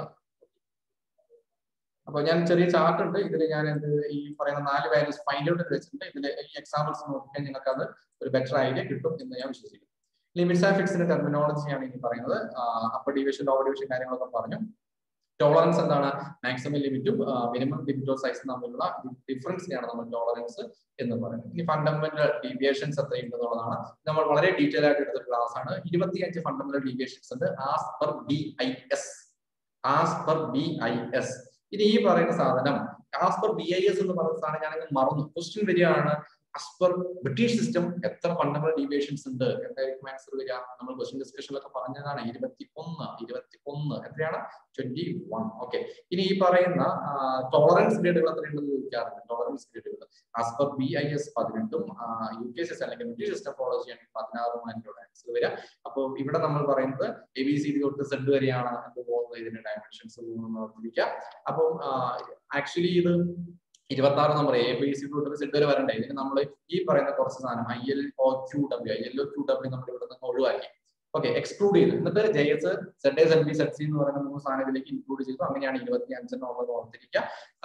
അപ്പൊ ഞാൻ ചെറിയ ചാർട്ട് ഉണ്ട്, ഇതിൽ ഞാൻ എന്ത് ഈ പറയുന്ന നാല് വാല്യൂസ് ഫൈൻഡ് ഔട്ട് വെച്ചിട്ടുണ്ട്. ഇതിൽ ഈ എക്സാമ്പിൾസ് നോക്കിയാൽ നിങ്ങൾക്ക് അത് ഒരു ബെറ്റർ ഐഡിയ കിട്ടും എന്ന് ഞാൻ വിശ്വസിക്കുന്നു. ലിമിറ്റ്സ് ആൻഡ് ഫിക്സിന്റെ ടെർമിനോളജിയാണ് ഇനി പറയുന്നത്. അപ്പർ ഡിവിഷൻ ലോവർ ഡിവിഷൻ കാര്യങ്ങളൊക്കെ പറഞ്ഞു. ടോളറൻസ് എന്താണ്? മാക്സിമം ലിമിറ്റും മിനിമം ലിമിറ്റ് ഓഫ് സൈസും തമ്മിലുള്ള ഡിഫറൻസിനെയാണ് നമ്മൾ ടോളറൻസ് എന്ന് പറയുന്നത്. ഇനി ഫണ്ടമെന്റൽ ഡീവിയേഷൻസ് എത്രയുണ്ടെന്നുള്ളതാണ് നമ്മൾ വളരെ ഡീറ്റെയിൽ ആയിട്ട് എടുത്ത ക്ലാസ് ആണ്. ഇരുപത്തിയഞ്ച് ഫണ്ടമെന്റൽ ഡീവിയേഷൻസ് ഉണ്ട് as per B I S. As per B I S. ഇനി ഈ പറയുന്ന സാധനം as per B I S എന്ന് പറയുന്ന സാധനം ഞാനങ്ങ് മറന്നു. ക്വസ്റ്റ്യൻ വരികയാണ്, ആസ് പെർ ബ്രിട്ടീഷ് സിസ്റ്റം എത്ര ഫണ്ടമെന്റൽ ഡീവിയേഷൻസ് ഉണ്ട്? എന്തായിരിക്കും ആൻസർ വരിക? നമ്മൾ ക്വസ്റ്റ്യൻ ഡിസ്കഷനിലൊക്കെ പറഞ്ഞതാണ് ഇരുപത്തി ഒന്ന് ഇരുപത്തി ഒന്ന് എത്രയാണ്? Twenty one. ഓക്കെ, ഇനി ഈ പറയുന്ന ടോളറൻസ് ഗ്രേഡുകൾ എത്രയുണ്ടെന്ന് ചോദിക്കാറുണ്ട്. ടോളറൻസ് ഗ്രേഡുകൾ as per B I S പതിനെട്ടും യു കെ സിസ്റ്റം അല്ലെങ്കിൽ ബ്രിട്ടീഷ് സിസ്റ്റം ഫോളോ ചെയ്യുകയാണെങ്കിൽ പതിനാറുമായിട്ടുള്ള ആൻസർ വരിക. അപ്പോൾ ഇവിടെ നമ്മൾ പറയുന്നത് എ ബി സി ഡി തൊട്ട് സെഡ് വരെയാണ് എന്ത് പോകുന്നത്, ഇതിന്റെ ഡയമെൻഷൻസ് ഓർത്തിരിക്കുക. അപ്പം ആക്ച്വലി ഇത് ഇരുപത്തി ആറ് നമ്പർ എ ബി സി തൊട്ട് സെഡ് വരെ വരണ്ടേ. ഇതിന് നമ്മൾ ഈ പറയുന്ന കുറച്ച് സാധനം I L O Q W I L O Q W നമ്മൾ ഇവിടെ നിന്ന് ഒഴിവാക്കി. ഓക്കെ, എക്സ്ക്ലൂഡ് ചെയ്തു. എന്നിട്ട് J S Z S L B Z C എന്ന് പറയുന്ന മൂന്ന് സാധനം ഇതിലേക്ക് ഇൻക്ലൂഡ് ചെയ്തു. അങ്ങനെയാണ് ഇരുപത്തി അഞ്ചെന്നുള്ളത് ഓർത്തിരിക്കുക.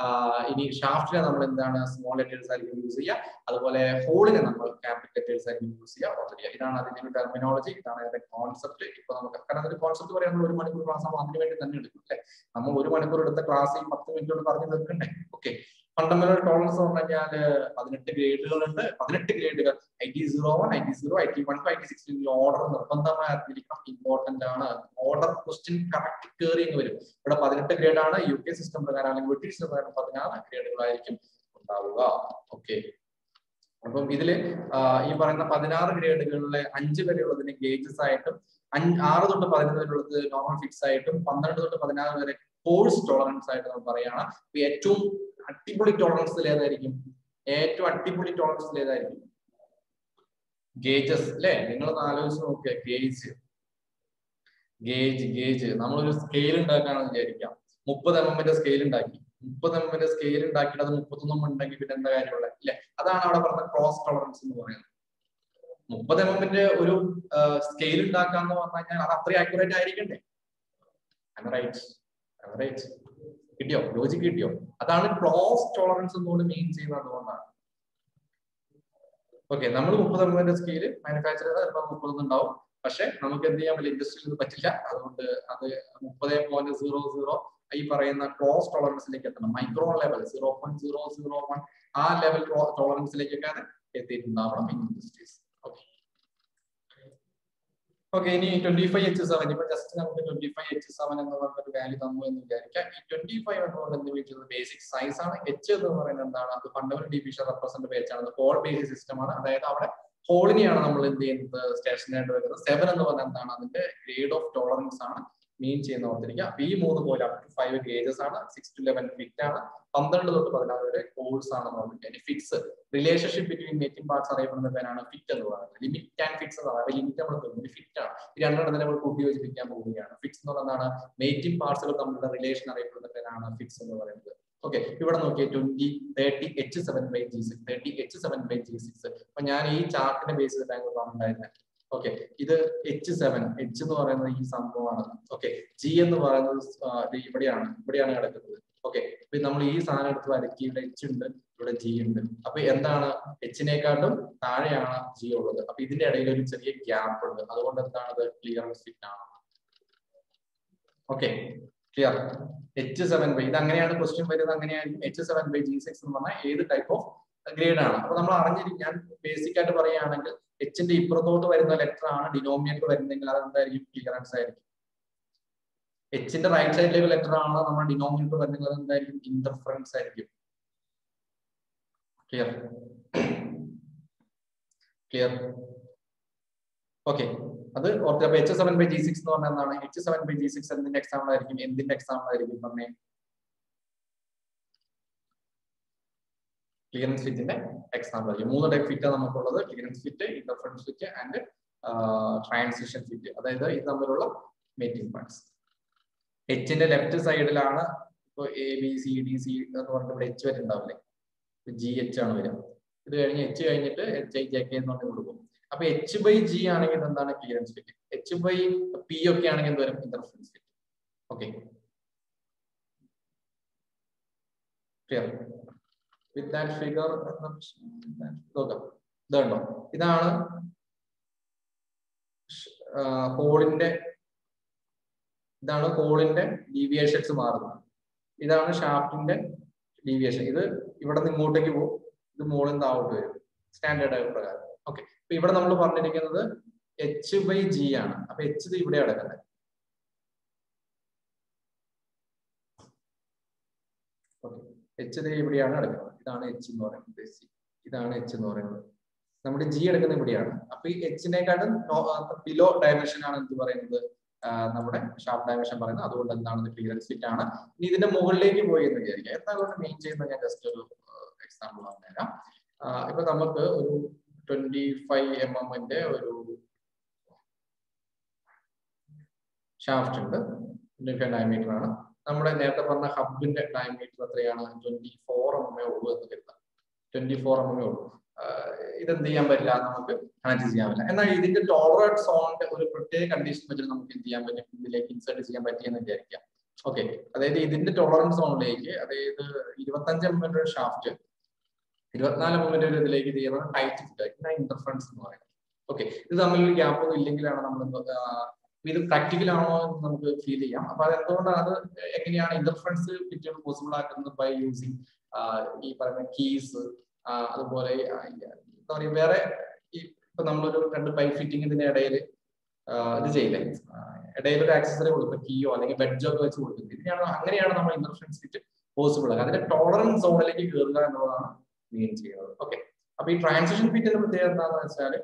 ഇനി ഷാഫ്റ്റിനെ നമ്മൾ എന്താണ് സ്മോൾ ലെറ്റേഴ്സ് ആയിരിക്കും യൂസ് ചെയ്യുക, അതുപോലെ ഹോളിനെ നമ്മൾ ക്യാപിറ്റൽ ലെറ്റേഴ്സ് ആയിരിക്കും യൂസ് ചെയ്യുക. ഓർത്തിരിക്കുക. ഇതാണ് അതിന്റെ ഒരു ടെർമിനോളജി, ഇതാണ് അതിന്റെ കോൺസെപ്റ്റ്. ഇപ്പൊ നമുക്ക് കാരണം അതിന്റെ കോൺസെപ്റ്റ് പറയാൻ നമ്മൾ ഒരു മണിക്കൂർ ക്ലാസ് ആകുമ്പോൾ അതിന് വേണ്ടി തന്നെ എടുക്കും അല്ലെ. നമ്മൾ ഒരു മണിക്കൂർ എടുത്ത ക്ലാസ് ഈ പത്ത് മിനിറ്റ് കൊണ്ട് പറഞ്ഞു തീർക്കണ്ടേ. ഓക്കെ, ഫണ്ടമെന്റൽ ടോളറൻസ് എന്ന് പറഞ്ഞാൽ പതിനെട്ട് ഗ്രേഡുകളുണ്ട്. പതിനെട്ട് ഗ്രേഡുകൾ I T zero one I T zero I T one I T six order നിർബന്ധമായി അറിഞ്ഞിരിക്കണം, ഇമ്പോർട്ടന്റ് ആണ്. ഓർഡർ ക്വസ്റ്റ്യൻ കറക്റ്റ് കയറി വരും. ഇവിടെ പതിനെട്ട് ഗ്രേഡ് ആണ്. യു കെ സിസ്റ്റം പ്രകാരം അല്ലെങ്കിൽ ബ്രിട്ടീഷ് സിസ്റ്റം പ്രകാരം പതിനാറ് ഗ്രേഡുകളായിരിക്കും ഉണ്ടാവുക. ഓക്കെ, അപ്പം ഇതില് ഈ പറയുന്ന പതിനാറ് ഗ്രേഡുകളിലെ അഞ്ച് വരെയുള്ളതിന് ഗേജസ് ആയിട്ടും ആറ് തൊട്ട് പതിനൊന്ന് വരെയുള്ളത് നോർമൽ ഫിക്സ് ആയിട്ടും പന്ത്രണ്ട് തൊട്ട് പതിനാറ് വരെ കോഴ്സ് ടോളറൻസ് ആയിട്ട് നമ്മൾ പറയുകയാണ്. ഏറ്റവും അടിപൊളി ടോളറൻസിൽ ഏതായിരിക്കും? ഏറ്റവും അടിപൊളി ടോളറൻസിൽ ഏതായിരിക്കും? ഗേജസ് അല്ലെ. നിങ്ങൾ ആലോചിച്ച് നോക്കിയ ഗേജ് ഗേജ് ഗേജ് നമ്മളൊരു സ്കെയിൽ ഉണ്ടാക്കാണെന്ന് വിചാരിക്കാം. മുപ്പത് എം എമ്മിന്റെ സ്കെയിൽ ഉണ്ടാക്കി, മുപ്പത് എം എമ്മിന്റെ സ്കെയിൽ ഉണ്ടാക്കിയിട്ട് അത് മുപ്പത്തൊന്നും ഉണ്ടെങ്കിൽ പിന്നെ എന്താ കാര്യമുള്ള ഇല്ലേ? അതാണ് അവിടെ പറഞ്ഞ ക്രോസ് ടോളറൻസ് എന്ന് പറയുന്നത്. മുപ്പത് എം എമ്മിന്റെ ഒരു സ്കെയിൽ ഉണ്ടാക്കാന്ന് പറഞ്ഞു കഴിഞ്ഞാൽ അത് അത്രയും ആക്യുറേറ്റ് ആയിരിക്കണ്ടേ? റൈറ്റ് റൈറ്റ് കിട്ടിയോ? ലോജിക് കിട്ടിയോ? അതാണ് ക്രോസ് ടോളറൻസ് എന്നുകൊണ്ട് മീൻ ചെയ്യുന്നത്. അതുകൊണ്ടാണ്. ഓക്കെ, നമ്മൾ മുപ്പത് എം എമ്മിന്റെ സ്കെയിൽ മാനുഫാക്ചർ ചെയ്താൽ ചിലപ്പോൾ മുപ്പതൊന്നും ഉണ്ടാവും. പക്ഷെ നമുക്ക് എന്ത് ചെയ്യാൻ പറ്റില്ല, ഇൻഡസ്ട്രിയിൽ ഇത് പറ്റില്ല. അതുകൊണ്ട് അത് മുപ്പത് പോയിന്റ് സീറോ സീറോ ഈ പറയുന്ന ക്രോസ് ടോളറൻസിലേക്ക് എത്തണം. Micro level zero point zero zero one ആ ലെവൽ ടോളറൻസിലേക്കൊക്കെ അത് എത്തിയിട്ടുണ്ടാവണം ഇൻ ഇൻഡസ്ട്രീസ്. ഓക്കെ ഓക്കെ ഇനി ട്വന്റി ഫൈവ് എച്ച് സെവൻ ഇപ്പൊ ജസ്റ്റ് നമുക്ക് ട്വന്റി ഫൈവ് എച്ച് സെവൻ എന്ന് പറഞ്ഞൊരു വാല്യൂ തന്നു എന്ന് വിചാരിക്കാം. ഈ ട്വന്റി ഫൈവ് എന്ന് പറയുന്നത് വിളിക്കുന്നത് ബേസിക് സൈസ് ആണ്. എച്ച് എന്ന് പറയുന്നത് എന്താണ്? അത് ഫണ്ടമെന്റൽ ഡിവിഷൻ റെപ്രസെന്റ് പേജ് ആണ്. ഹോൾ ബേസിക് സിസ്റ്റം ആണ്. അതായത് അവിടെ ഹോളിനെയാണ് നമ്മൾ എന്ത് ചെയ്യുന്നത് സ്റ്റേഷനായിട്ട് വരുന്നത്. സെവൻ എന്ന് പറഞ്ഞാൽ എന്താണ്? അതിന്റെ ഗ്രേഡ് ഓഫ് ടോളറൻസ് ആണ് മീൻ ചെയ്യുന്ന ഓർത്തിരിക്കുക. അപ്പൊ ഈ മൂന്ന് പോലെ അപ് ടു ഫൈവ് ഗേജസ് ആണ്. സിക്സ് ടു ലെവൻ ഫിറ്റ് ആണ്. പന്ത്രണ്ട് തൊട്ട് പതിനാറ് വരെ കോഴ്സ് ആണെന്ന് ഓർമ്മിക്കുക. ഇനി fix relationship between mating parts അറിയപ്പെടുന്ന പേരാണ് ഫിറ്റ് എന്ന് പറയുന്നത്. ലിമിറ്റ് ആൻഡ് ഫിക്സ് എന്ന് പറയുന്നത് ലിമിറ്റ് നമ്മൾ തോന്നുന്നു ഫിറ്റ് ആണ്. ഈ രണ്ടെണ്ണത്തിന് നമ്മൾ കൂട്ടി യോജിപ്പിക്കാൻ പോവുകയാണ്. ഫിക്സ് എന്ന് പറയുന്നതാണ് മേറ്റിംഗ് പാർട്സുകൾ തമ്മിലുള്ള റിലേഷൻ അറിയപ്പെടുന്ന പേരാണ് ഫിക്സ് എന്ന് പറയുന്നത്. ഓക്കെ, ഇവിടെ നോക്കിയേ twenty thirty H seven by G six thirty H seven by G six അപ്പൊ ഞാൻ ഈ ചാർട്ടിന്റെ ബേസ് ചെയ്തിട്ടാണ് പറഞ്ഞിട്ടുണ്ടായിരുന്നത്. ഓക്കെ, ഇത് എച്ച് സെവൻ എച്ച് എന്ന് പറയുന്നത് ഈ സംഭവമാണ്. ഓക്കെ, ജി എന്ന് പറയുന്നത് ഇവിടെയാണ് ഇവിടെയാണ് കിടക്കുന്നത്. ഓക്കെ, അപ്പൊ നമ്മൾ ഈ സാധനം എടുത്ത് വരയ്ക്കി. ഇവിടെ എച്ച് ഉണ്ട്, ഇവിടെ ജി ഉണ്ട്. അപ്പൊ എന്താണ്? എച്ചിനെക്കാട്ടും താഴെയാണ് ജി ഉള്ളത്. അപ്പൊ ഇതിന്റെ ഇടയിൽ ഒരു ചെറിയ ഗ്യാപ്പ് ഉണ്ട്. അതുകൊണ്ട് എന്താണ്? ക്ലിയറൻസ് ഫിറ്റ് ആണ്. Okay, clear. H seven by ഇത് അങ്ങനെയാണ് ക്വസ്റ്റ്യൻ വരുന്നത്. അങ്ങനെയായിരിക്കും. H seven by G six എന്ന് പറഞ്ഞാൽ ഏത് ടൈപ്പ് ഓഫ് ഗ്രേഡ് ആണ്? അപ്പൊ നമ്മൾ അറിഞ്ഞിരിക്കും. ഞാൻ ബേസിക് ആയിട്ട് പറയുകയാണെങ്കിൽ എച്ചിന്റെ ഇപ്പുറത്തോട്ട് വരുന്ന ലെറ്റർ ആണ് ഡിനോമിനേറ്റർ വരുന്നെങ്കിൽ അത് എന്തായിരിക്കും? ക്ലിയറൻസ് ആയിരിക്കും. എച്ചിന്റെ റൈറ്റ് സൈഡിലേക്ക് ലെറ്റർ ആണ് നമ്മുടെ ഡിനോമിനേറ്റർ വരുന്നെങ്കിൽ അത് എന്തായിരിക്കും? ഇന്റർഫറൻസ് ആയിരിക്കും. ക്ലിയർ ക്ലിയർ ഓക്കെ, അത് ഓർക്കുക. അപ്പൊ H seven by G six എന്ന് പറഞ്ഞാൽ എന്താണ്? H seven by G six എന്തിന്റെ എക്സാമ്പിൾ ആയിരിക്കും? എന്തിന്റെ എക്സാമ്പിൾ ആയിരിക്കും? പറഞ്ഞേ. ക്ലിയറൻസ് ഫിറ്റിന്റെ എക്സാമ്പിൾ ആയിരിക്കും. മൂന്ന് ടൈപ്പ് ഫിറ്റ് ആണ് നമുക്കുള്ളത്. Clearance fit, interference fit and transition fit. അതായത് ഇത് തമ്മിലുള്ള മേറ്റിംഗ് പാർട്സ്. എച്ചിന്റെ ലെഫ്റ്റ് സൈഡിലാണ് ഇപ്പൊ A B C D C എന്ന് പറഞ്ഞിട്ട് ഇവിടെ എച്ച് വരെ ഉണ്ടാവില്ലേ? ജി എച്ച് ആണ് വരിക. ഇത് കഴിഞ്ഞ് എച്ച് കഴിഞ്ഞിട്ട് എച്ച് ഐ ജെ കെ എന്ന് പറഞ്ഞ് കൊടുക്കും. അപ്പൊ എച്ച് ബൈ ജി ആണെങ്കിൽ എന്താണ്? Clearance fit. H by P ഒക്കെ ആണെങ്കിൽ എന്ത് വരും? Interference fit. Okay, clear. With that figure നോക്കാം. ഇതുണ്ടോ? ഇതാണ് ഹോളിന്റെ ഇതാണ് ഹോളിന്റെ ഡീവിയേഷൻസ് മാറുന്നത്. ഇതാണ് ഷാഫ്റ്റിന്റെ ഡീവിയേഷൻ. ഇത് ഇവിടെ നിന്ന് ഇങ്ങോട്ടേക്ക് പോകും, ഇത് മുകളിൽ നിന്ന് താഴോട്ട് വരും സ്റ്റാൻഡേർഡ് ആയ പ്രകാരം. ഓക്കെ, അപ്പൊ ഇവിടെ നമ്മൾ പറഞ്ഞിരിക്കുന്നത് എച്ച് ബൈ ജി ആണ്. അപ്പൊ എച്ച് ഇത് ഇവിടെ കിടക്കുന്നത്. എച്ച് ഇത് ഇവിടെയാണ് കിടക്കുന്നത്. ഇതാണ് എച്ച് എന്ന് പറയുന്നത്. ഇതാണ് എച്ച് എന്ന് പറയുന്നത്. നമ്മുടെ ജി എടുക്കുന്നത് ഇവിടെയാണ്. അപ്പൊ ഈ എച്ചിനെക്കാട്ടും ബിലോ ഡയമെൻഷൻ ആണ് എന്ത് പറയുന്നത്? നമ്മുടെ ഷാർപ്പ് ഡയമെൻഷൻ പറയുന്നത്. അതുകൊണ്ട് എന്താണ്? ക്ലിയറൻസ് ഫിറ്റ് ആണ്. ഇനി ഇതിന്റെ മുകളിലേക്ക് പോയി എന്ന് വിചാരിക്കാം. എന്താണ് മെയിൻ ചെയ്യുന്നത്? ഞാൻ ജസ്റ്റ് ഒരു എക്സാമ്പിൾ പറഞ്ഞുതരാം. ഇപ്പൊ നമുക്ക് ഒരു ട്വന്റി ഫൈവ് എം എമ്മിന്റെ ഒരു ഷാഫ്റ്റ് ഉണ്ട്. ട്വന്റി ഫൈവ് ഡയമീറ്റർ ആണ്. നമ്മുടെ നേരത്തെ പറഞ്ഞ ഹബിന്റെ ഡയമീറ്റർ എത്രയാണ്? ട്വന്റി ഫോർ എം എം ഉള്ളൂ എന്ന് കരുതാം. ട്വന്റി ഫോർ എം എം ഉള്ളൂ. ഇതെന്ത് ചെയ്യാൻ പറ്റില്ല, നമുക്ക് കണക്ട് ചെയ്യാൻ പറ്റില്ല. എന്നാൽ ഇതിന്റെ ടോളറേറ്റ് സോണിന്റെ ഒരു പ്രത്യേക കണ്ടീഷൻ വെച്ചിട്ട് നമുക്ക് എന്ത് ചെയ്യാൻ പറ്റും? ഇതിലേക്ക് ഇൻസേർട്ട് ചെയ്യാൻ പറ്റിയെന്ന് വിചാരിക്കാം. ഓക്കെ, അതായത് ഇതിന്റെ ടോളറൻസ് സോണിലേക്ക്, അതായത് ഇരുപത്തഞ്ച് എം എം ഷാഫ്റ്റ് ഇരുപത്തിനാല് എം എം ഇതിലേക്ക് ചെയ്യുന്നത് ടൈറ്റ് ഫിറ്റ്, ഇന്റർഫറൻസ് എന്ന് പറയുന്നത്. ഓക്കെ, ഇത് തമ്മിലൊരു ഗ്യാപ്പ് ഒന്നും ഇല്ലെങ്കിലാണ് നമ്മൾ ഇത് പ്രാക്ടിക്കൽ ആണോ എന്ന് നമുക്ക് ഫീൽ ചെയ്യാം. അപ്പൊ അത് എന്തുകൊണ്ടാണ്, അത് എങ്ങനെയാണ് ഇന്റർഫറൻസ് ഫിറ്റുകൾ പോസിബിൾ ആക്കുന്നത്? ബൈ യൂസിങ് ഈ പറയുന്ന കീസ്, അതുപോലെ എന്താ പറയുക, വേറെ ഈ ഇപ്പൊ നമ്മളൊരു രണ്ട് പൈപ്പ് ഫിറ്റിംഗ് ഇതിന്റെ ഇടയിൽ ഇത് ചെയ്യില്ലേ, ഇടയിൽ ഒരു ആക്സസറി കൊടുക്കും, കീയോ അല്ലെങ്കിൽ ബെഡ്ജോ ഒക്കെ വെച്ച് കൊടുക്കും. ഇതിനെയാണ് അങ്ങനെയാണ് നമ്മൾ ഇന്റർഫറൻസ് ഫിറ്റ് പോസിബിൾ ആക്കുക. അതിന്റെ ടോളറൻസ് സോണിലേക്ക് കയറുക എന്നുള്ളതാണ് മെയിൻ ചെയ്യുന്നത്. ഓക്കെ, അപ്പൊ ഈ ട്രാൻസിഷൻ ഫിറ്റിന്റെ പ്രത്യേകത എന്താണെന്ന് വെച്ചാൽ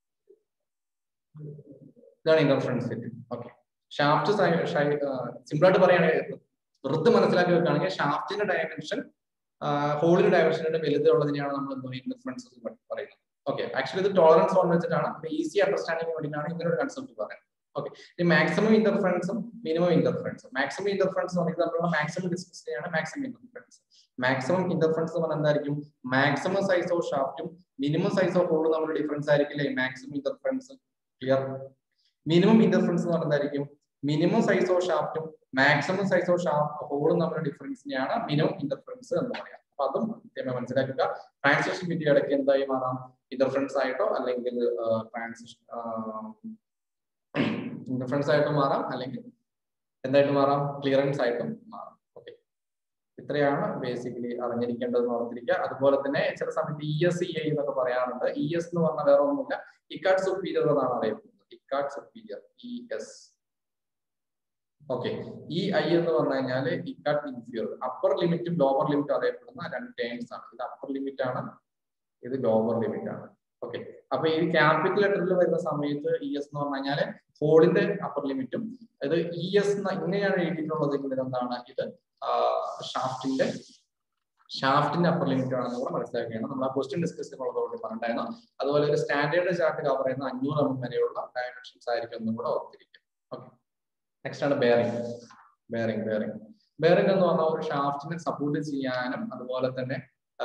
ഇതാണ് interference fit. Okay, shaft simple ആയിട്ട് പറയുകയാണെങ്കിൽ, വെറുതെ മനസ്സിലാക്കി വെക്കുകയാണെങ്കിൽ ഷാഫ്റ്റിന്റെ ഡയമെൻഷൻ ഹോളിന്റെ ഡയമെൻഷന്റെ വലുതുള്ളതിനെയാണ് നമ്മൾ എന്തോ ഇന്റർഫറൻസ് പറയുന്നത്. ഓക്കെ, ആക്ച്വലി ഇത് ടോളറൻസ് സോൺ വെച്ചിട്ടാണ്. ഈസി അണ്ടർസ്റ്റാൻഡിംഗ് വേണ്ടിയിട്ടാണ് ഇങ്ങനെ ഒരു കൺസെപ്റ്റ് പറയുന്നത്. ഓക്കെ, ഈ മാക്സിമം ഇന്റർഫറൻസും മിനിമം ഇന്റർഫറൻസും. മാക്സിമം ഇന്റർഫറൻസ് നമ്മൾ മാക്സിമം ഡിസ്കസ് ചെയ്യാണ് മാക്സിമം ഇന്റർഫറൻസ്. മാക്സിമം ഇന്റർഫറൻസ് എന്ന് പറഞ്ഞാൽ എന്തായിരിക്കും? മാക്സിമം സൈസ് ഓഫ് ഷാഫ്റ്റും മിനിമം സൈസ് ഓഫ് ഹോളും തമ്മിലുള്ള ഡിഫറൻസ് ആയിരിക്കില്ലേ maximum interference. Clear? Minimum interference എന്ന് പറഞ്ഞാൽ എന്തായിരിക്കും? മിനിമം സൈസ് ഓഫ് ഷാഫ്റ്റും മാക്സിമം സൈസ് ഓഫ് ഷാഫ്റ്റ് ഹോളും തമ്മിലുള്ള ഡിഫറൻസിനെയാണ് മിനിമം ഇന്റർഫറൻസ് എന്ന് പറയാം. അപ്പൊ അതും കൃത്യമായി മനസ്സിലാക്കുക. ട്രാൻസിഷൻ ബിറ്റ്വീൻ ഇടയ്ക്ക് എന്തായി മാറാം? ഇന്റർഫറൻസ് ആയിട്ടോ അല്ലെങ്കിൽ ട്രാൻസിഷൻ ഇന്റർഫറൻസ് ആയിട്ട് മാറാം, അല്ലെങ്കിൽ എന്തായിട്ട് മാറാം? ക്ലിയറൻസ് ആയിട്ടും മാറാം. ഓക്കെ, ഇത്രയാണ് ബേസിക്കലി അറിഞ്ഞിരിക്കേണ്ടതെന്ന് ഓർത്തിരിക്കുക. അതുപോലെ തന്നെ ചില സമയത്ത് ഇ എസ് ഇ ഐ എന്നൊക്കെ പറയാറുണ്ട്. ഇ എസ് എന്ന് പറഞ്ഞാൽ വേറെ ഒന്നുമില്ല, ഇക്കാർഡ് സുപ്പീരിയർ എന്നാണ് അറിയപ്പെടുന്നത്. Ecart superior, E S. Okay, ഈ ഐ എന്ന് പറഞ്ഞു കഴിഞ്ഞാൽ ഇക്കാർഡ് ഇൻഫീരിയർ. അപ്പർ ലിമിറ്റും ലോവർ ലിമിറ്റും അറിയപ്പെടുന്ന രണ്ട് ടേംസ് ആണ്. ഇത് അപ്പർ ലിമിറ്റ് ആണ്, ഇത് ലോവർ ലിമിറ്റ് ആണ്. ഓക്കെ, അപ്പൊ ഈ ക്യാപിറ്റൽ ലെറ്ററിൽ വരുന്ന സമയത്ത് ഇ എസ് എന്ന് പറഞ്ഞു കഴിഞ്ഞാൽ ഹോളിന്റെ അപ്പർ ലിമിറ്റും, ഇത് ഇ എസ് ഇങ്ങനെയാണ് എഴുതിയിട്ടുള്ളത്. എന്താണ് ഇത്? ഷാഫ്റ്റിന്റെ ഷാഫ്റ്റിന്റെ അപ്പർ ലിമിറ്റ് ആണെന്ന് കൂടെ മനസ്സിലാക്കുകയാണ്. നമ്മൾ ആ ക്വസ്റ്റ്യൻ ഡിസ്കസ് ചെയ്യുന്നതോടെ പറഞ്ഞിട്ടായിരുന്നു. അതുപോലെ ഒരു സ്റ്റാൻഡേർഡ് ചാർട്ട് കവർ ചെയ്യുന്ന അഞ്ഞൂറ് എം വരെയുള്ള ഡയമെൻഷൻസ് ആയിരിക്കും എന്നും കൂടെ ഓർത്തിരിക്കും. ഓക്കെ, നെക്സ്റ്റ് ആണ് ബെയറിംഗ്. ബെയറിംഗ് ബെയറിംഗ് ബെയറിംഗ് എന്ന് പറഞ്ഞാൽ ഒരു ഷാഫ്റ്റിനെ സപ്പോർട്ട് ചെയ്യാനും അതുപോലെ തന്നെ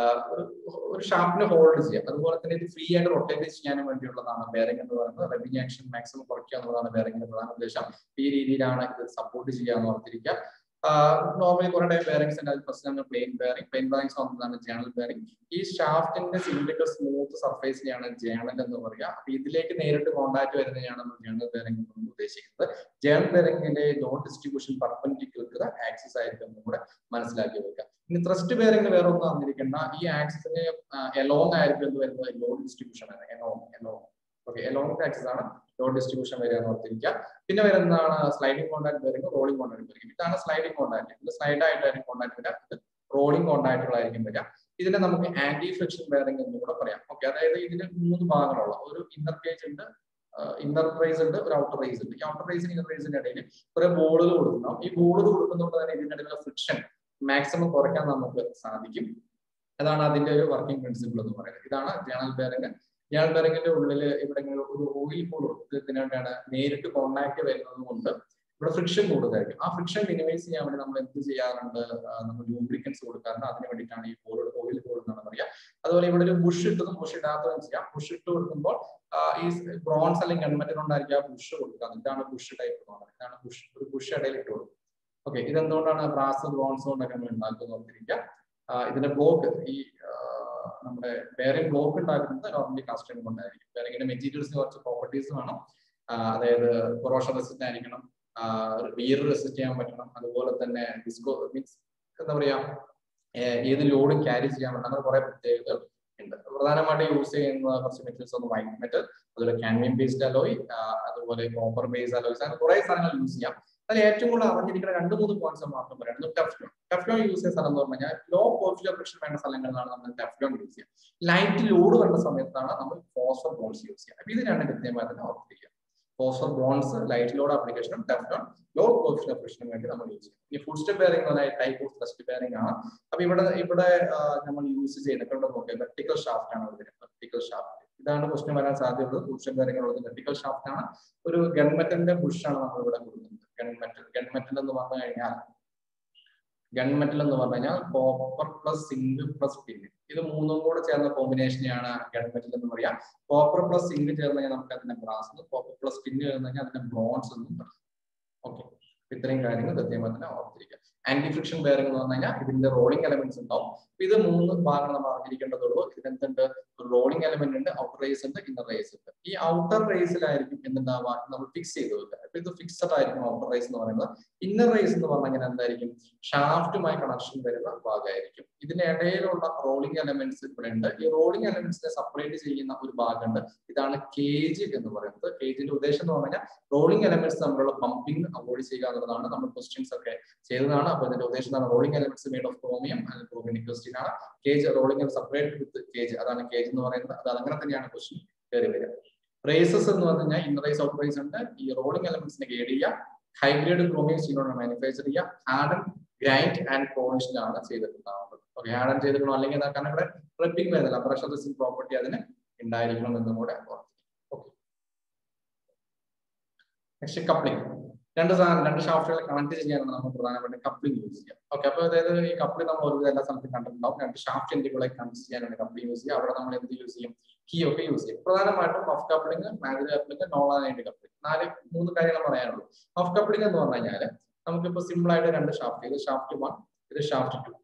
ഒരു ഷാഫ്റ്റിനെ ഹോൾഡ് ചെയ്യാം, അതുപോലെ തന്നെ ഇത് ഫ്രീ ആയിട്ട് റൊട്ടേറ്റ് ചെയ്യാനും വേണ്ടിയുള്ളതാണ് ബെയറിംഗ് എന്ന് പറയുന്നത്. റബ്ബിംഗ് ആക്ഷൻ മാക്സിമം കുറയ്ക്കുക എന്നുള്ളതാണ് ബെയറിംഗിന്റെ പ്രധാന ഉദ്ദേശം. ഈ രീതിയിലാണ് ഇത് സപ്പോർട്ട് ചെയ്യാന്ന് ഓർത്തിരിക്കുക. നോർമലി കുറെ ടൈപ്പ് ബെയറിംഗ്സ് ഉണ്ട്. അത് ഫസ്റ്റ് ആണ് പ്ലെയിൻ ബെയറിംഗ്. പ്ലെയിൻ ബെയറിംഗ്സ് ഒന്നതാണ് ജേണൽ ബെയറിംഗ്. ഈ ഷാഫ്റ്റിന്റെ സിലിണ്ടറിക്കൽ സ്മൂത്ത് സർഫേസിനെയാണ് ജേണൽ എന്ന് പറയുക. അപ്പൊ ഇതിലേക്ക് നേരിട്ട് കോൺടാക്ട് വരുന്നതാണ് നമ്മൾ ജേണൽ ബെയറിംഗ് കൊണ്ട് ഉദ്ദേശിക്കുന്നത്. ജേണൽ ബെയറിംഗിന്റെ load distribution perpendicular to the axis ആയിരിക്കും എന്നും കൂടെ മനസ്സിലാക്കി വെക്കുക. ഇനി ത്രസ്റ്റ് ബെയറിംഗ് വേറെ ഒന്നും അറിഞ്ഞിരിക്കേണ്ട. ഈ ആക്സിസിന് എലോങ് ആയിരിക്കും എന്ന് വരുന്നത് ലോഡ് ഡിസ്ട്രിബ്യൂഷൻ ആണ്. Along along okay, along axis ആണ് ലോഡ് ഡിസ്ട്രിബ്യൂഷൻ വരിക എന്ന് ഓർത്തിരിക്കുക. പിന്നെ വരുന്നതാണ് sliding contact bearing, rolling contact bearing. ഇതാണ് സ്ലൈഡിംഗ് കോൺടാക്ട്. ഇത് സ്ലൈഡ് ആയിട്ടായിരിക്കും കോൺടാക്ട് വരിക. ഇത് റോളിംഗ് കോൺടാക്ടുകളായിരിക്കും വരിക. ഇതിനെ നമുക്ക് ആന്റി ഫ്രിക്ഷൻ ബെയറിംഗ് എന്ന് കൂടെ പറയാം. ഓക്കെ, അതായത് ഇതിന് മൂന്ന് ഭാഗങ്ങളുള്ള ഒരു ഇന്നർ കേജ് ഉണ്ട്, ഇന്നർ റേസ് ഉണ്ട്, ഒരു ഔട്ടർ റേസ് ഉണ്ട്. ഈ ഔട്ടർ റേസിന് ഇന്നർ റേസിന്റെ ഇടയിൽ കുറെ ബോളുകൾ കൊടുക്കണം. ഈ ബോളുകൾ കൊടുക്കുന്നതുകൊണ്ട് തന്നെ ഇതിന്റെ ഇടയിലുള്ള ഫ്രിക്ഷൻ മാക്സിമം കുറയ്ക്കാൻ നമുക്ക് സാധിക്കും. അതാണ് അതിന്റെ ഒരു വർക്കിംഗ് പ്രിൻസിപ്പിൾ എന്ന് പറയുന്നത്. ഇതാണ് ജേണൽ ബെയറിംഗ്. ജേണൽ ബെയറിംഗിന്റെ ഉള്ളിൽ ഇവിടെ ഒരു ഓയിൽ ഹോൾ ഇതിനാണ് നേരിട്ട് കോണ്ടാക്ട് വരുന്നത് കൊണ്ട് ഇവിടെ ഫ്രിക്ഷൻ കൂടുതലായിരിക്കും. ആ ഫ്രിക്ഷൻ മിനിമൈസ് ചെയ്യാൻ വേണ്ടി നമ്മൾ എന്ത് ചെയ്യാറുണ്ട്? നമ്മൾ ലൂബ്രിക്കൻസ് കൊടുക്കാറുണ്ട്. അതിന് വേണ്ടിയിട്ടാണ് ഈ ഹോൾ ഓയിൽ ഹോൾ എന്നാണ് പറയുക. അതുപോലെ ഇവിടെ ഒരു ബുഷ് ഇട്ടതും ബുഷ് ഇടാത്തതും ചെയ്യാം. ബുഷ് ഇട്ട് കൊടുക്കുമ്പോൾ ഈ ബ്രോൺസ് അല്ലെങ്കിൽ ഗൺമെറ്റൽ കൊണ്ടായിരിക്കും ആ ബുഷ് കൊടുക്കുക. ഇതാണ് ബുഷ് ടൈപ്പ് എന്ന് പറയുന്നത്. ഇതാണ് ബുഷ്, ഒരു ബുഷ് ഇടയിൽ ഇട്ട് കൊടുക്കും. ഓക്കെ, ഇതെന്തുകൊണ്ടാണ് ബ്രാസ് ബ്രോൺസ് കൊണ്ടൊക്കെ നമ്മൾ ഉണ്ടാക്കുന്നത് ഓർത്തിരിക്കുക. ഇതിന്റെ ബ്ലോക്ക്, ഈ നമ്മുടെ ബെയറിംഗ് ബ്ലോക്ക് ഉണ്ടാക്കുന്നത് നോർമലി കാസ്റ്റ് അയൺ കൊണ്ടായിരിക്കും. ബെയറിംഗിന്റെ മെറ്റീരിയൽസിന് കുറച്ച് പ്രോപ്പർട്ടീസ് വേണം. അതായത് കൊറോഷൻ റെസിസ്റ്റന്റ് ആയിരിക്കണം, വിയർ റെസിസ്റ്റ് ചെയ്യാൻ പറ്റണം, അതുപോലെ തന്നെ ഡിസ്കോ മീൻസ് എന്താ പറയാ ഏത് ലോഡും ക്യാരി ചെയ്യാൻ പറ്റും. അങ്ങനെ കുറെ പ്രത്യേകതകൾ ഉണ്ട്. പ്രധാനമായിട്ട് യൂസ് ചെയ്യുന്ന കുറച്ച് മെറ്റീരിയൽസ് ഒന്ന് വൈറ്റ് മെറ്റൽ, അതുപോലെ കാൻവിയം ബേസ്ഡ് അലോയ്, അതുപോലെ കോപ്പർ ബേസ്ഡ് അലോയ്സ്, അങ്ങനെ കുറെ സാധനങ്ങൾ യൂസ് ചെയ്യാം. അതിൽ ഏറ്റവും കൂടുതൽ അറിഞ്ഞിരിക്കുന്ന രണ്ട് മൂന്ന് പോയിന്റ്സ് മാത്രം പറയുന്നത് ടെഫ്ലോൺ. ടെഫ്ലോൺ യൂസ് ചെയ്യുന്ന സ്ഥലം എന്ന് പറഞ്ഞാൽ ലോ കോഫിലർ ഫ്രിക്ഷൻ വേണ്ട സ്ഥലങ്ങളിലാണ് നമ്മൾ ടെഫ്ലോൺ യൂസ് ചെയ്യുക. ലൈറ്റ് ലോഡ് വേണ്ട സമയത്താണ് നമ്മൾ ഫോസ്ഫർ ബോൺസ് യൂസ് ചെയ്യുക. അപ്പൊ ഇത് രണ്ട് കൃത്യമായി തന്നെ ഓർത്തിരിക്കുക. ഫോസ്ഫർ ബോൺസ് ലൈറ്റ് ലോഡ് ആപ്ലിക്കേഷനും ടെഫ്ലോൺ ലോ കോഫിലർ ഫ്രിക്ഷനും വേണ്ടി നമ്മൾ യൂസ് ചെയ്യും. ഇനി ഫുൾ സ്റ്റെപ്പ് ബെയറിംഗ് എന്ന് പറഞ്ഞാൽ ടൈപ്പ് ഓഫ് ത്രസ്റ്റ് ബെയറിംഗ് ആണ്. അപ്പൊ ഇവിടെ ഇവിടെ നമ്മൾ യൂസ് ചെയ്യുന്നത് നോക്കിയാൽ വെർട്ടിക്കൽ ഷാഫ്റ്റ് ആണ് വരുന്നത്. വെർട്ടിക്കൽ ഷാഫ്റ്റ് ഇതാണ് ക്വസ്റ്റ്യൻ വരാൻ സാധ്യതയുള്ളത്. ഫുൾ സ്റ്റെപ്പ് ബെയറിംഗ് ഉള്ളത് വെർട്ടിക്കൽ ഷാഫ്റ്റ് ആണ്. ഒരു ഗൺമെറ്റലിന്റെ ബുഷ് ആണ് നമ്മൾ ഇവിടെ കൊടുക്കുന്നത്. ഗൺമെറ്റൽ ഗൺമെറ്റൽ എന്ന് പറഞ്ഞു കഴിഞ്ഞാൽ ഗൺമെറ്റൽ എന്ന് പറഞ്ഞു കഴിഞ്ഞാൽ copper plus zinc plus tin, ഇത് മൂന്നും കൂടെ ചേർന്ന കോമ്പിനേഷനെയാണ് ഗൺമെറ്റൽ എന്ന് പറയാം. കോപ്പർ പ്ലസ് സിങ്ക് ചേർന്ന് കഴിഞ്ഞാൽ നമുക്ക് അതിന്റെ ബ്രാസ്, കോപ്പർ പ്ലസ് പിൻ ചേർന്ന് കഴിഞ്ഞാൽ അതിന്റെ ബ്രോൺസ് എന്നും പറയും. ഓക്കെ, ഇത്രയും കാര്യങ്ങൾ കൃത്യമായി തന്നെ ഓർത്തിരിക്കുക. ആന്റി ഫ്രിക്ഷൻ ബെയറിംഗ് എന്ന് പറഞ്ഞു കഴിഞ്ഞാൽ ഇതിന്റെ റോളിംഗ് എലമെന്റ്സ് ഉണ്ടാവും. ഇത് മൂന്ന് ഭാഗങ്ങൾ നമ്മൾ അറിഞ്ഞിരിക്കേണ്ടതുള്ളൂ. ഇതിനെന്തുണ്ട്? റോളിംഗ് എലമെന്റ് ഉണ്ട്, ഔട്ടർ റേസ് ഉണ്ട്, ഇന്നർ റേസ് ഉണ്ട്. ഈ ഔട്ടർ റേസിലായിരിക്കും എന്തുണ്ടാവുക? നമ്മൾ ഫിക്സ് ചെയ്ത് വെക്കുക. അപ്പൊ ഇത് ഫിക്സഡ് ആയിരിക്കും ഔട്ടർ റേസ് എന്ന് പറയുന്നത്. ഇന്നർ റേസ് എന്ന് പറഞ്ഞാൽ എന്തായിരിക്കും? ഷാഫ്റ്റുമായി കണക്ഷൻ വരുന്ന ഭാഗമായിരിക്കും. ഇതിന്റെ ഇടയിലുള്ള റോളിംഗ് എലമെന്റ്സ് ഇവിടെ ഉണ്ട്. ഈ റോളിംഗ് എലമെന്റ്സിനെ സെപ്പറേറ്റ് ചെയ്യുന്ന ഒരു ഭാഗമുണ്ട്. ഇതാണ് കേജ് എന്ന് പറയുന്നത്. കേജിന്റെ ഉദ്ദേശം എന്ന് പറഞ്ഞാൽ റോളിംഗ് എലമെന്റ്സ് തമ്മിലുള്ള പമ്പിംഗ് അവോയ്ഡ് ചെയ്യുക എന്നുള്ളതാണ്. നമ്മൾ ക്വസ്റ്റ്യൻസ് ഒക്കെ ചെയ്തതാണ്. അപ്പൊ ഇതിന്റെ ഉദ്ദേശം rolling elements made of chromium and chromium question ആണ്. Cage rolling separate with cage, അതാണ് കേജ് എന്ന് പറയുന്നത്. അത് അങ്ങനെ തന്നെയാണ് ക്വസ്റ്റ്യൻ കയറി വരിക. റേസസ് എന്ന് പറഞ്ഞു കഴിഞ്ഞാൽ ഇന്നർ റേസ് ഔട്ടർ റേസ് ഉണ്ട്. ഈ റോളിംഗ് എലമെന്റ്സിനെ ഗൈഡ് ചെയ്യുക. ഹൈബ്രിഡ് ക്രോമിയം സ്റ്റീലോണ് മാനുഫാക്ചർ ചെയ്യുക. ഹാർഡൻ ഗ്രൈൻഡ് ആൻഡ് പോളിഷ്ഡ് ആണ് ചെയ്തിട്ടുണ്ടാവുന്നത്. ഓക്കെ, ഹാർഡൻ ചെയ്തിട്ടുണ്ടോ അല്ലെങ്കിൽ കാരണം ഇവിടെ റിപ്പിംഗ് വരുന്നില്ല, പ്രഷർ റെസിസ്റ്റന്റ് പ്രോപ്പർട്ടി അതിന് ഉണ്ടായിരിക്കണം എന്നും കൂടെ ഓർക്കുക. Okay, next coupling. രണ്ട് സാധനം രണ്ട് ഷാഫ്റ്റുകളെ കണക്ട് ചെയ്യാനാണ് നമ്മൾ പ്രധാനമായിട്ട് കപ്ലിംഗ് യൂസ് ചെയ്യുക. ഓക്കെ, അപ്പോൾ അതായത് ഈ കപ്ലിംഗ് നമ്മൾ ഒരു എല്ലാ സ്ഥലത്തും കണ്ടിട്ടുണ്ടാവും. രണ്ട് ഷാഫ്റ്റ് എൻഡുകളെ കണക്ട് ചെയ്യാനാണ് കപ്ലിംഗ് യൂസ് ചെയ്യുക. അവിടെ നമ്മൾ എന്ത് യൂസ് ചെയ്യും? കീ ഒക്കെ യൂസ് ചെയ്യും. പ്രധാനമായിട്ടും muff coupling, magnetic coupling, non magnetic coupling, നാല് മൂന്ന് കാര്യങ്ങൾ പറയാനുള്ളൂ. മഫ് കപ്ലിംഗ് എന്ന് പറഞ്ഞു കഴിഞ്ഞാൽ നമുക്കിപ്പോൾ സിമ്പിൾ ആയിട്ട് രണ്ട് ഷാഫ്റ്റ്, ഇത് ഷാഫ്റ്റ് വൺ, ഇത് ഷാഫ്റ്റ് ടു,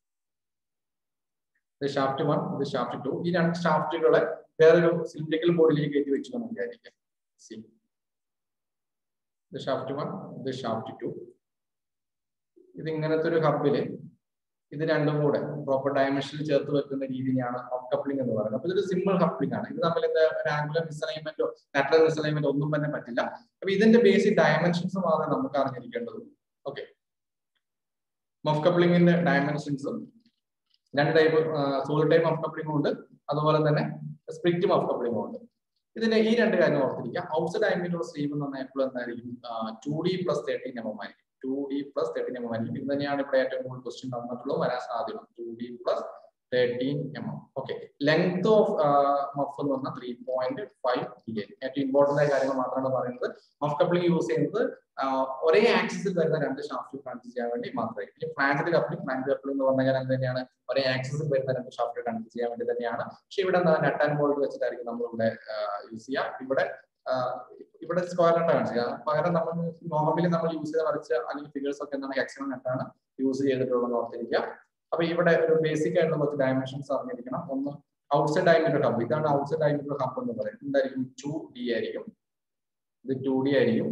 ഇത് ഷാഫ്റ്റ് വൺ, ഇത് ഷാഫ്റ്റ് ടു. ഈ രണ്ട് ഷാഫ്റ്റുകളെ വേറൊരു സിലിണ്ടറിക്കൽ ബോർഡിലേക്ക് കയറ്റി വെച്ചു എന്ന് വിചാരിക്കാം. സി ഇത് ഷാഫ്റ്റ് വൺ, ഇത് ഷാഫ്റ്റ് ടു. ഇത് ഇങ്ങനത്തെ ഒരു ഹബില് ഇത് രണ്ടും കൂടെ പ്രോപ്പർ ഡയമെൻഷനിൽ ചേർത്ത് വെക്കുന്ന രീതിയാണ് മഫ് കപ്ലിംഗ് എന്ന് പറയുന്നത്. അപ്പൊ ഇതൊരു സിമ്പിൾ കപ്ലിംഗ് ആണ്. ഇത് തമ്മിൽ എന്താ ആംഗുലർ മിസ്അലൈൻമെന്റോ നാച്ചുറൽ മിസ്അലൈൻമെന്റോ ഒന്നും തന്നെ പറ്റില്ല. അപ്പൊ ഇതിന്റെ ബേസിക് ഡയമെൻഷൻസ് മാത്രമേ നമുക്ക് അറിഞ്ഞിരിക്കേണ്ടതുള്ളൂ. ഓക്കെ, മഫ് കപ്ലിംഗിന്റെ ഡയമെൻഷൻസും രണ്ട് ടൈപ്പ് സോളിഡ് ടൈപ്പ് മഫ് കപ്ലിംഗും ഉണ്ട്, അതുപോലെ തന്നെ സ്പ്ലിറ്റ് മഫ് കപ്ലിംഗും ഉണ്ട്. ഇതിന്റെ ഈ രണ്ട് കാര്യം ഓർത്തിരിക്കുക. ഔട്ട്സൈഡ് ഡയമീറ്റർ ഓഫ് സ്ലീവ് എന്ന് പറഞ്ഞാൽ എപ്പോഴും എന്തായിരിക്കും? Two D plus thirteen M M ആയിരിക്കും. Two D plus thirteen M M ആയിരിക്കും. ഇത് തന്നെയാണ് ഇവിടെ ഏറ്റവും കൂടുതൽ ക്വസ്റ്റ്യൻ തന്നിട്ടുള്ളത്, വരാൻ സാധ്യത. Two D plus thirteen M M. Okay, length of muff എന്ന് പറഞ്ഞാൽ three point five D A. ഏറ്റവും ഇമ്പോർട്ടന്റ് ആയ കാര്യങ്ങൾ മാത്രമാണ് പറയുന്നത്. മഫ് കപ്ലിംഗ് യൂസ് ചെയ്യുന്നത് ഒരേ ആക്സിസിൽ വരുന്ന രണ്ട് ഷാഫ്റ്റ് കണക്ട് ചെയ്യാൻ വേണ്ടി മാത്രമേ. ഇനി ഫ്ലാങ്കഡ് കപ്ലിംഗ്, ഫ്ലാങ്കഡ് കപ്ലിംഗ് എന്ന് പറഞ്ഞാൽ എന്ത് തന്നെയാണ്? ഒരേ ആക്സിസിൽ വരുന്ന രണ്ട് ഷാഫ്റ്റ് കണക്ട് ചെയ്യാൻ വേണ്ടി തന്നെയാണ്. പക്ഷെ ഇവിടെ എന്താ നട്ട് ആൻഡ് ബോൾട്ട് വെച്ചിട്ടായിരിക്കും നമ്മൾ ഇവിടെ യൂസ് ചെയ്യുക. ഇവിടെ ഇവിടെ സ്ക്വയർ നട്ട് ആണ് ചെയ്യുക. പകരം നമ്മൾ നോർമലി നമ്മൾ യൂസ് ചെയ്ത വരച്ച അല്ലെങ്കിൽ ഫിഗേഴ്സ് ഒക്കെ എന്താണ് ഹെക്സഗൺ നട്ടാണ് യൂസ് ചെയ്തിട്ടുള്ളത് ഓർത്തിരിക്കുക. അപ്പൊ ഇവിടെ ഒരു ബേസിക് ആയിട്ടുള്ള കുറച്ച് ഡയമെൻഷൻസ് അറിഞ്ഞിരിക്കണം. ഒന്ന് ഔട്ട്സൈഡ് ഡയമീറ്റർ ഹബ്. ഇതാണ് ഔട്ട്സൈഡ് ഡയമീറ്റർ ഹബ് എന്ന് പറയുന്നത്. എന്തായിരിക്കും? ടു ഡി ആയിരിക്കും. ഇത് ടു ഡി ആയിരിക്കും.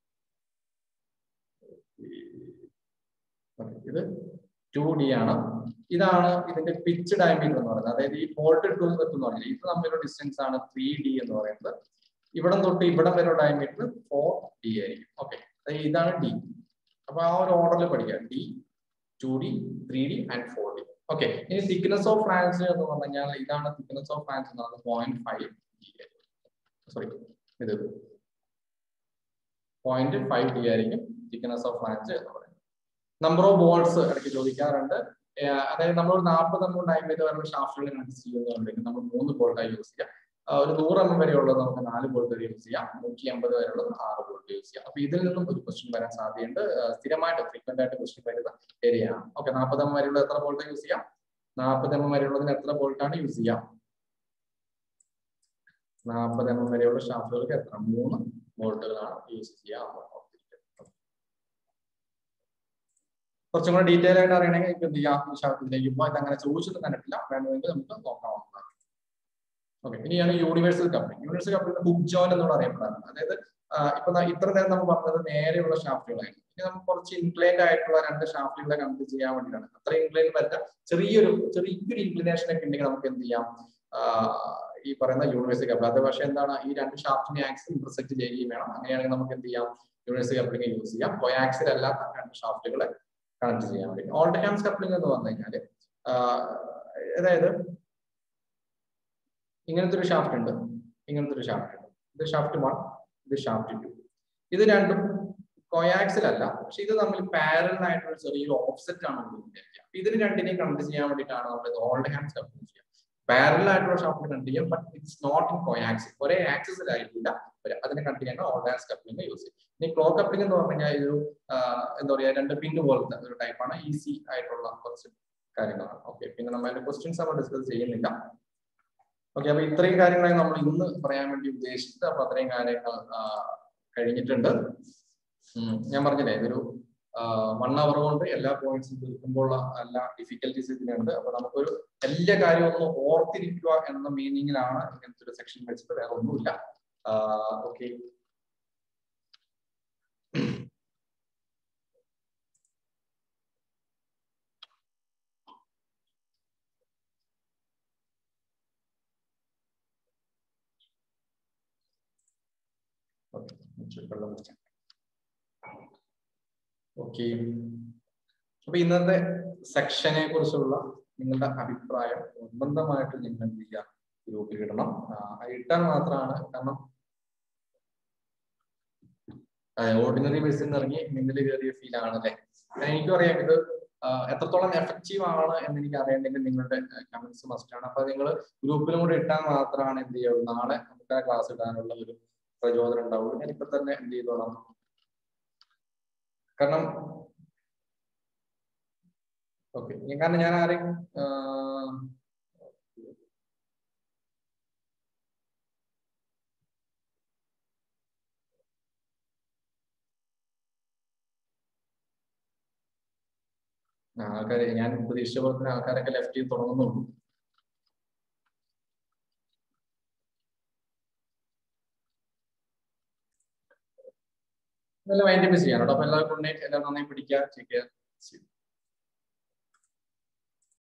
ഇത് ടു ഡി ആണ്. ഇതാണ് ഇതിന്റെ പിച്ച് ഡയമീറ്റർ എന്ന് പറയുന്നത്. അതായത് ഈ ബോൾട്ട് ടു എന്ന് പറഞ്ഞാൽ ഇത് തമ്മിലുള്ള ഡിസ്റ്റൻസ് ആണ് ത്രീ ഡി എന്ന് പറയുന്നത്. ഇവിടെ തൊട്ട് ഇവിടെ വരെ ഡയമീറ്റർ ഫോർ ഡി ആയിരിക്കും. ഓക്കെ, ഇതാണ് ഡി. അപ്പൊ ആ ഒരു ഓർഡറിൽ പഠിക്കാം. D, two D, three D and four D. Okay, ഇനി തിക്നെസ് ഓഫ് ഫ്ലാൻസ് എന്ന് പറഞ്ഞു കഴിഞ്ഞാൽ ഇതാണ് തിക്നെസ് ഓഫ് ഫ്ലാൻസ് എന്ന് പറയുന്നത്. പോയിന്റ് ഫൈവ് ഡി ആയിരിക്കും. സോറി, ഇത് പോയിന്റ് ഫൈവ് ഡി ആയിരിക്കും തിക്നെസ് ഓഫ് ഫ്ലാൻസ് എന്ന് പറയുന്നത്. നമ്പർ ഓഫ് ബോൾസ് ഇടയ്ക്ക് ചോദിക്കാറുണ്ട്. അതായത് നമ്മൾ നാൽപ്പത് എണ്ണം ഡയമീറ്റർ വരെയുള്ള ഷാഫ്റ്റുകൾ കണക്ട് ചെയ്യുന്നുണ്ടെങ്കിൽ നമ്മൾ മൂന്ന് ബോൾട്ടായി യൂസ് ചെയ്യാം. ഒരു നൂറ് എണ്ണം വരെയുള്ളത് നമുക്ക് നാല് ബോൾട്ട് വരെ യൂസ് ചെയ്യാം. നൂറ്റി അമ്പത് വരെയുള്ളത് ആറ് ബോൾട്ട് യൂസ് ചെയ്യാം. അപ്പൊ ഇതിൽ നിന്നും ഒരു ക്വസ്റ്റ്യൻ വരാൻ സാധ്യതയുണ്ട്. സ്ഥിരമായിട്ട് ഫ്രീക്വന്റ് ആയിട്ട് ക്വസ്റ്റ്യൻ വരുന്ന ഏരിയ ആണ്. ഓക്കെ, നാൽപ്പത് എണ്ണം വരെയുള്ള എത്ര ബോൾട്ട് യൂസ് ചെയ്യാം? നാൽപ്പത് എണ്ണം വരെയുള്ളതിന് എത്ര ബോൾട്ടാണ് യൂസ് ചെയ്യാം? നാൽപ്പത് എണ്ണം വരെയുള്ള ഷാഫ്റ്റുകൾക്ക് എത്ര? മൂന്ന് ബോൾട്ടുകളാണ് യൂസ് ചെയ്യാം. കുറച്ചും കൂടെ ഡീറ്റെയിൽ ആയിട്ട് അറിയണമെങ്കിൽ എന്ത് ചെയ്യാം? ഈ ഷാഫ്റ്റിലേക്ക് ഇപ്പോൾ ഇത് അങ്ങനെ ചോദിച്ചൊന്നും കണ്ടിട്ടില്ല. വേണമെങ്കിൽ നമുക്ക് നോക്കാവുന്നതാണ്. ഓക്കെ, ഇനിയാണ് universal coupling. Universal coupling hook joint എന്നോട് അറിയപ്പെടാറുണ്ട്. അതായത് ഇപ്പൊ ഇത്ര നേരം നമ്മൾ പറഞ്ഞത് നേരെയുള്ള ഷാഫ്റ്റുകളായിരുന്നു. ഇനി നമുക്ക് കുറച്ച് ഇൻക്ലൈൻഡ് ആയിട്ടുള്ള രണ്ട് ഷാഫ്റ്റുകളെ കണക്ട് ചെയ്യാൻ വേണ്ടിയിട്ടാണ്. അത്ര ഇൻക്ലൈൻഡ് വരണ്ട, ചെറിയൊരു ചെറിയൊരു ഇൻക്ലിനേഷൻ ഒക്കെ ഉണ്ടെങ്കിൽ നമുക്ക് എന്ത് ചെയ്യാം? ഈ പറയുന്ന യൂണിവേഴ്സൽ കപ്ലിംഗ്. അത് പക്ഷേ എന്താണ്? ഈ രണ്ട് ഷാഫ്റ്റിനെ ആക്സിൽ ഇന്റർസെക്ട് ചെയ്യുകയും വേണം. അങ്ങനെയാണെങ്കിൽ നമുക്ക് എന്ത് ചെയ്യാം? യൂണിവേഴ്സൽ കപ്ലിംഗ് യൂസ് ചെയ്യാം. കോയാക്സിൽ അല്ലാത്ത രണ്ട് ഷാഫ്റ്റുകളെ കണക്ട് ചെയ്യാൻ വേണ്ടി. ഓൾട്ടർനാൻസ് കപ്ലിംഗ് എന്ന് പറഞ്ഞു കഴിഞ്ഞാൽ അതായത് ഇങ്ങനത്തെ ഒരു ഷാഫ്റ്റ് ഉണ്ട്, ഇങ്ങനത്തെ ഒരു ഷാഫ്റ്റ് ഉണ്ട്. ഇത് ഷാഫ്റ്റ് വൺ, ഇത് ഷാഫ്റ്റ് ടു. ഇത് രണ്ടും കോയാക്സിൽ അല്ല, പക്ഷെ ഇത് തമ്മിൽ പാരലൽ ആയിട്ടുള്ള ചെറിയൊരു ഓഫ്സെറ്റ് ആണ് വിചാരിക്കുക. ഇതിന് രണ്ടിനെയും കണക്ട് ചെയ്യാൻ വേണ്ടിയിട്ടാണ് നമ്മൾ ഓൾട്ടർനാൻസ് കപ്ലിംഗ് ചെയ്യുക. പാരലൽ ആയിട്ടുള്ള ഷാഫ്റ്റ് കണക്ട് ചെയ്യാം, but it's not in coaxial. ഒരേ ആക്സിസിലായിരിക്കില്ല അതിനെ കണക്ട് ചെയ്യാൻ ഓൾട്ടർനാൻസ് കപ്ലിംഗ് യൂസ് ചെയ്യും. ഇനി ക്ലോ കപ്ലിംഗ് എന്ന് പറഞ്ഞു കഴിഞ്ഞാൽ ഒരു എന്താ പറയുക, രണ്ട് പിങ്ക് പോലത്തെ ഒരു ടൈപ്പാണ്. ഈസി ആയിട്ടുള്ള കുറച്ച് കാര്യങ്ങളാണ്. ഓക്കെ, പിന്നെ നമ്മൾ അതിന്റെ ക്വസ്റ്റ്യൻസ് നമ്മൾ ഡിസ്കസ് ചെയ്യുന്നില്ല. ഓക്കെ, അപ്പൊ ഇത്രയും കാര്യങ്ങളാണ് നമ്മൾ ഇന്ന് പറയാൻ വേണ്ടി ഉദ്ദേശിച്ചത്. അപ്പൊ അത്രയും കാര്യങ്ങൾ കഴിഞ്ഞിട്ടുണ്ട്. ഞാൻ പറഞ്ഞില്ലേ, ഇതൊരു വൺ അവർ കൊണ്ട് എല്ലാ പോയിന്റ്സും തീർക്കുമ്പോഴുള്ള എല്ലാ ഡിഫിക്കൽറ്റീസ് ഇതിനുണ്ട്. അപ്പൊ നമുക്കൊരു എല്ലാ കാര്യവും ഒന്ന് ഓർത്തിരിക്കുക എന്ന മീനിങ്ങിലാണ് ഇങ്ങനത്തെ ഒരു സെക്ഷൻ വെച്ചത്, വേറെ ഒന്നുമില്ല. Okay, okay. അപ്പൊ ഇന്നത്തെ സെക്ഷനെ കുറിച്ചുള്ള നിങ്ങളുടെ അഭിപ്രായം നിർബന്ധമായിട്ട് നിങ്ങൾ എന്ത് ചെയ്യുക? ഗ്രൂപ്പിൽ ഇടണം. ഇട്ടാൽ മാത്രമാണ്, കാരണം ഓർഡിനറി ബേസിൽ നിന്ന് ഇറങ്ങി മിന്നൽ കയറിയ ഫീൽ ആണല്ലേ. എനിക്കും അറിയാം ഇത് എത്രത്തോളം എഫക്റ്റീവ് ആണ് എന്ന് എനിക്ക് അറിയണമെങ്കിൽ നിങ്ങളുടെ കമന്റ്സ് മസ്റ്റ് ആണ്. അപ്പൊ നിങ്ങൾ ഗ്രൂപ്പിലും കൂടെ ഇട്ടാൽ മാത്രമാണ് എന്ത് ചെയ്യുള്ളൂ, നാളെ നമുക്ക് ആ ക്ലാസ് ഇടാനുള്ള ഒരു പ്രചോദനം ഉണ്ടാവും. ഞാൻ ഇപ്പൊ തന്നെ എന്ത് ചെയ്തോളാം, കാരണം ഓക്കെ കാരണം ഞാൻ ആരെയും ആൾക്കാരെ ഞാൻ പ്രതീക്ഷിച്ച പോലെ തന്നെ ആൾക്കാരൊക്കെ ലെഫ്റ്റ് ചെയ്ത് തുടങ്ങുന്നുള്ളൂ. ഇതെല്ലാം വൈൻഡപ്പ് ചെയ്യാൻ കേട്ടോ. അപ്പൊ എല്ലാവർക്കും എല്ലാവരും നന്നായി പിടിക്കുക, ചെയ്യുക.